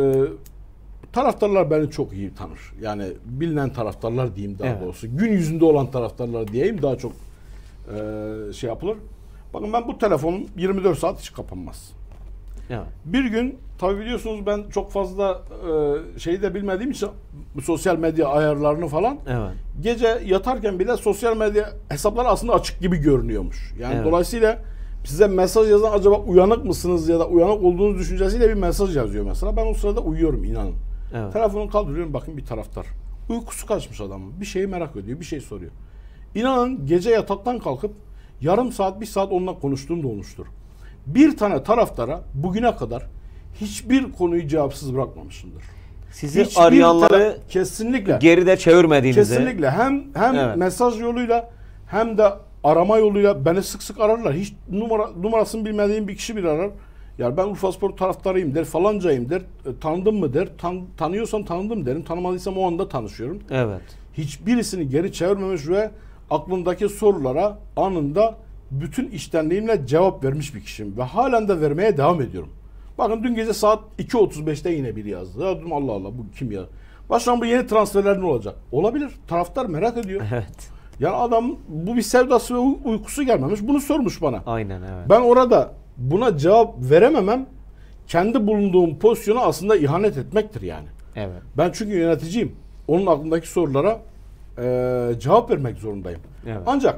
taraftarlar beni çok iyi tanır. Yani bilinen taraftarlar diyeyim daha doğrusu. Gün yüzünde olan taraftarlar diyeyim daha çok şey yapılır. Bakın ben bu telefonum 24 saat hiç kapanmaz. Evet. Bir gün tabi biliyorsunuz ben çok fazla şeyi de bilmediğim için sosyal medya ayarlarını falan gece yatarken bile sosyal medya hesapları aslında açık gibi görünüyormuş. Yani dolayısıyla size mesaj yazan acaba uyanık mısınız ya da uyanık olduğunuz düşüncesiyle bir mesaj yazıyor mesela. Ben o sırada uyuyorum inanın. Telefonu kaldırıyorum bakın bir taraftar. Uykusu kaçmış adamın. Bir şeyi merak ediyor, bir şey soruyor. İnanın gece yataktan kalkıp yarım saat, bir saat onunla konuştuğum da olmuştur. Bir tane taraftara bugüne kadar hiçbir konuyu cevapsız bırakmamışımdır. Sizi arayanları kesinlikle geride çevirmediğinize. Kesinlikle hem mesaj yoluyla hem de arama yoluyla beni sık sık ararlar. Hiç numarasını bilmediğim bir kişi bir arar. Yani ben Urfaspor taraftarıyım der, falancayım der, tanıdın mı der, tanıyorsam tanıdım derim, tanımadıysam o anda tanışıyorum. Evet. Hiçbirisini geri çevirmemiş ve aklındaki sorulara anında bütün içtenliğimle cevap vermiş bir kişiyim ve halen de vermeye devam ediyorum. Bakın dün gece saat 2.35'te yine biri yazdı. Ya dedim Allah Allah bu kim ya? Başkan bu yeni transferler ne olacak? Olabilir. Taraftar merak ediyor. Evet. Yani adam bu bir sevdası ve uykusu gelmemiş. Bunu sormuş bana. Aynen evet. Ben orada buna cevap verememem kendi bulunduğum pozisyona aslında ihanet etmektir yani. Evet. Ben çünkü yöneticiyim. Onun aklındaki sorulara cevap vermek zorundayım. Evet. Ancak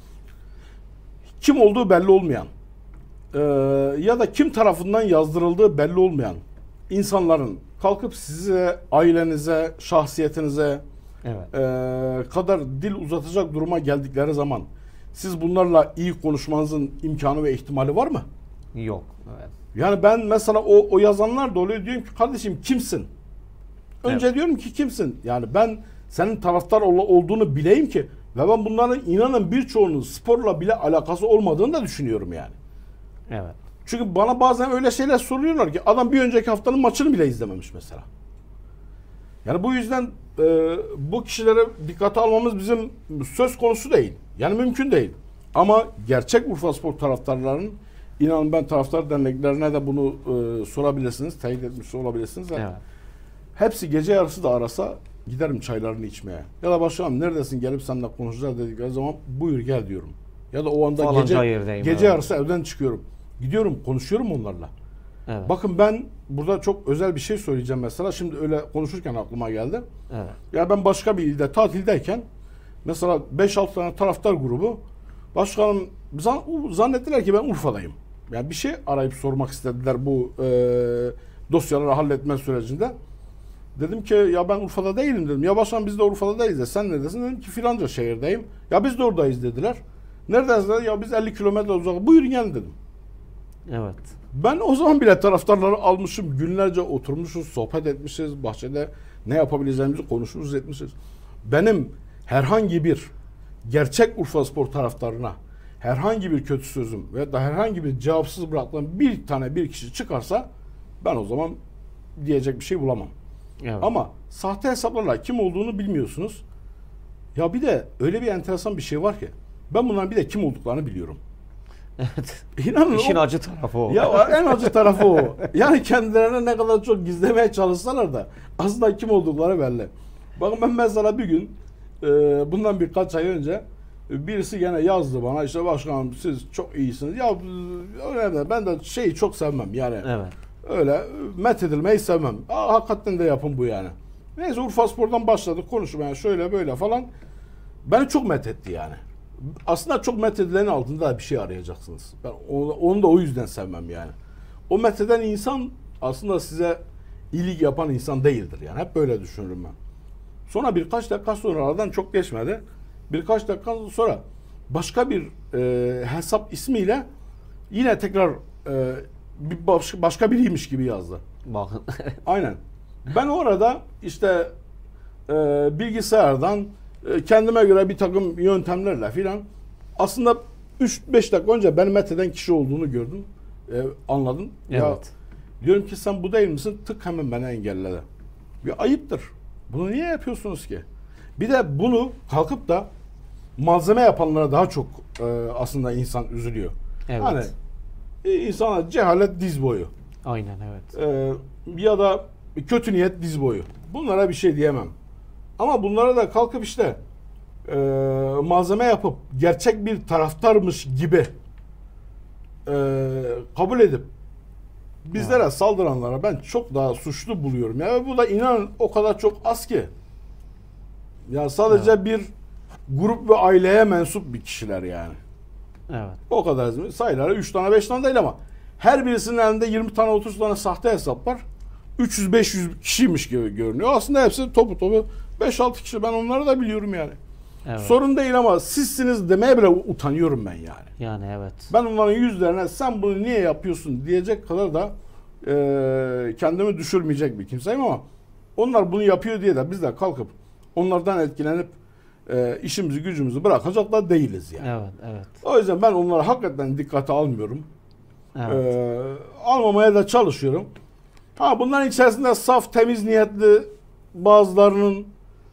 kim olduğu belli olmayan ya da kim tarafından yazdırıldığı belli olmayan insanların kalkıp size, ailenize, şahsiyetinize kadar dil uzatacak duruma geldikleri zaman siz bunlarla iyi konuşmanızın imkanı ve ihtimali var mı? Yok. Evet. Yani ben mesela o yazanlar da oluyor, diyorum ki kardeşim kimsin? Önce diyorum ki kimsin? Yani ben senin taraftar olduğunu bileyim ki ve ben bunların inanın birçoğunun sporla bile alakası olmadığını da düşünüyorum yani. Evet. Çünkü bana bazen öyle şeyler soruyorlar ki adam bir önceki haftanın maçını bile izlememiş mesela. Yani bu yüzden bu kişilere dikkate almamız bizim söz konusu değil. Yani mümkün değil. Ama gerçek Urfaspor taraftarlarının İnanın ben taraftar derneklerine de bunu sorabilirsiniz, teyit etmiş olabilirsiniz. Evet. Hepsi gece yarısı da arasa giderim çaylarını içmeye. Ya da başkanım neredesin, gelip seninle konuşacağız dedikleri zaman buyur gel diyorum. Ya da o anda Falanca gece evet. yarısı evden çıkıyorum. Gidiyorum, konuşuyorum onlarla. Evet. Bakın ben burada çok özel bir şey söyleyeceğim mesela. Şimdi öyle konuşurken aklıma geldi. Evet. Ya ben başka bir ilde tatildeyken mesela 5-6 tane taraftar grubu, başkanım zannettiler ki ben Urfa'dayım. Yani bir şey arayıp sormak istediler bu dosyaları halletme sürecinde. Dedim ki ya ben Urfa'da değilim dedim. Ya başkanım biz de Urfa'da değiliz de sen neredesin? Dedim ki filanca şehirdeyim. Ya biz de oradayız dediler. Neredesiniz dediler. Ya biz 50 kilometre uzak. Buyurun gelin dedim. Evet. Ben o zaman bile taraftarları almışım. Günlerce oturmuşuz, sohbet etmişiz. Bahçede ne yapabileceğimizi konuşmuşuz, etmişiz. Benim herhangi bir gerçek Urfaspor taraftarına herhangi bir kötü sözüm ve da herhangi bir cevapsız bıraktığım bir kişi çıkarsa ben o zaman diyecek bir şey bulamam. Evet. Ama sahte hesaplarla kim olduğunu bilmiyorsunuz. Ya bir de öyle bir enteresan bir şey var ki ben bunların bir de kim olduklarını biliyorum. Evet. İnanın İşin acı tarafı o. Ya en acı tarafı o. Yani kendilerine ne kadar çok gizlemeye çalışsalar da aslında kim oldukları belli. Bakın ben mesela bir gün bundan birkaç ay önce birisi gene yazdı bana, işte başkanım siz çok iyisiniz. Ya öyle de ben de şeyi çok sevmem yani. Evet. Öyle methedilmeyi sevmem. Hakikaten de yapın bu yani. Neyse Urfaspor'dan başladık konuşmaya şöyle böyle falan. Beni çok methetti yani. Aslında çok methedilenin altında da bir şey arayacaksınız. Ben onu da o yüzden sevmem yani. O metheden insan aslında size iyilik yapan insan değildir yani. Hep böyle düşünürüm ben. Sonra birkaç dakika sonra, aradan çok geçmedi. Birkaç dakika sonra başka bir hesap ismiyle yine tekrar başka biriymiş gibi yazdı. Bakın. Aynen. Ben orada işte bilgisayardan kendime göre bir takım yöntemlerle filan aslında 3-5 dakika önce beni metheden kişi olduğunu gördüm. Anladım. Evet. Ya, diyorum ki sen bu değil misin? Tık hemen beni engelledi. Bir ayıptır. Bunu niye yapıyorsunuz ki? Bir de bunu kalkıp da malzeme yapanlara daha çok aslında insan üzülüyor. Evet. Hani insana cehalet diz boyu. Aynen evet. Ya da kötü niyet diz boyu. Bunlara bir şey diyemem. Ama bunlara da kalkıp işte malzeme yapıp gerçek bir taraftarmış gibi kabul edip bizlere saldıranlara ben çok daha suçlu buluyorum. Yani bu da inanın o kadar çok az ki. Ya sadece bir grup ve aileye mensup bir kişiler yani. Evet. O kadar sayıları 3 tane 5 tane değil ama her birisinin elinde 20 tane 30 tane sahte hesap var. 300-500 kişiymiş gibi görünüyor. Aslında hepsi topu 5-6 kişi. Ben onları da biliyorum yani. Evet. Sorun değil ama sizsiniz demeye bile utanıyorum ben yani. Yani evet. Ben onların yüzlerine sen bunu niye yapıyorsun diyecek kadar da kendimi düşürmeyecek bir kimseyim ama onlar bunu yapıyor diye de biz de kalkıp onlardan etkilenip işimizi gücümüzü bırakacaklar değiliz yani. Evet, evet. O yüzden ben onları hakikaten dikkate almıyorum. Evet. Almamaya da çalışıyorum. Ha bunların içerisinde saf temiz niyetli bazılarının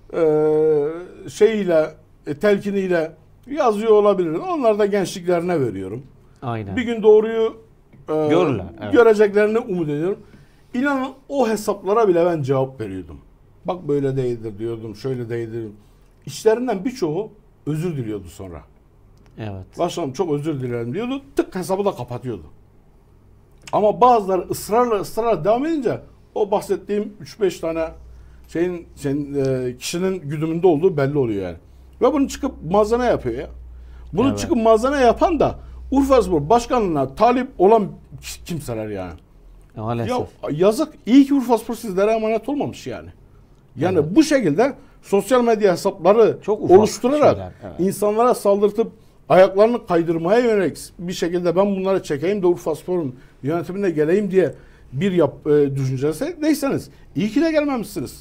telkiniyle yazıyor olabilir. Onları da gençliklerine veriyorum. Aynen. Bir gün doğruyu Görürler, evet. göreceklerini umut ediyorum. İnanın o hesaplara bile ben cevap veriyordum. Bak böyle değildir diyordum, şöyle değildir. İçlerinden birçoğu özür diliyordu sonra. Evet. Başkanım çok özür dilerim diyordu. Tık hesabı da kapatıyordu. Ama bazıları ısrarla devam edince o bahsettiğim 3-5 tane kişinin güdümünde olduğu belli oluyor yani. Ve bunu çıkıp malzeme yapıyor ya. Bunu Evet. çıkıp malzeme yapan da Urfaspor başkanlığına talip olan kimseler yani. Maalesef. Ya yazık. İyi ki Urfaspor sizlere emanet olmamış yani. Yani Evet. bu şekilde sosyal medya hesapları Çok ufak oluşturarak şeyler, evet. insanlara saldırtıp ayaklarını kaydırmaya yönelik bir şekilde ben bunları çekeyim de Urfaspor'un yönetimine geleyim diye bir düşüncesi değilseniz iyi ki de gelmemişsiniz.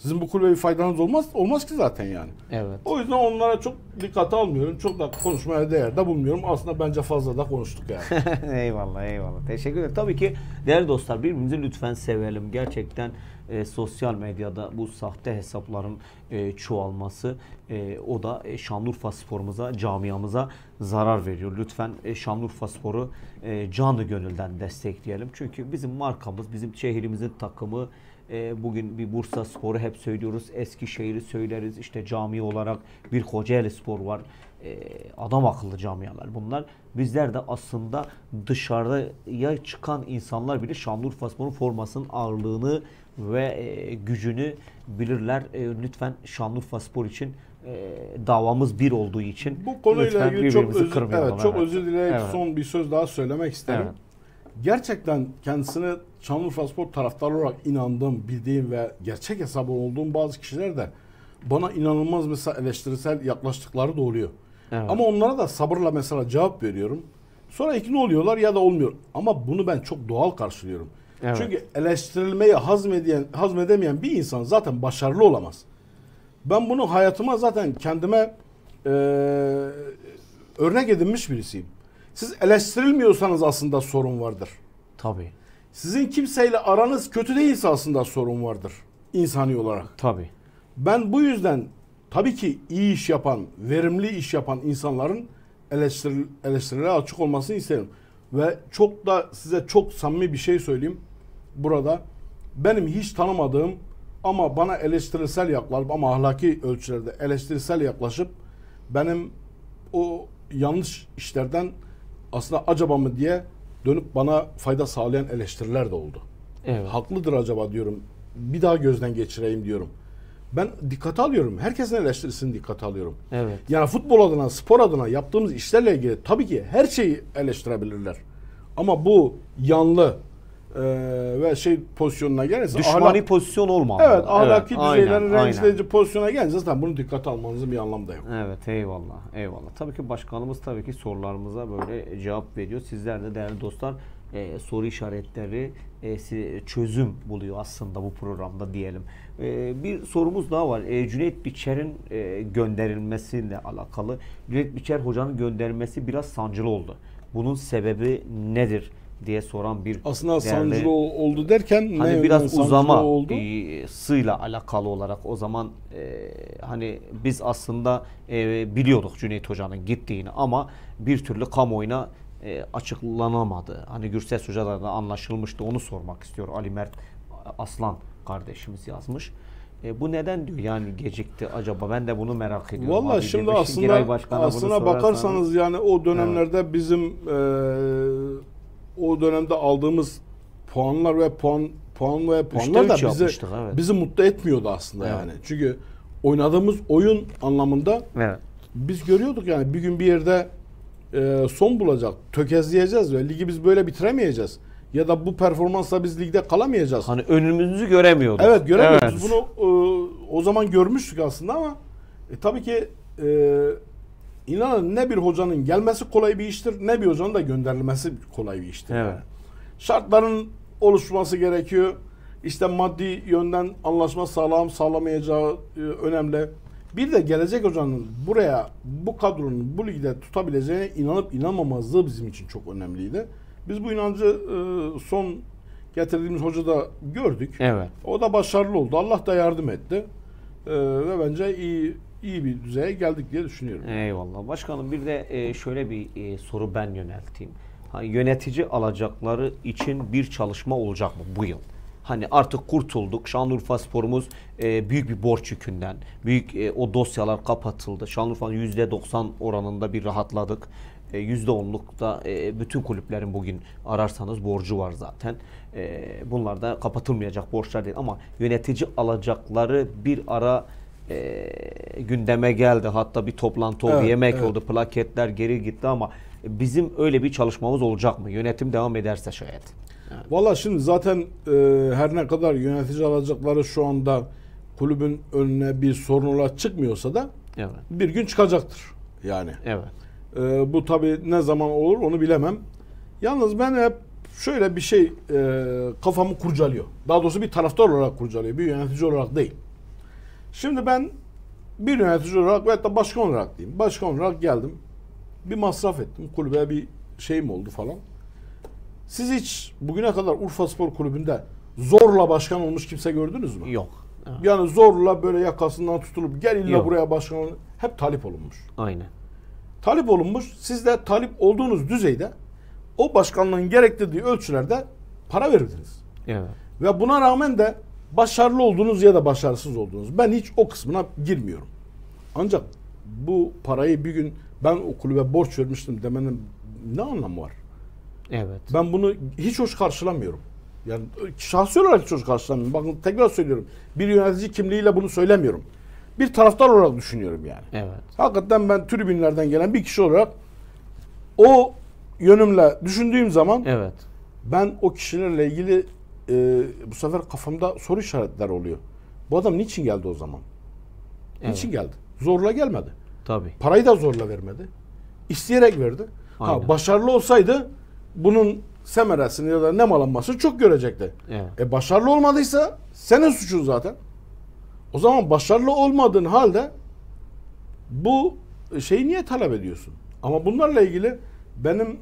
Sizin bu kulübe bir faydanız olmaz ki zaten yani. Evet. O yüzden onlara çok dikkate almıyorum. Çok da konuşmaya değer de bulmuyorum. Aslında bence fazla da konuştuk yani. Eyvallah, eyvallah. Teşekkür ederim. Tabii ki değerli dostlar, birbirimizi lütfen sevelim. Gerçekten sosyal medyada bu sahte hesapların çoğalması o da Şanlıurfa sporumuza, camiamıza zarar veriyor. Lütfen Şanlıurfa Sporu canı gönülden destekleyelim. Çünkü bizim markamız, bizim şehrimizin takımı. Bugün bir Bursa Sporu hep söylüyoruz. Eskişehir'i söyleriz. İşte cami olarak bir Kocaeli Spor var. Adam akıllı camialar bunlar. Bizler de aslında dışarıya çıkan insanlar bile Şanlıurfa Spor'un formasının ağırlığını ve gücünü bilirler. Lütfen Şanlıurfa Spor için davamız bir olduğu için bu konuyla lütfen ilgili çok kırmayalım. özür dileyip Evet. son bir söz daha söylemek isterim. Evet. Gerçekten kendisine Şanlıurfa Spor taraftarı olarak inandığım, bildiğim ve gerçek hesabı olduğum bazı kişiler de bana inanılmaz mesela eleştirisel yaklaştıkları da oluyor. Evet. Ama onlara da sabırla mesela cevap veriyorum. Sonra ikna oluyorlar ya da olmuyor. Ama bunu ben çok doğal karşılıyorum. Evet. Çünkü eleştirilmeyi hazmedemeyen bir insan zaten başarılı olamaz. Ben bunu hayatıma zaten kendime örnek edinmiş birisiyim. Siz eleştirilmiyorsanız aslında sorun vardır. Tabii. Sizin kimseyle aranız kötü değilse aslında sorun vardır insani olarak. Tabii. Ben bu yüzden tabii ki iyi iş yapan, verimli iş yapan insanların eleştirilere açık olmasını isterim. Ve size çok samimi bir şey söyleyeyim burada. Benim hiç tanımadığım ama bana eleştirisel yaklaşıp ama ahlaki ölçülerde eleştirisel yaklaşıp benim o yanlış işlerden aslında acaba mı diye dönüp bana fayda sağlayan eleştiriler de oldu. Evet. Haklıdır acaba diyorum. Bir daha gözden geçireyim diyorum. Ben dikkate alıyorum. Herkesin eleştirisini dikkate alıyorum. Evet. Yani futbol adına, spor adına yaptığımız işlerle ilgili tabii ki her şeyi eleştirebilirler. Ama bu yanlı ve pozisyonuna gelirse Düşmani pozisyon olmalı. evet, ahlaki düzeylerin aynen. rencide edici pozisyona gelince zaten bunu dikkate almanızın bir anlamı da yok. Evet, eyvallah, eyvallah. Tabii ki başkanımız tabii ki sorularımıza böyle cevap veriyor. Sizler de değerli dostlar soru işaretleri çözüm buluyor aslında bu programda diyelim. Bir sorumuz daha var. Cüneyt Biçer'in gönderilmesiyle alakalı. Cüneyt Biçer hocanın gönderilmesi biraz sancılı oldu. Bunun sebebi nedir diye soran bir Aslında değerli, sancılı oldu derken hani ne biraz sancılı uzama oldu? sıyla alakalı olarak o zaman hani biz aslında biliyorduk Cüneyt Hoca'nın gittiğini ama bir türlü kamuoyuna açıklanamadı. Hani Gürses Hoca'da da anlaşılmıştı. Onu sormak istiyor. Ali Mert Aslan kardeşimiz yazmış. Bu neden diyor yani gecikti acaba? Ben de bunu merak ediyorum. Vallahi şimdi aslında bakarsanız yani o dönemlerde evet, bizim o dönemde aldığımız puanlar ve puanlar da bizi mutlu etmiyordu aslında evet, yani. Çünkü oynadığımız oyun anlamında evet, biz görüyorduk yani bir gün bir yerde son bulacak, tökezleyeceğiz ve ligi biz böyle bitiremeyeceğiz. Ya da bu performansla biz ligde kalamayacağız. Hani önümüzü göremiyorduk. Evet, göremiyoruz. Evet. Bunu o zaman görmüştük aslında ama tabii ki inanın ne bir hocanın gelmesi kolay bir iştir, ne bir hocanın da gönderilmesi kolay bir iştir. Evet. Yani. Şartların oluşması gerekiyor. İşte maddi yönden anlaşma sağlamayacağı önemli. Bir de gelecek hocanın bu kadronun bu ligde tutabileceğine inanıp inanmamazlığı bizim için çok önemliydi. Biz bu inancı son getirdiğimiz hocada gördük. Evet. O da başarılı oldu. Allah da yardım etti. Ve bence iyi bir düzeye geldik diye düşünüyorum. Eyvallah. Başkanım bir de şöyle bir soru ben yönelteyim. Hani yönetici alacakları için bir çalışma olacak mı bu yıl? Hani artık kurtulduk. Şanlıurfa Spor'umuz büyük bir borç yükünden. O dosyalar kapatıldı. Şanlıurfa'nın %90 oranında bir rahatladık. %10'lukta bütün kulüplerin bugün ararsanız borcu var zaten. Bunlar da kapatılmayacak borçlar değil ama yönetici alacakları bir ara gündeme geldi. Hatta bir toplantı oldu, yemek oldu, plaketler geri gitti ama bizim öyle bir çalışmamız olacak mı? Yönetim devam ederse şayet. Yani. Valla şimdi zaten her ne kadar yönetici alacakları şu anda kulübün önüne bir sorun olarak çıkmıyorsa da evet, bir gün çıkacaktır. Yani. Evet. Bu tabii ne zaman olur onu bilemem. Yalnız ben hep şöyle bir şey kafamı kurcalıyor. Daha doğrusu bir taraftar olarak kurcalıyor. Bir yönetici olarak değil. Şimdi ben bir yönetici olarak veyahut da başkan olarak diyeyim. Başkan olarak geldim. Bir masraf ettim. Kulübe bir şeyim oldu falan. Siz hiç bugüne kadar Urfaspor Kulübü'nde zorla başkan olmuş kimse gördünüz mü? Yok. Yani zorla böyle yakasından tutulup gel illa Yok. buraya başkan ol. Hep talip olunmuş. Aynen. Talip olunmuş. Siz de talip olduğunuz düzeyde o başkanlığın gerektirdiği ölçülerde para verirdiniz. Evet. Ve buna rağmen de başarılı olduğunuz ya da başarısız olduğunuz. Ben hiç o kısmına girmiyorum. Ancak bu parayı bir gün ben o kulübe borç vermiştim demenin ne anlamı var? Evet. Ben bunu hiç hoş karşılamıyorum. Yani şahsi olarak hiç hoş karşılamıyorum. Bakın tekrar söylüyorum. Bir yönetici kimliğiyle bunu söylemiyorum. Bir taraftar olarak düşünüyorum yani. Evet. Hakikaten ben tribünlerden gelen bir kişi olarak o yönümle düşündüğüm zaman Evet. ben o kişilerle ilgili bu sefer kafamda soru işaretler oluyor. Bu adam niçin geldi o zaman? Evet. Niçin geldi? Zorla gelmedi. Tabii. Parayı da zorla vermedi. İsteyerek verdi. Aynen. Başarılı olsaydı bunun semeresini ya da nemalanmasını çok görecekti. Evet. Başarılı olmadıysa senin suçun zaten. O zaman başarılı olmadığın halde bu şeyi niye talep ediyorsun? Ama bunlarla ilgili benim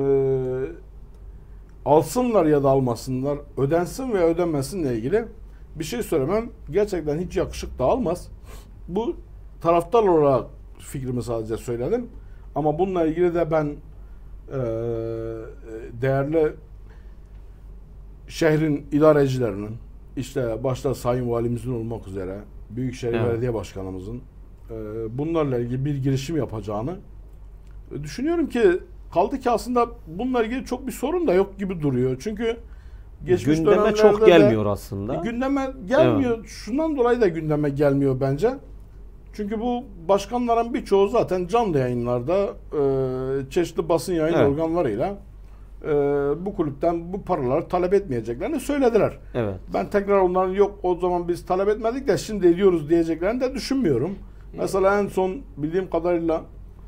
alsınlar ya da almasınlar, ödensin veya ödenmesinle ilgili bir şey söylemem gerçekten hiç yakışık dağılmaz. Bu taraftar olarak fikrimi sadece söyledim. Ama bununla ilgili de ben değerli şehrin idarecilerinin, işte başta Sayın Valimizin olmak üzere Büyükşehir Evet. Belediye Başkanımızın bunlarla ilgili bir girişim yapacağını düşünüyorum ki kaldı ki aslında bununla ilgili çok bir sorun da yok gibi duruyor. Çünkü geçmiş Gündeme dönemlerde çok de gelmiyor aslında. gündeme gelmiyor. Şundan dolayı da gündeme gelmiyor bence. Çünkü bu başkanların birçoğu zaten canlı yayınlarda çeşitli basın yayın Evet. organlarıyla bu kulüpten bu paraları talep etmeyeceklerini söylediler. Evet. Ben tekrar onların yok o zaman biz talep etmedik de şimdi ediyoruz diyeceklerini de düşünmüyorum. Mesela en son bildiğim kadarıyla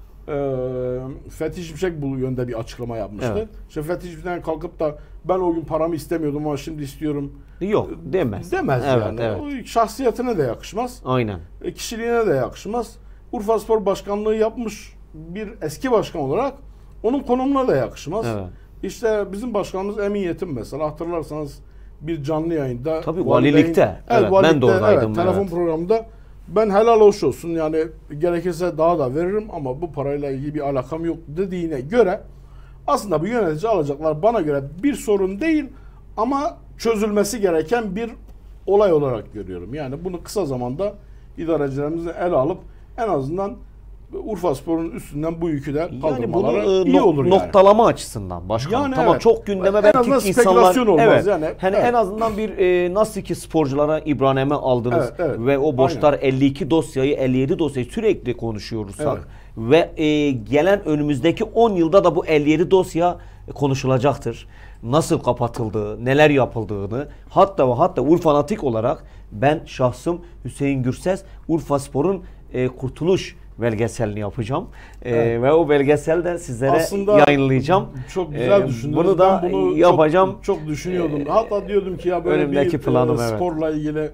Fethi Şimşek bu yönde bir açıklama yapmıştı. Evet. İşte Fethi Şimşek'ten kalkıp da ben o gün paramı istemiyordum ama şimdi istiyorum Yok demez. demez Evet, yani. evet. O şahsiyetine de yakışmaz. Aynen. Kişiliğine de yakışmaz. Urfaspor Başkanlığı yapmış bir eski başkan olarak onun konumuna da yakışmaz. Evet. İşte bizim başkanımız Emin Yetim mesela hatırlarsanız bir canlı yayında Tabii, valilikte. Evet, ben de oradaydım, telefon evet. programında ben helal hoş olsun yani gerekirse daha da veririm ama bu parayla ilgili bir alakam yok dediğine göre aslında bu yönetici alacaklar bana göre bir sorun değil ama çözülmesi gereken bir olay olarak görüyorum. Yani bunu kısa zamanda idarecilerimizin ele alıp en azından Urfaspor'un üstünden bu yükü de Yani kaldırmaları bunu iyi olur yani. noktalama açısından başkanım. Yani tamam evet. çok gündeme En belki azından insanlar spekülasyon olmaz evet. yani. Hani Evet. en azından bir nasıl ki sporculara İbrahim'e aldınız Evet, evet. ve o borçlar Aynen. 52 dosyayı 57 dosyayı sürekli konuşuyoruz. Evet. Ve gelen önümüzdeki 10 yılda da bu 57 dosya konuşulacaktır. Nasıl kapatıldığı, neler yapıldığını hatta Urfanatik olarak ben şahsım Hüseyin Gürses Urfaspor'un kurtuluş belgeselini yapacağım. Evet. Ve o belgesel de sizlere Aslında yayınlayacağım. Çok güzel düşündünüz. Bunu da Ben bunu yapacağım. Çok düşünüyordum. Hatta diyordum ki ya böyle önümdeki bir planım, evet. sporla ilgili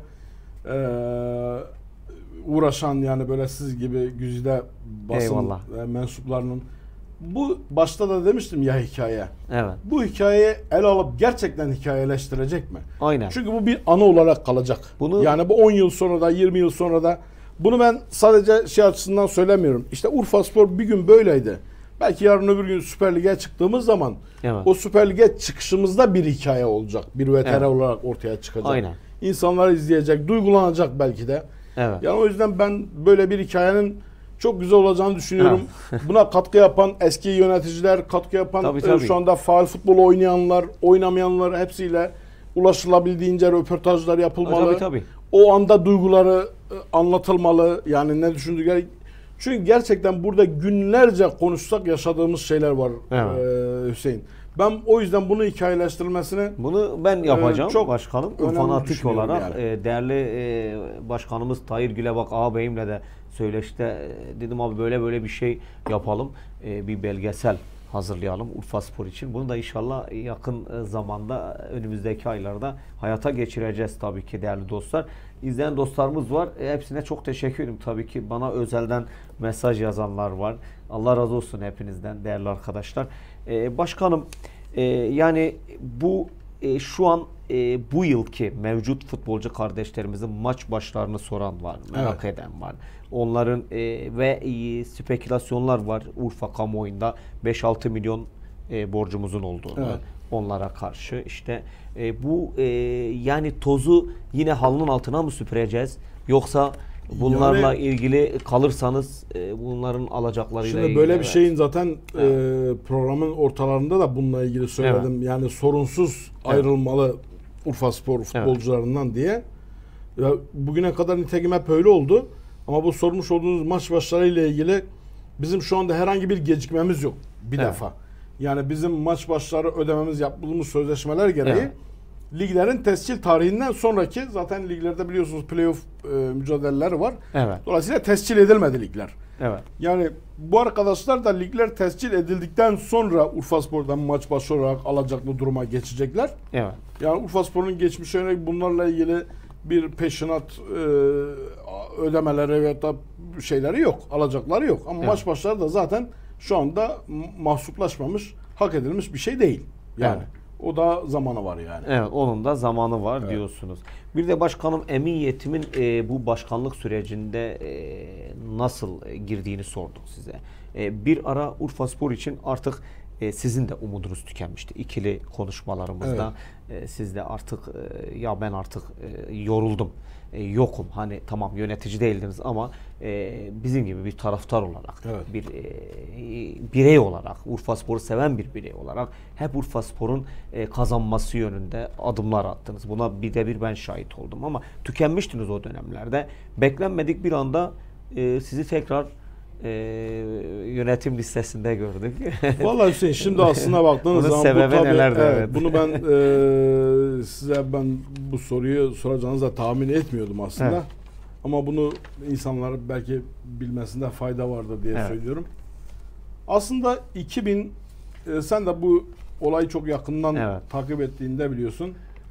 uğraşan yani böyle siz gibi güzide basın Eyvallah. mensuplarının bu başta da demiştim ya hikaye. Evet. Bu hikayeyi ele alıp gerçekten hikayeleştirecek mi? Aynen. Çünkü bu bir anı olarak kalacak. Bunu- Yani bu 10 yıl sonra da 20 yıl sonra da bunu ben sadece şey açısından söylemiyorum. İşte Urfaspor bir gün böyleydi. Belki yarın öbür gün Süper Lig'e çıktığımız zaman Evet. o Süper Lig'e çıkışımızda bir hikaye olacak. Bir veteran Evet. olarak ortaya çıkacak. Aynen. İnsanlar izleyecek, duygulanacak belki de. Evet. Yani o yüzden ben böyle bir hikayenin çok güzel olacağını düşünüyorum. Buna katkı yapan eski yöneticiler, katkı yapan Tabii. şu anda faal futbol oynayanlar, oynamayanlar hepsiyle ulaşılabildiğince röportajlar yapılmalı. Tabii. O anda duyguları anlatılmalı. Yani ne düşündükleri. Çünkü gerçekten burada günlerce konuşsak yaşadığımız şeyler var Evet. Hüseyin. Ben o yüzden bunu hikayeleştirilmesini Bunu ben yapacağım çok başkanım. önemli Fanatik düşünüyorum olarak yani. değerli başkanımız Tahir Gülebak ağabeyimle de söyleşte dedim abi böyle bir şey yapalım. Bir belgesel hazırlayalım Urfaspor için. Bunu da inşallah yakın zamanda, önümüzdeki aylarda hayata geçireceğiz tabii ki değerli dostlar. İzleyen dostlarımız var. Hepsine çok teşekkür ederim. Tabii ki bana özelden mesaj yazanlar var. Allah razı olsun hepinizden değerli arkadaşlar. Başkanım, yani bu şu an bu yılki mevcut futbolcu kardeşlerimizin maç başlarını soran var, merak eden var. Onların ve spekülasyonlar var Urfa kamuoyunda 5-6 milyon borcumuzun olduğunu onlara karşı. İşte bu yani tozu yine halının altına mı süpüreceğiz? Yoksa bunlarla ilgili kalırsanız bunların alacaklarıyla ilgili... Şimdi böyle bir şeyin zaten programın ortalarında da bununla ilgili söyledim. Yani sorunsuz ayrılmalı Urfaspor futbolcularından diye. Ya bugüne kadar nitekim hep öyle oldu. Ama bu sormuş olduğunuz maç başlarıyla ilgili bizim şu anda herhangi bir gecikmemiz yok bir defa. Yani bizim maç başları ödememiz, yaptığımız sözleşmeler gereği liglerin tescil tarihinden sonraki, zaten liglerde biliyorsunuz playoff mücadeleleri var. Dolayısıyla tescil edilmedi ligler. Yani bu arkadaşlar da ligler tescil edildikten sonra Urfaspor'dan maç başı olarak alacaklı duruma geçecekler. Yani Urfaspor'un geçmişe yönelik bunlarla ilgili bir peşinat ödemeleri veya da şeyleri yok, alacakları yok. Ama maç başları da zaten şu anda mahsuplaşmamış, hak edilmiş bir şey değil. Yani o da zamanı var yani. Evet, onun da zamanı var diyorsunuz. Bir de başkanım, Emin Yetim'in bu başkanlık sürecinde nasıl girdiğini sorduk size. Bir ara Urfaspor için artık sizin de umudunuz tükenmişti. İkili konuşmalarımızda siz de artık ya ben artık yoruldum, yokum. Hani tamam yönetici değildiniz ama bizim gibi bir taraftar olarak, bir birey olarak, Urfaspor'u seven bir birey olarak hep Urfaspor'un kazanması yönünde adımlar attınız. Buna bir ben şahit oldum ama tükenmiştiniz o dönemlerde. Beklenmedik bir anda sizi tekrar yönetim listesinde gördük. Vallahi Hüseyin, şimdi aslına baktığınız zaman sebebi nelerdi? Bunu ben size bu soruyu soracağınızı tahmin etmiyordum aslında. Ama bunu insanlar belki bilmesinde fayda vardır diye söylüyorum. Aslında 2000 sen de bu olayı çok yakından takip ettiğinde biliyorsun.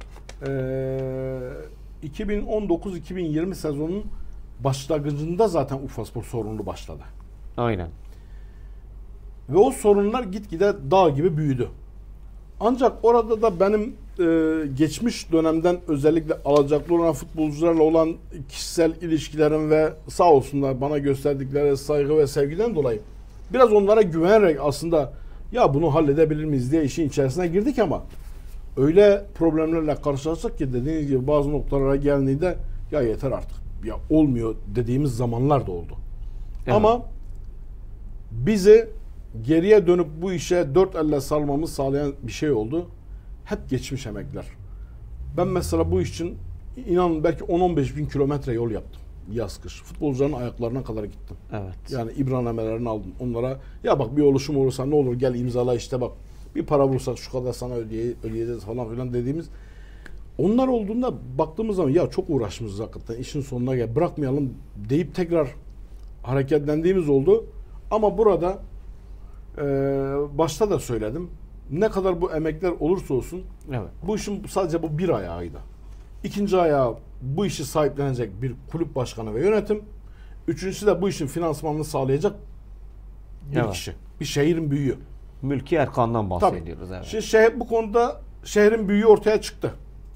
2019-2020 sezonunun başlangıcında zaten Urfaspor sorunlu başladı. Aynen. Ve o sorunlar gitgide dağ gibi büyüdü. Ancak orada da benim geçmiş dönemden özellikle alacaklı olan futbolcularla olan kişisel ilişkilerim ve sağ olsunlar bana gösterdikleri saygı ve sevgiden dolayı biraz onlara güvenerek aslında ya bunu halledebilir miyiz diye işin içerisine girdik ama öyle problemlerle karşılaştık ki dediğiniz gibi bazı noktalara geldiğinde ya yeter artık, ya olmuyor dediğimiz zamanlar da oldu. Ama bizi geriye dönüp bu işe dört elle sarmamız sağlayan bir şey oldu. Hep geçmiş emekler. Ben mesela bu iş için inanın belki 10-15 bin kilometre yol yaptım. Yaz kış. Futbolcuların ayaklarına kadar gittim. Yani ibranamelerini aldım. Onlara ya bak bir oluşum olursa ne olur gel imzala, işte bak bir para bulursak şu kadar sana ödeyeceğiz falan filan dediğimiz. Onlar olduğunda baktığımız zaman ya çok uğraşmışız hakikaten, işin sonuna gel bırakmayalım deyip tekrar hareketlendiğimiz oldu. Ama burada başta da söyledim. Ne kadar bu emekler olursa olsun bu işin sadece bu bir ayağıydı. İkinci ayağı bu işi sahiplenecek bir kulüp başkanı ve yönetim. Üçüncüsü de bu işin finansmanını sağlayacak bir kişi. Bir şehrin büyüğü. Mülki Erkan'dan bahsediyoruz. Şimdi bu konuda şehrin büyüğü ortaya çıktı.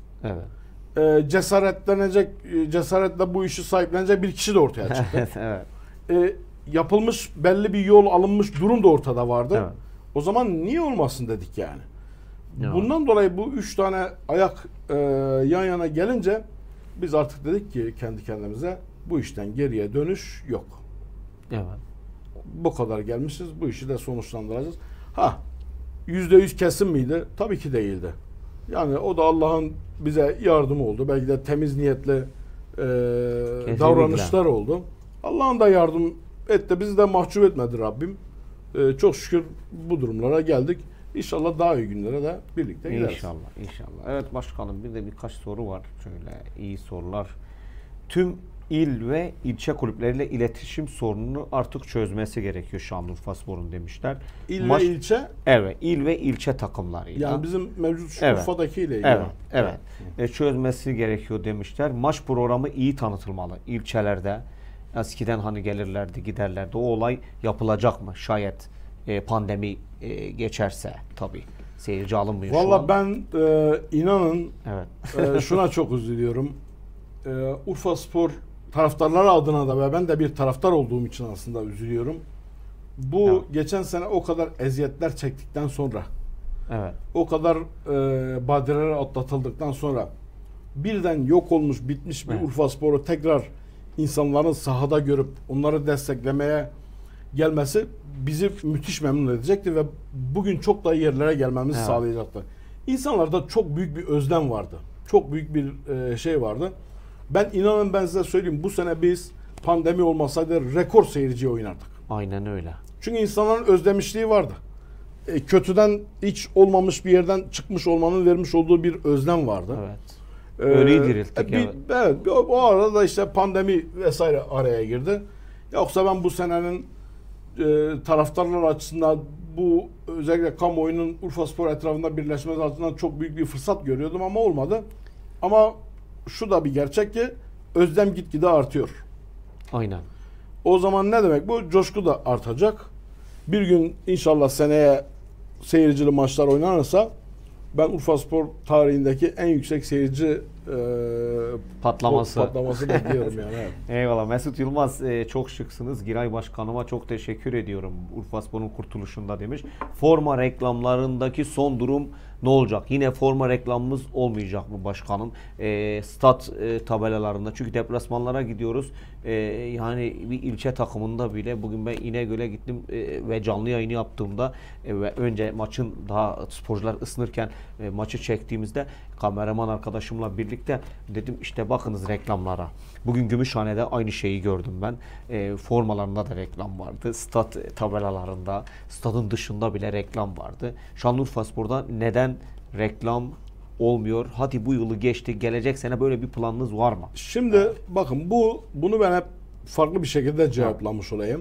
Cesaretle bu işi sahiplenecek bir kişi de ortaya çıktı. Yapılmış belli bir yol alınmış durum da ortada vardı. O zaman niye olmasın dedik yani. Bundan dolayı bu üç tane ayak yan yana gelince biz artık dedik ki kendi kendimize bu işten geriye dönüş yok. Bu kadar gelmişiz, bu işi de sonuçlandıracağız. %100 kesin miydi? Tabii ki değildi. Yani o da Allah'ın bize yardımı oldu. Belki de temiz niyetli davranışlar oldu. Allah'ın da yardım etti. Bizi de mahcup etmedi Rabbim. Çok şükür bu durumlara geldik. İnşallah daha iyi günlere de birlikte gideriz. İnşallah. Evet başkanım, bir de birkaç soru var. Şöyle iyi sorular. Tüm il ve ilçe kulüpleriyle iletişim sorununu artık çözmesi gerekiyor Şanlıurfaspor'un demişler. İl ve ilçe? Evet, il ve ilçe takımlarıyla. Yani bizim mevcut şu Evet. Urfa'dakiyle ilgili. Evet, evet. Çözmesi gerekiyor demişler. Maç programı iyi tanıtılmalı ilçelerde. Eskiden hani gelirlerdi, giderlerdi. O olay yapılacak mı? Şayet pandemi geçerse tabii. Seyirci alınmıyor şu an. Valla ben inanın Evet. şuna çok üzülüyorum. Urfaspor taraftarları adına da ve ben de bir taraftar olduğum için aslında üzülüyorum. Bu Evet. geçen sene o kadar eziyetler çektikten sonra, Evet. o kadar badireler atlatıldıktan sonra birden yok olmuş, bitmiş bir Evet. Urfaspor'u tekrar insanların sahada görüp onları desteklemeye gelmesi bizi müthiş memnun edecekti ve bugün çok daha yerlere gelmemizi Evet. sağlayacaktı. İnsanlarda çok büyük bir özlem vardı. Çok büyük bir şey vardı. Ben size söyleyeyim, bu sene biz pandemi olmasaydı rekor seyirciye oynardık. Aynen öyle. Çünkü insanların özlemişliği vardı. Kötüden hiç olmamış bir yerden çıkmış olmanın vermiş olduğu bir özlem vardı. Evet. Ölüyü dirilttik, evet. Evet. O arada da işte pandemi vesaire araya girdi. Yoksa ben bu senenin taraftarlar açısından bu özellikle kamuoyunun Urfaspor etrafında birleşmesi açısından çok büyük bir fırsat görüyordum ama olmadı. Ama şu da bir gerçek ki özlem gitgide artıyor. Aynen. O zaman ne demek bu? Coşku da artacak. Bir gün inşallah seneye seyircili maçlar oynanırsa ben Urfaspor tarihindeki en yüksek seyirci Patlaması bekliyorum yani. Evet. Eyvallah. Mesut Yılmaz, çok şıksınız. Giray Başkanıma çok teşekkür ediyorum. Urfaspor'un kurtuluşunda demiş. Forma reklamlarındaki son durum ne olacak? Yine forma reklamımız olmayacak mı başkanım? Stat tabelalarında. Çünkü deplasmanlara gidiyoruz. Yani bir ilçe takımında bile bugün ben İnegöl'e gittim ve canlı yayını yaptığımda ve önce maçın daha sporcular ısınırken maçı çektiğimizde kameraman arkadaşımla birlikte dedim işte bakınız reklamlara. Bugün Gümüşhane'de aynı şeyi gördüm ben. Formalarında da reklam vardı. Stat tabelalarında, stadın dışında bile reklam vardı. Şanlıurfaspor'da neden reklam olmuyor? Hadi bu yılı geçti. Gelecek sene böyle bir planınız var mı? Şimdi bakın bunu ben hep farklı bir şekilde cevaplamış olayım.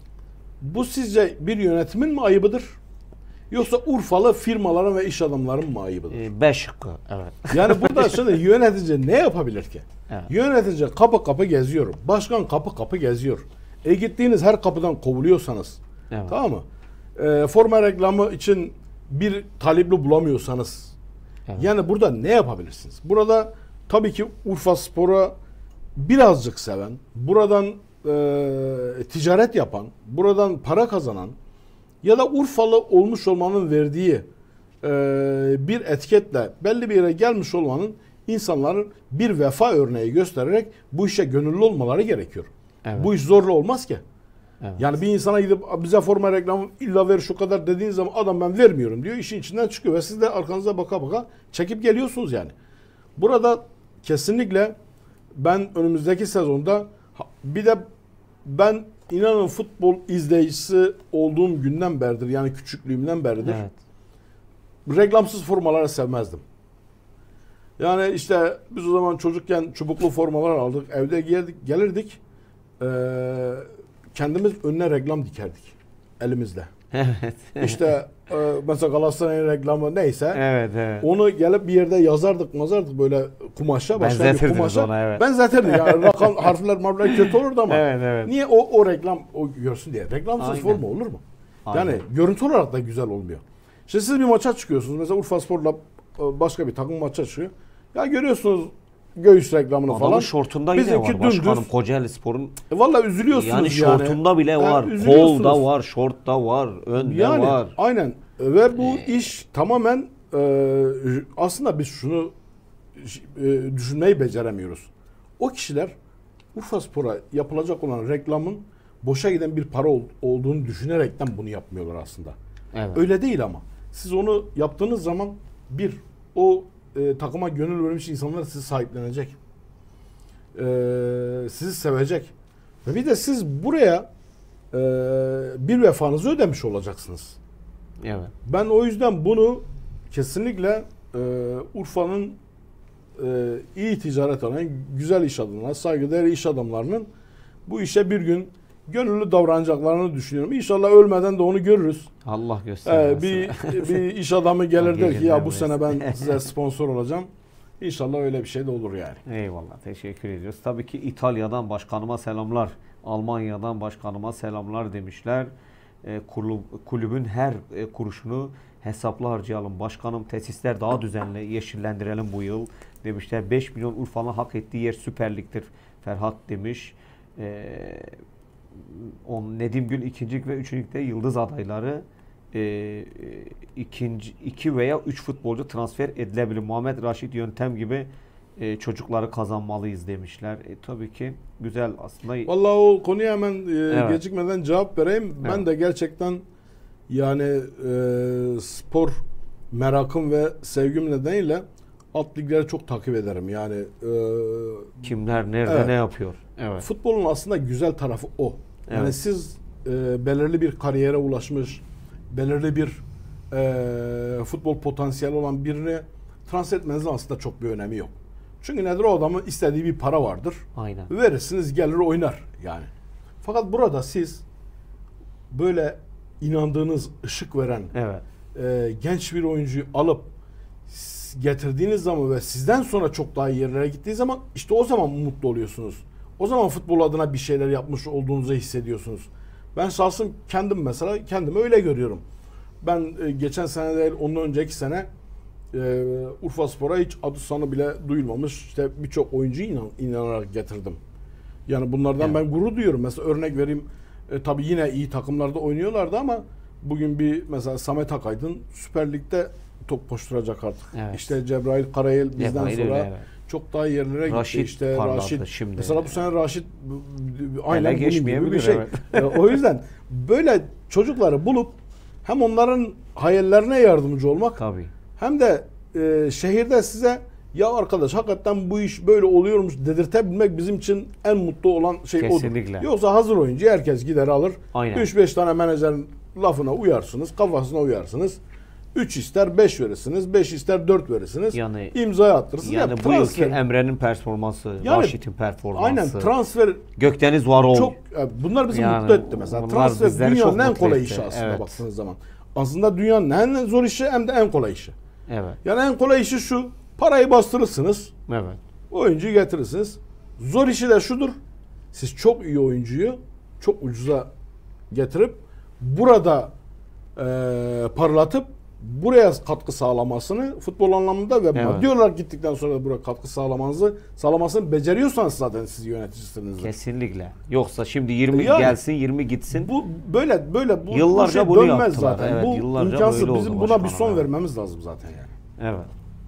Bu sizce bir yönetimin mi ayıbıdır? Yoksa Urfalı firmaların ve iş adamların mı ayıbıdır? B şıkkı. Evet. Yani burada şimdi yönetici ne yapabilir ki? Evet. Yönetici kapı kapı geziyor. Başkan kapı kapı geziyor. Gittiğiniz her kapıdan kovuluyorsanız, Evet. tamam mı? Forma reklamı için bir talipli bulamıyorsanız, Evet. yani burada ne yapabilirsiniz? Burada tabii ki Urfaspor'a birazcık seven, buradan ticaret yapan, buradan para kazanan ya da Urfalı olmuş olmanın verdiği bir etiketle belli bir yere gelmiş olmanın insanların bir vefa örneği göstererek bu işe gönüllü olmaları gerekiyor. Evet. Bu iş zorla olmaz ki. Evet. Yani bir insana gidip bize forma reklamı illa ver şu kadar dediğiniz zaman adam ben vermiyorum diyor. İşin içinden çıkıyor ve siz de arkanıza baka baka çekip geliyorsunuz yani. Burada kesinlikle ben önümüzdeki sezonda bir de ben inanın futbol izleyicisi olduğum günden beridir, yani küçüklüğümden beridir. Evet. Reklamsız formaları sevmezdim. Yani işte biz o zaman çocukken çubuklu formalar aldık. Evde gelirdik. Kendimiz önüne reklam dikerdik. Elimizle. Evet. İşte mesela Galatasaray'ın reklamı neyse. Evet, evet. Onu gelip bir yerde yazardık böyle kumaşa. Başka bir Benzetirdiniz kumaşa. ona, evet. Benzetirdik. Yani rakam, harfler kötü olurdu ama. Evet, evet. Niye o reklam görsün diye. Reklamsız Aynen. forma olur mu? Aynen. Yani görüntü olarak da güzel olmuyor. Şimdi siz bir maça çıkıyorsunuz. Mesela Urfaspor'la başka bir takım maça çıkıyor. Ya görüyorsunuz göğüs reklamını Adamın falan. şortunda yine var başkanım. Kocaeli Spor'un Vallahi üzülüyorsunuz yani şortunda bile var. üzülüyorsunuz. Kolda var, şortta var, önde Yani var. aynen. Ve bu iş tamamen aslında biz şunu düşünmeyi beceremiyoruz. O kişiler Urfaspor'a yapılacak olan reklamın boşa giden bir para olduğunu düşünerekten bunu yapmıyorlar aslında. Evet. Öyle değil ama. Siz onu yaptığınız zaman o takıma gönül vermiş insanlar sizi sahiplenecek. Sizi sevecek. Ve bir de siz buraya bir vefanızı ödemiş olacaksınız. Evet. Ben o yüzden bunu kesinlikle Urfa'nın iyi ticaret alan, güzel iş adamları, saygıdeğer iş adamlarının bu işe bir gün gönüllü davranacaklarını düşünüyorum. İnşallah ölmeden de onu görürüz. Allah göstermesin. Bir iş adamı gelir der ki ya bu Gelinden sene ben size sponsor olacağım. İnşallah öyle bir şey de olur yani. Eyvallah, teşekkür ediyoruz. Tabii ki İtalya'dan başkanıma selamlar, Almanya'dan başkanıma selamlar demişler. Kulübün her kuruşunu hesaplı harcayalım. Başkanım, tesisler daha düzenli, yeşillendirelim bu yıl demişler. 5 milyon Urfa'nın hak ettiği yer Süper Lig'dir Ferhat demiş. Nedim Gül 2. ve 3. ligde yıldız adayları. İki veya 3 futbolcu transfer edilebilir. Muhammed Raşit Yöntem gibi çocukları kazanmalıyız demişler. Tabii ki güzel aslında. Vallahi o konuya hemen Evet. gecikmeden cevap vereyim. Ben Evet. de gerçekten yani spor merakım ve sevgim nedeniyle alt ligleri çok takip ederim. Yani Kimler nerede Evet. ne yapıyor? Evet. futbolun aslında güzel tarafı o. Yani Evet. siz belirli bir kariyere ulaşmış, belirli bir futbol potansiyeli olan birini transfer etmenizin aslında çok bir önemi yok. Çünkü nedir, o adamın istediği bir para vardır. Aynen. Verirsiniz, gelir oynar yani. Fakat burada siz böyle inandığınız, ışık veren Evet. genç bir oyuncuyu alıp getirdiğiniz zaman ve sizden sonra çok daha iyi yerlere gittiği zaman işte o zaman mutlu oluyorsunuz. O zaman futbol adına bir şeyler yapmış olduğunuzu hissediyorsunuz. Ben şahsım kendim mesela kendimi öyle görüyorum. Ben geçen sene değil ondan önceki sene Urfaspor'a hiç adı sanı bile duyulmamış işte birçok oyuncuyu inanarak getirdim. Yani bunlardan Evet. ben gurur duyuyorum. Mesela örnek vereyim. Tabii yine iyi takımlarda oynuyorlardı ama bugün bir mesela Samet Akaydın Süper Lig'de top koşturacak artık. Evet. İşte Cebrail Karayel bizden Cebrail sonra öyle, evet. çok daha yerlere Raşit gitti. İşte parladı Raşit. şimdi. Mesela bu sene Raşit aynen bunun gibi geçmeyebilir, bir şey. evet. O yüzden böyle çocukları bulup hem onların hayallerine yardımcı olmak Tabii. hem de şehirde size ya arkadaş hakikaten bu iş böyle oluyormuş dedirtebilmek bizim için en mutlu olan şey Kesinlikle. odur. Yoksa hazır oyuncu herkes gider alır. Aynen. 3-5 tane menajerin lafına uyarsınız, kafasına uyarsınız. 3 ister 5 verirsiniz, 5 ister 4 verirsiniz. Yani- imzaya attırırsınız. Yani bu yılki Emre'nin performansı, Yani- Raşit'in performansı, aynen transfer Gökdeniz Varol. çok bunlar bizi Yani mutlu etti mesela. bunlar Transfer bizleri dünyanın çok en mutlu kolay etti. işi aslında Evet. baktığınız zaman. Aslında dünyanın en zor işi hem de en kolay işi. Evet. Yani en kolay işi şu. Parayı bastırırsınız. Evet. Oyuncuyu getirirsiniz. Zor işi de şudur. Siz çok iyi oyuncuyu çok ucuza getirip burada parlatıp buraya katkı sağlamasını futbol anlamında ve Evet. maddi olarak gittikten sonra da buraya katkı sağlamasını beceriyorsanız zaten siz yöneticisiniz. Kesinlikle. Yoksa şimdi 20 Yani- gelsin, 20 gitsin. Bu böyle bu Yıllarca şey bunu dönmez yaptılar. zaten. Evet, bu yıllarca imkansız. böyle oldu Bizim buna başkanım, bir son evet. vermemiz lazım zaten yani. Evet.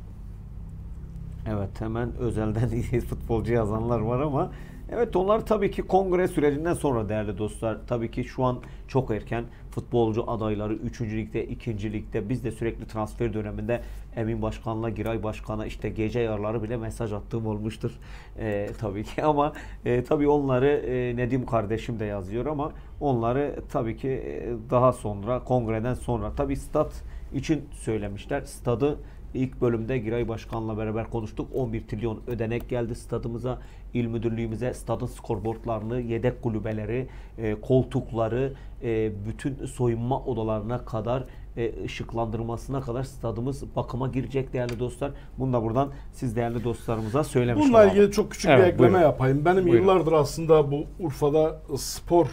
Evet, hemen özelden futbolcu yazanlar var ama evet, onlar tabii ki kongre sürecinden sonra değerli dostlar. Tabii ki şu an çok erken futbolcu adayları 3. ligde, 2. ligde, biz de sürekli transfer döneminde Emin Başkan'la Giray Başkan'a işte gece yarıları bile mesaj attığım olmuştur. Tabii ki ama tabii onları Nedim kardeşim de yazıyor ama onları tabii ki daha sonra kongreden sonra tabii stat için söylemişler. Stadı İlk bölümde Giray Başkan'la beraber konuştuk. 11 trilyon ödenek geldi stadımıza, il müdürlüğümüze, stadın skorboardlarını, yedek kulübeleri, koltukları, bütün soyunma odalarına kadar, ışıklandırmasına kadar stadımız bakıma girecek değerli dostlar. Bunu da buradan siz değerli dostlarımıza söylemiş Bununla olalım. ilgili çok küçük Evet, bir ekleme buyurun. yapayım. Benim Buyurun. yıllardır aslında bu Urfa'da spor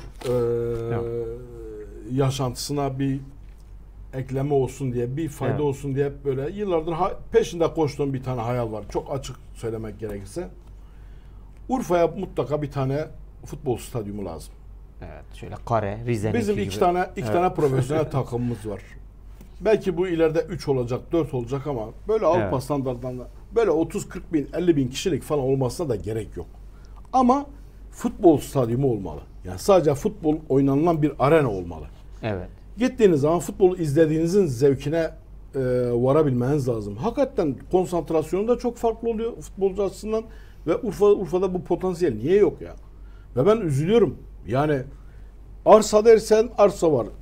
yaşantısına bir ekleme olsun diye, bir fayda Evet. olsun diye hep böyle yıllardır peşinde koştuğum bir tane hayal var. Çok açık söylemek gerekirse. Urfa'ya mutlaka bir tane futbol stadyumu lazım. Evet, şöyle kare, Rize'ninki Bizim gibi. iki tane Evet. profesyonel takımımız var. Belki bu ileride 3 olacak, 4 olacak ama böyle Avrupa Evet. standartlarında böyle 30-40 bin, 50 bin kişilik falan olmasına da gerek yok. Ama futbol stadyumu olmalı. Yani sadece futbol oynanılan bir arena olmalı. Evet. Gittiğiniz zaman futbolu izlediğinizin zevkine varabilmeniz lazım. Hakikaten konsantrasyonu da çok farklı oluyor futbolcu açısından ve Urfa'da bu potansiyel niye yok ya? Ve ben üzülüyorum. Yani arsa dersen arsa var.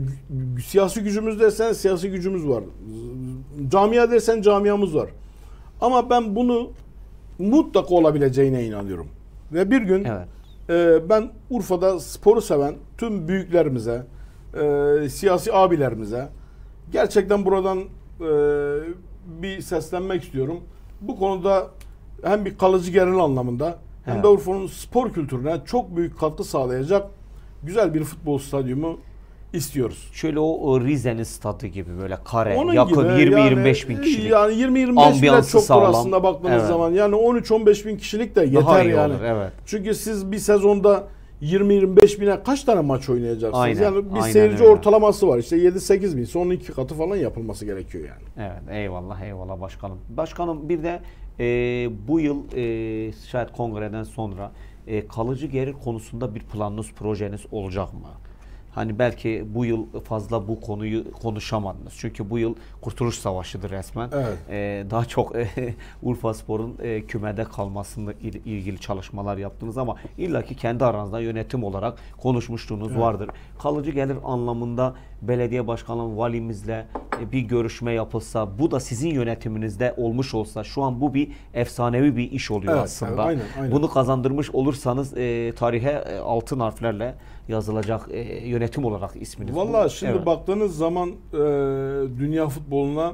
Siyasi gücümüz dersen siyasi gücümüz var. Camia dersen camiamız var. Ama ben bunu mutlaka olabileceğine inanıyorum. Ve bir gün ben Urfa'da sporu seven tüm büyüklerimize, siyasi abilerimize gerçekten buradan bir seslenmek istiyorum. Bu konuda hem bir kalıcı gelir anlamında hem de Urfa'nın spor kültürüne çok büyük katkı sağlayacak güzel bir futbol stadyumu istiyoruz. Şöyle o Rize'nin stadı gibi böyle kare, onun yakın gibi 20-25 bin kişilik. Yani 20-25 bile çok sağlam. aslında baktığınız zaman. Yani 13-15 bin kişilik de yeter daha iyi yani. olur, evet. Çünkü siz bir sezonda 20-25 bine kaç tane maç oynayacaksınız? Aynen, Yani bir aynen seyirci öyle. ortalaması var. İşte 7-8 bin. Son 2 katı falan yapılması gerekiyor yani. Evet, eyvallah başkanım. Başkanım bir de bu yıl şayet kongreden sonra kalıcı gelir konusunda bir planınız, projeniz olacak mı? Hani belki bu yıl fazla bu konuyu konuşamadınız. Çünkü bu yıl Kurtuluş Savaşı'dır resmen. Evet. Daha çok Urfaspor'un kümede kalmasıyla ilgili çalışmalar yaptınız ama illaki kendi aranızda yönetim olarak konuşmuşluğunuz vardır. Kalıcı gelir anlamında belediye başkanı valimizle bir görüşme yapılsa, bu da sizin yönetiminizde olmuş olsa, şu an bu bir efsanevi bir iş oluyor aslında. Evet, aynen. Bunu kazandırmış olursanız tarihe altın harflerle yazılacak yönetim olarak isminiz. Vallahi şimdi baktığınız zaman dünya futboluna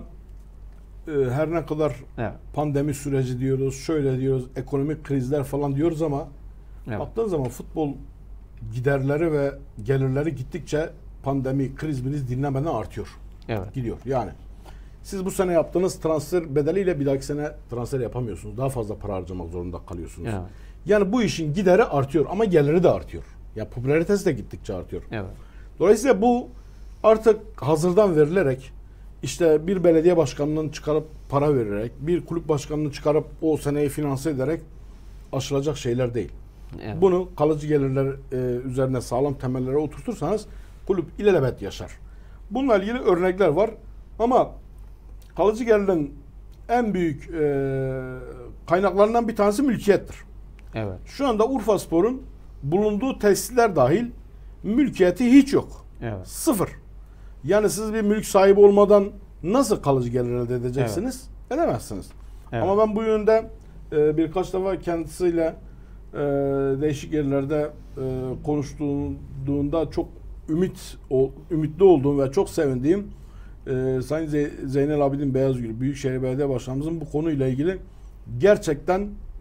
her ne kadar pandemi süreci diyoruz, şöyle diyoruz, ekonomik krizler falan diyoruz ama baktığınız zaman futbol giderleri ve gelirleri gittikçe pandemi, kriz dinlemeden artıyor. Gidiyor. Yani siz bu sene yaptığınız transfer bedeliyle bir dahaki sene transfer yapamıyorsunuz. Daha fazla para harcamak zorunda kalıyorsunuz. Yani bu işin gideri artıyor ama geliri de artıyor. Ya popülaritesi de gittikçe artıyor. Dolayısıyla bu artık hazırdan verilerek işte bir belediye başkanının çıkarıp para vererek, bir kulüp başkanının çıkarıp o seneyi finanse ederek aşılacak şeyler değil. Bunu kalıcı gelirler üzerine sağlam temellere oturtursanız kulüp ilelebet yaşar. Bununla ilgili örnekler var ama kalıcı gelirlerin en büyük kaynaklarından bir tanesi mülkiyettir. Şu anda Urfaspor'un bulunduğu tesisler dahil mülkiyeti hiç yok. Sıfır. Yani siz bir mülk sahibi olmadan nasıl kalıcı gelir elde edeceksiniz? Edemezsiniz. Ama ben bu yönde birkaç defa kendisiyle değişik yerlerde konuştuğunda çok ümitli olduğum ve çok sevindiğim Sayın Zeynel Abidin Beyazgül Büyükşehir Belediye Başkanımızın bu konuyla ilgili gerçekten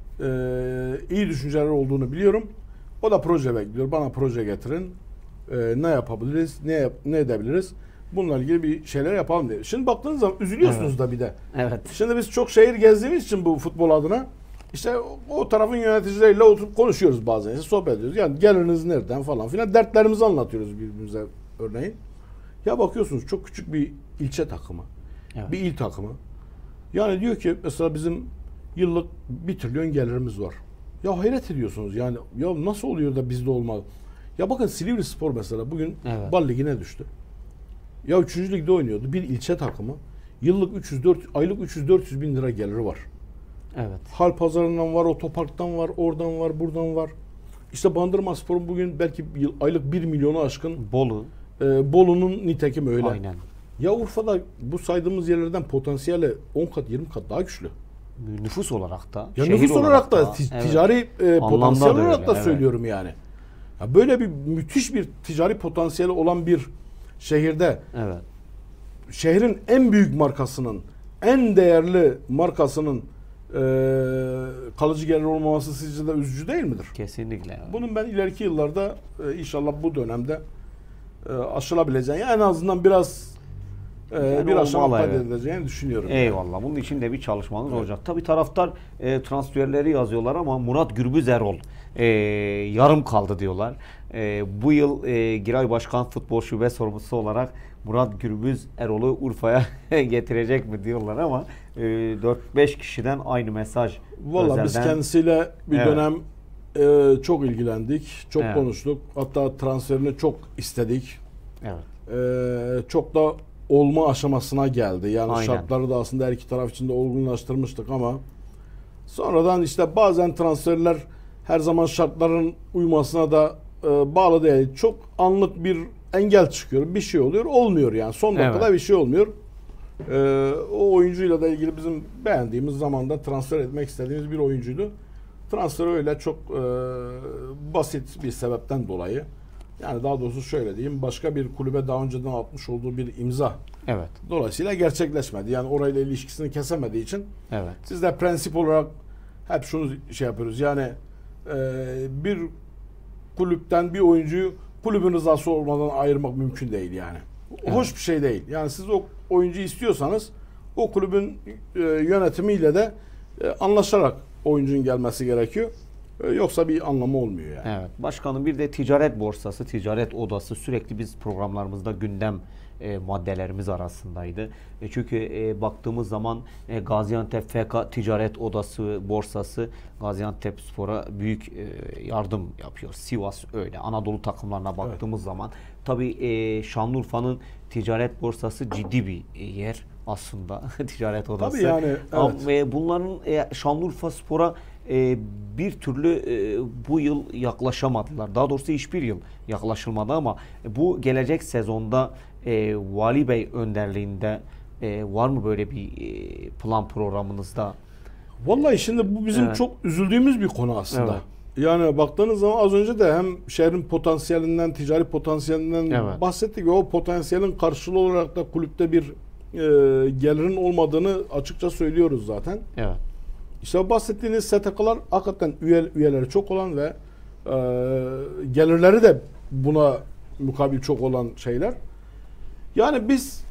iyi düşünceler olduğunu biliyorum. O da proje bekliyor. Bana proje getirin. Ne yapabiliriz? Ne edebiliriz? Bununla ilgili bir şeyler yapalım diye. Şimdi baktığınız zaman üzülüyorsunuz da bir de. Şimdi biz çok şehir gezdiğimiz için bu futbol adına işte o tarafın yöneticileriyle oturup konuşuyoruz bazen. İşte sohbet ediyoruz. Yani geliriniz nereden falan filan. Dertlerimizi anlatıyoruz birbirimize örneğin. Ya bakıyorsunuz çok küçük bir ilçe takımı. Bir il takımı. Yani diyor ki mesela bizim yıllık 1 trilyon gelirimiz var. Ya hayret ediyorsunuz yani. Ya nasıl oluyor da bizde olmaz? Ya bakın Silivrispor mesela bugün Bal Ligi'ne düştü. Ya 3. Lig'de oynuyordu. Bir ilçe takımı. Yıllık aylık 300-400 bin lira geliri var. Hal pazarından var, otoparktan var, oradan var, buradan var. İşte Bandırmaspor'un bugün belki aylık 1 milyonu aşkın. Bolu'nun nitekim öyle. Ya Urfa'da bu saydığımız yerlerden potansiyeli 10 kat 20 kat daha güçlü. Nüfus olarak da. Ya nüfus olarak da ticari potansiyel olarak da söylüyorum yani. Ya böyle bir müthiş bir ticari potansiyeli olan bir şehirde şehrin en büyük markasının, en değerli markasının kalıcı gelir olmaması sizce de üzücü değil midir? Kesinlikle. Bunun ben ileriki yıllarda inşallah bu dönemde aşılabileceğini, en azından biraz bir aşama kaydedileceğini düşünüyorum. Eyvallah. Bunun için de bir çalışmanız olacak. Tabii taraftar transferleri yazıyorlar ama Murat Gürbüz Erol yarım kaldı diyorlar. Bu yıl Giray Başkan Futbol Şube Sorumlusu olarak Murat Gürbüz Erol'u Urfa'ya getirecek mi diyorlar ama 4-5 kişiden aynı mesaj. Vallahi biz kendisiyle bir dönem çok ilgilendik, çok konuştuk. Hatta transferini çok istedik. Çok da olma aşamasına geldi. Yani şartları da aslında her iki taraf için de olgunlaştırmıştık ama sonradan işte bazen transferler her zaman şartların uymasına da bağlı değil. Çok anlık bir engel çıkıyor. Bir şey oluyor. Olmuyor yani. Son dakikada bir şey olmuyor. O oyuncuyla da ilgili bizim beğendiğimiz zamanda transfer etmek istediğimiz bir oyuncuydu. Transfer öyle çok basit bir sebepten dolayı. Yani daha doğrusu şöyle diyeyim, başka bir kulübe daha önceden atmış olduğu bir imza. Evet. Dolayısıyla gerçekleşmedi. Yani orayla ilişkisini kesemediği için. Evet. Siz de prensip olarak hep şunu şey yapıyoruz. Yani bir kulüpten bir oyuncuyu kulübün rızası olmadan ayırmak mümkün değil yani. Evet. Hoş bir şey değil. Yani siz o oyuncuyu istiyorsanız o kulübün yönetimiyle de anlaşarak oyuncunun gelmesi gerekiyor. Yoksa bir anlamı olmuyor yani. Evet. Başkanım, bir de ticaret borsası, ticaret odası sürekli biz programlarımızda gündem maddelerimiz arasındaydı. Çünkü baktığımız zaman Gaziantep FK Ticaret Odası borsası Gaziantep Spor'a büyük yardım yapıyor. Sivas öyle. Anadolu takımlarına baktığımız zaman tabii Şanlıurfa'nın ticaret borsası ciddi bir yer aslında ticaret odası. Tabii yani, evet. Ve bunların Şanlıurfa Spor'a bir türlü bu yıl yaklaşamadılar. Daha doğrusu hiçbir yıl yaklaşılmadı ama bu gelecek sezonda Vali Bey önderliğinde var mı böyle bir plan programınızda? Vallahi şimdi bu bizim Evet. çok üzüldüğümüz bir konu aslında. Evet. Yani baktığınız zaman az önce de hem şehrin potansiyelinden, ticari potansiyelinden Evet. bahsettik ve o potansiyelin karşılığı olarak da kulüpte bir gelirin olmadığını açıkça söylüyoruz zaten. Evet. İşte bahsettiğiniz STK'lar hakikaten üyeleri çok olan ve gelirleri de buna mukabil çok olan şeyler. Yani biz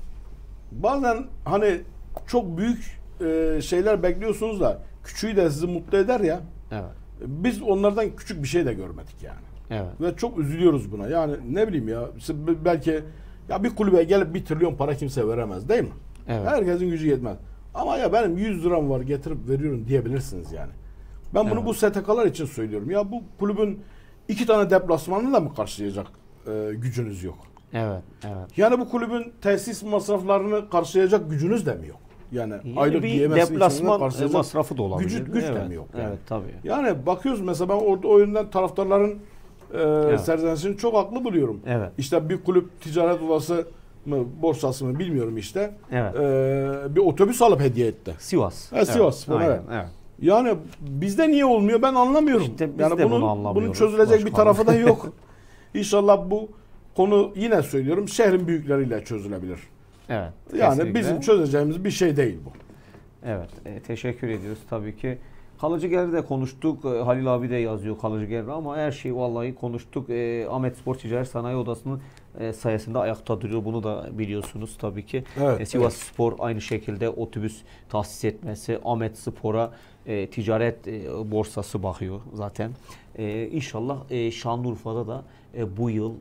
bazen hani çok büyük şeyler bekliyorsunuz da küçüğü de sizi mutlu eder ya. Evet. Biz onlardan küçük bir şey de görmedik yani. Evet. Ve çok üzülüyoruz buna. Yani ne bileyim ya, belki ya bir kulübe gelip 1 trilyon para kimse veremez değil mi? Evet. Herkesin gücü yetmez. Ama ya benim 100 liram var getirip veriyorum diyebilirsiniz yani. Ben bunu Evet. bu STK'lar için söylüyorum. Ya bu kulübün 2 tane deplasmanını da mı karşılayacak gücünüz yok? Evet. Evet. Yani bu kulübün tesis masraflarını karşılayacak gücünüz de mi yok? Yani aylık bir yemesini deplasman karşılayacak masrafı da olabilir. güç de Evet. mi yok? Yani? Evet, tabii. Yani bakıyoruz mesela, ben orada o yönden taraftarların Evet. serzenişini çok haklı buluyorum. Evet. İşte bir kulüp ticaret odası mı, borsası mı bilmiyorum işte. Evet. Bir otobüs alıp hediye etti. Sivas. Sivas Spor, Aynen, evet. evet. Yani bizde niye olmuyor ben anlamıyorum. İşte biz yani de bunu bunun anlamıyoruz çözülecek bir başkanım. tarafı da yok. İnşallah bu konu, yine söylüyorum, şehrin büyükleriyle çözülebilir. Evet. Yani kesinlikle. bizim çözeceğimiz bir şey değil bu. Evet, teşekkür ediyoruz tabii ki. Kalıcı geliri de konuştuk. Halil abi de yazıyor kalıcı geliri ama her şeyi vallahi konuştuk. Ahmet Spor Ticaret Sanayi Odası'nın sayesinde ayakta duruyor. Bunu da biliyorsunuz tabii ki. Evet, Sivas evet. Spor aynı şekilde otobüs tahsis etmesi. Ahmet Spor'a ticaret borsası bakıyor zaten. İnşallah Şanlıurfa'da da bu yıl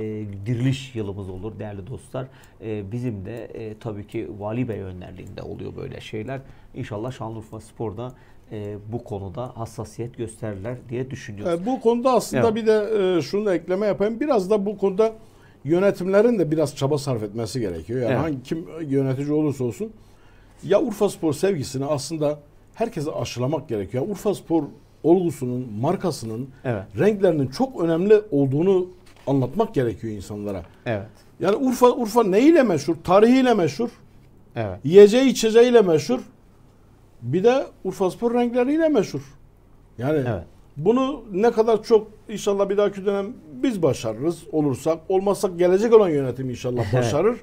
diriliş yılımız olur değerli dostlar. Bizim de tabii ki Vali Bey önderliğinde oluyor böyle şeyler. İnşallah Şanlıurfa Spor'da bu konuda hassasiyet gösterirler diye düşünüyoruz. Bu konuda aslında Evet. bir de şunu da ekleme yapayım. Biraz da bu konuda yönetimlerin de biraz çaba sarf etmesi gerekiyor. Yani Evet. hangi kim yönetici olursa olsun, ya Urfaspor sevgisini aslında herkese aşılamak gerekiyor. Urfaspor olgusunun, markasının, Evet. renklerinin çok önemli olduğunu anlatmak gerekiyor insanlara. Evet. Yani Urfa neyiyle meşhur? Tarihiyle meşhur. Evet. Yiyeceği içeceğiyle meşhur. Bir de Urfaspor renkleriyle meşhur. Yani Evet. bunu ne kadar çok inşallah bir dahaki dönem biz başarırız olursak, olmazsak gelecek olan yönetim inşallah başarır.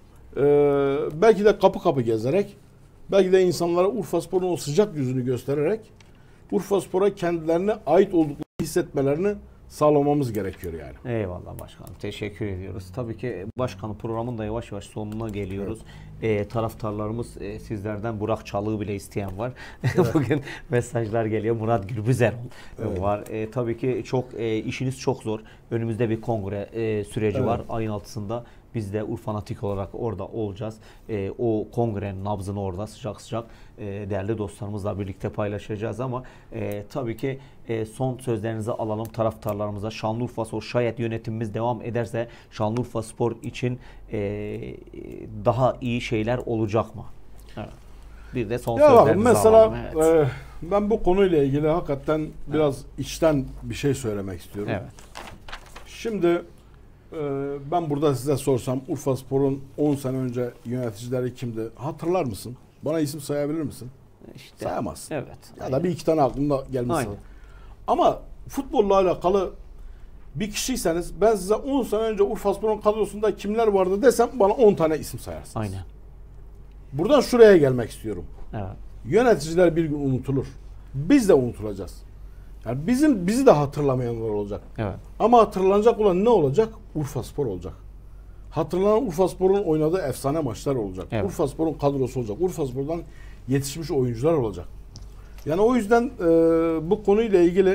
Belki de kapı kapı gezerek, belki de insanlara Urfaspor'un o sıcak yüzünü göstererek Urfaspor'a kendilerine ait olduklarını hissetmelerini sağlamamız gerekiyor yani. Eyvallah başkanım. Teşekkür ediyoruz. Tabii ki başkanım, programın da yavaş yavaş sonuna geliyoruz. Taraftarlarımız sizlerden Burak Çalık'ı bile isteyen var. Bugün mesajlar geliyor. Murat Gürbüzer var. Tabii ki çok işiniz çok zor. Önümüzde bir kongre süreci var. Ayın 6'sında biz de Urfanatik olarak orada olacağız. O kongrenin nabzını orada sıcak sıcak değerli dostlarımızla birlikte paylaşacağız ama tabii ki son sözlerinizi alalım taraftarlarımıza. Şanlıurfa Spor, şayet yönetimimiz devam ederse Şanlıurfa Spor için daha iyi şeyler olacak mı? Evet. Bir de son Ya bak sözlerinizi mesela alalım. Evet. ben bu konuyla ilgili hakikaten biraz içten bir şey söylemek istiyorum. Evet. Şimdi Ben burada size sorsam Urfaspor'un 10 sene önce yöneticileri kimdi? Hatırlar mısın? Bana isim sayabilir misin? İşte, Sayamazsın. evet. Ya da bir iki tane aklımda gelmiş. Aynen. Ama futbolla alakalı bir kişiyseniz ben size 10 sene önce Urfaspor'un kadrosunda kimler vardı desem bana 10 tane isim sayarsınız. Aynen. Buradan şuraya gelmek istiyorum. Evet. Yöneticiler bir gün unutulur. Biz de unutulacağız. Yani bizi de hatırlamayanlar olacak. Evet. Ama hatırlanacak olan ne olacak? Urfaspor olacak. Hatırlanan Urfaspor'un oynadığı efsane maçlar olacak. Evet. Urfaspor'un kadrosu olacak. Urfaspor'dan yetişmiş oyuncular olacak. Yani o yüzden bu konuyla ilgili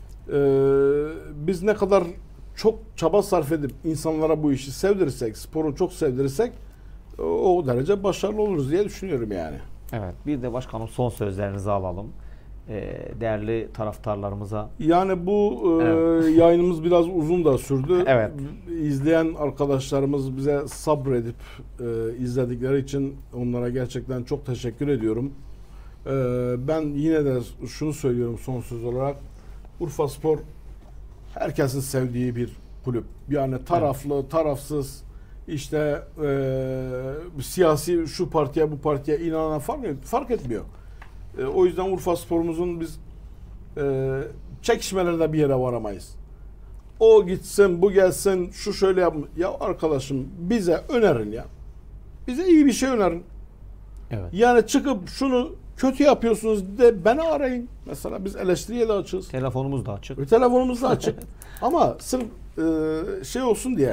biz ne kadar çok çaba sarf edip insanlara bu işi sevdirirsek, sporu çok sevdirirsek o derece başarılı oluruz diye düşünüyorum yani. Evet. Bir de başkanım son sözlerinizi alalım. Değerli taraftarlarımıza. Yani bu Evet. yayınımız biraz uzun da sürdü. Evet. İzleyen arkadaşlarımız bize sabredip izledikleri için onlara gerçekten çok teşekkür ediyorum. Ben yine de şunu söylüyorum son söz olarak. Urfaspor herkesin sevdiği bir kulüp. Yani taraflı, tarafsız, işte siyasi şu partiye bu partiye inanan fark etmiyor. O yüzden Urfaspor'umuzun biz çekişmelerde bir yere varamayız. O gitsin, bu gelsin, şu şöyle yap. Ya arkadaşım bize önerin ya. Bize iyi bir şey önerin. Evet. Yani çıkıp şunu kötü yapıyorsunuz de beni arayın. Mesela biz eleştiriye de açığız. Telefonumuz da açık. Telefonumuz da açık. Ama sırf şey olsun diye,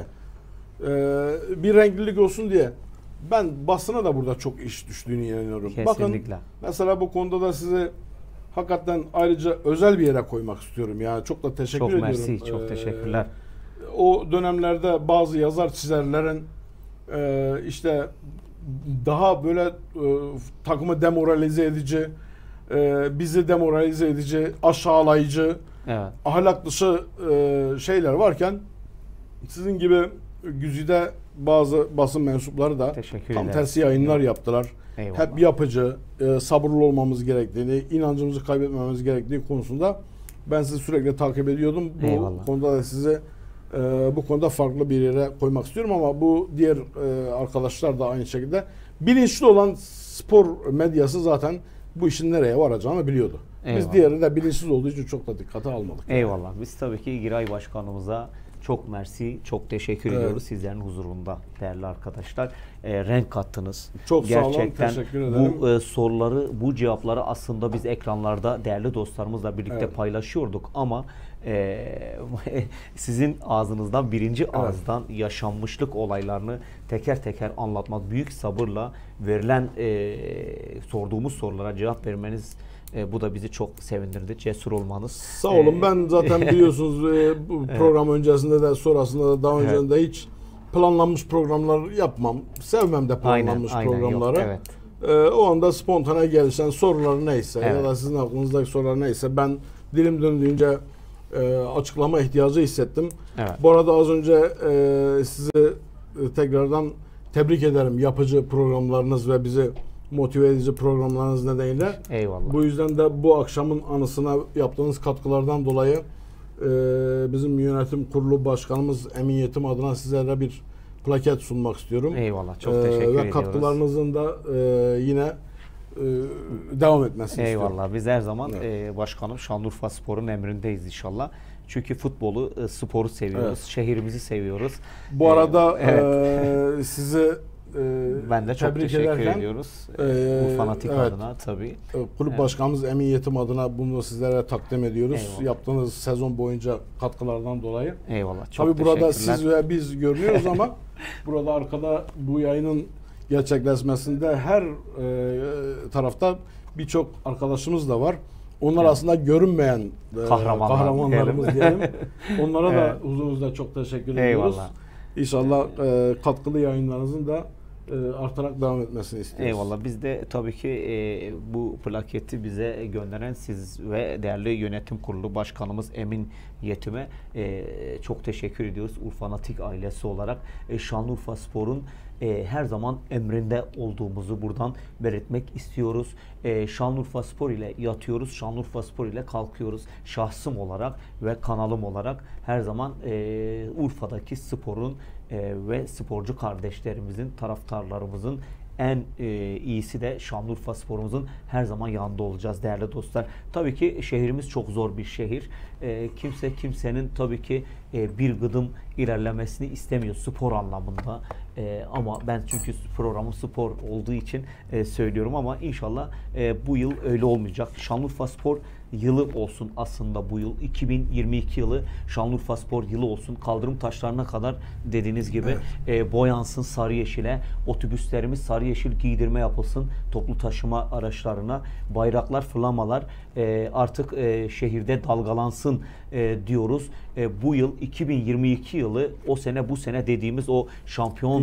bir renklilik olsun diye ben basına da burada çok iş düştüğünü inanıyorum. Kesinlikle. Bakın mesela bu konuda da size hakikaten ayrıca özel bir yere koymak istiyorum. Yani çok da teşekkür Çok ediyorum. mersi, çok teşekkürler. O dönemlerde bazı yazar çizerlerin işte daha böyle takımı demoralize edici, bizi demoralize edici, aşağılayıcı, Evet. ahlak dışı şeyler varken sizin gibi güzide bazı basın mensupları da Teşekkür tam ederim. tersi yayınlar yaptılar. Eyvallah. Hep yapıcı, sabırlı olmamız gerektiğini, inancımızı kaybetmememiz gerektiği konusunda ben sizi sürekli takip ediyordum. Bu Eyvallah. konuda da sizi bu konuda farklı bir yere koymak istiyorum ama bu diğer arkadaşlar da aynı şekilde bilinçli olan spor medyası zaten bu işin nereye varacağını biliyordu. Eyvallah. Biz diğeri de bilinçsiz olduğu için çok da dikkate almadık. Eyvallah. Biz tabii ki Giray Başkanımıza çok mersi, çok teşekkür Evet. ediyoruz sizlerin huzurunda değerli arkadaşlar. Renk kattınız. Çok sağ olun, Gerçekten teşekkür ederim. bu soruları, bu cevapları aslında biz ekranlarda değerli dostlarımızla birlikte Evet. paylaşıyorduk ama sizin ağzınızdan, birinci ağızdan yaşanmışlık olaylarını teker teker anlatmak, büyük sabırla verilen sorduğumuz sorulara cevap vermeniz bu da bizi çok sevindirdi. Cesur olmanız. Sağ olun. Ben zaten biliyorsunuz bu program öncesinde de sonrasında da daha öncesinde de hiç planlanmış programlar yapmam. Sevmem de planlanmış aynen, programları. yok, evet. O anda spontane gelişen sorular neyse Evet. ya da sizin aklınızdaki sorular neyse ben dilim döndüğünce açıklama ihtiyacı hissettim. Evet. Bu arada az önce sizi tekrardan tebrik ederim. Yapıcı programlarınız ve bizi motive edici programlarınız nedeniyle. Eyvallah. Bu yüzden de bu akşamın anısına yaptığınız katkılardan dolayı bizim yönetim kurulu başkanımız Emin Yetim adına sizlere bir plaket sunmak istiyorum. Eyvallah. Çok teşekkür Ve ediyoruz. katkılarınızın da yine devam etmesini istiyorum. Eyvallah. Biz her zaman Evet. başkanım Şanlıurfa Spor'un emrindeyiz inşallah. Çünkü futbolu, sporu seviyoruz. Evet. Şehrimizi seviyoruz. Bu arada sizi Ben de çok tebrik teşekkür ederken, ediyoruz. Bu fanatik evet. adına tabii. Kulüp Evet. başkanımız Emin Yetim adına bunu sizlere takdim ediyoruz. Eyvallah. Yaptığınız sezon boyunca katkılardan dolayı. Eyvallah. Çok Tabii burada teşekkürler. siz ve biz görünüyoruz ama burada arkada bu yayının gerçekleşmesinde her tarafta birçok arkadaşımız da var. Onlar Evet. aslında görünmeyen kahramanlarımız diyelim. Onlara da Evet. huzurunuzda çok teşekkür ediyoruz. Eyvallah. İnşallah katkılı yayınlarınızın da artarak devam etmesini istiyoruz. Eyvallah. Biz de tabii ki bu plaketi bize gönderen siz ve değerli yönetim kurulu başkanımız Emin yetime. Çok teşekkür ediyoruz Urfanatik ailesi olarak. Şanlıurfaspor'un her zaman emrinde olduğumuzu buradan belirtmek istiyoruz. Şanlıurfaspor ile yatıyoruz, Şanlıurfaspor ile kalkıyoruz. Şahsım olarak ve kanalım olarak her zaman Urfa'daki sporun ve sporcu kardeşlerimizin, taraftarlarımızın en iyisi de Şanlıurfaspor'umuzun her zaman yanında olacağız değerli dostlar. Tabii ki şehrimiz çok zor bir şehir. Kimse kimsenin tabii ki bir gıdım ilerlemesini istemiyor spor anlamında. Ama ben çünkü programım spor olduğu için söylüyorum ama inşallah bu yıl öyle olmayacak. Şanlıurfaspor yılı olsun aslında bu yıl. 2022 yılı Şanlıurfaspor yılı olsun. Kaldırım taşlarına kadar dediğiniz gibi boyansın sarı yeşile. Otobüslerimiz sarı yeşil giydirme yapılsın. Toplu taşıma araçlarına. Bayraklar, flamalar artık şehirde dalgalansın diyoruz. Bu yıl 2022 yılı o sene bu sene dediğimiz o şampiyon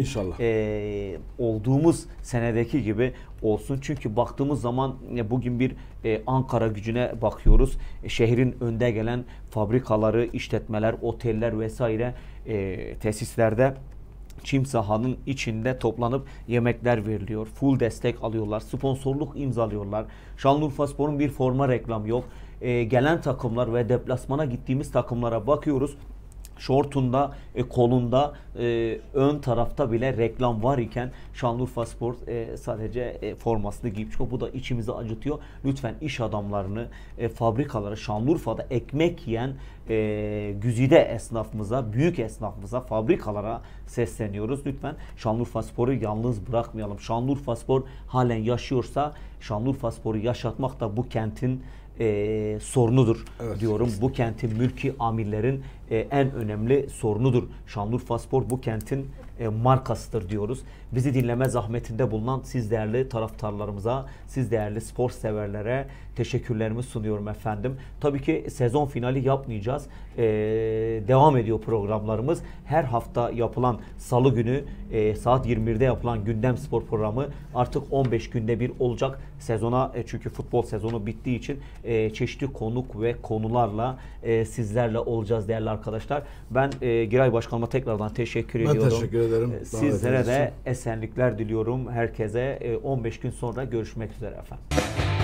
olduğumuz senedeki gibi olsun. Çünkü baktığımız zaman bugün bir Ankara gücüne bakıyoruz. Şehrin önde gelen fabrikaları, işletmeler, oteller vesaire tesislerde çim sahanın içinde toplanıp yemekler veriliyor. Full destek alıyorlar. Sponsorluk imzalıyorlar. Şanlıurfaspor'un bir forma reklam yok. Gelen takımlar ve deplasmana gittiğimiz takımlara bakıyoruz. Şortunda, kolunda, ön tarafta bile reklam var iken Şanlıurfaspor sadece formasını giyip çıkıyor. Bu da içimizi acıtıyor. Lütfen iş adamlarını, fabrikalara, Şanlıurfa'da ekmek yiyen güzide esnafımıza, büyük esnafımıza, fabrikalara sesleniyoruz. Lütfen Şanlıurfaspor'u yalnız bırakmayalım. Şanlıurfaspor halen yaşıyorsa Şanlıurfaspor'u yaşatmak da bu kentin sorunudur diyorum. Bu kentin mülki amirlerin en önemli sorunudur. Şanlıurfaspor bu kentin markasıdır diyoruz. Bizi dinleme zahmetinde bulunan siz değerli taraftarlarımıza, siz değerli spor severlere teşekkürlerimi sunuyorum efendim. Tabii ki sezon finali yapmayacağız. Devam ediyor programlarımız. Her hafta yapılan salı günü saat 21'de yapılan gündem spor programı artık 15 günde bir olacak. Sezona çünkü futbol sezonu bittiği için çeşitli konuk ve konularla sizlerle olacağız değerli arkadaşlar. Ben Giray Başkanıma tekrardan teşekkür ediyorum. Ben teşekkür ederim. Sizlere de esenlikler diliyorum. Herkese 15 gün sonra görüşmek üzere efendim.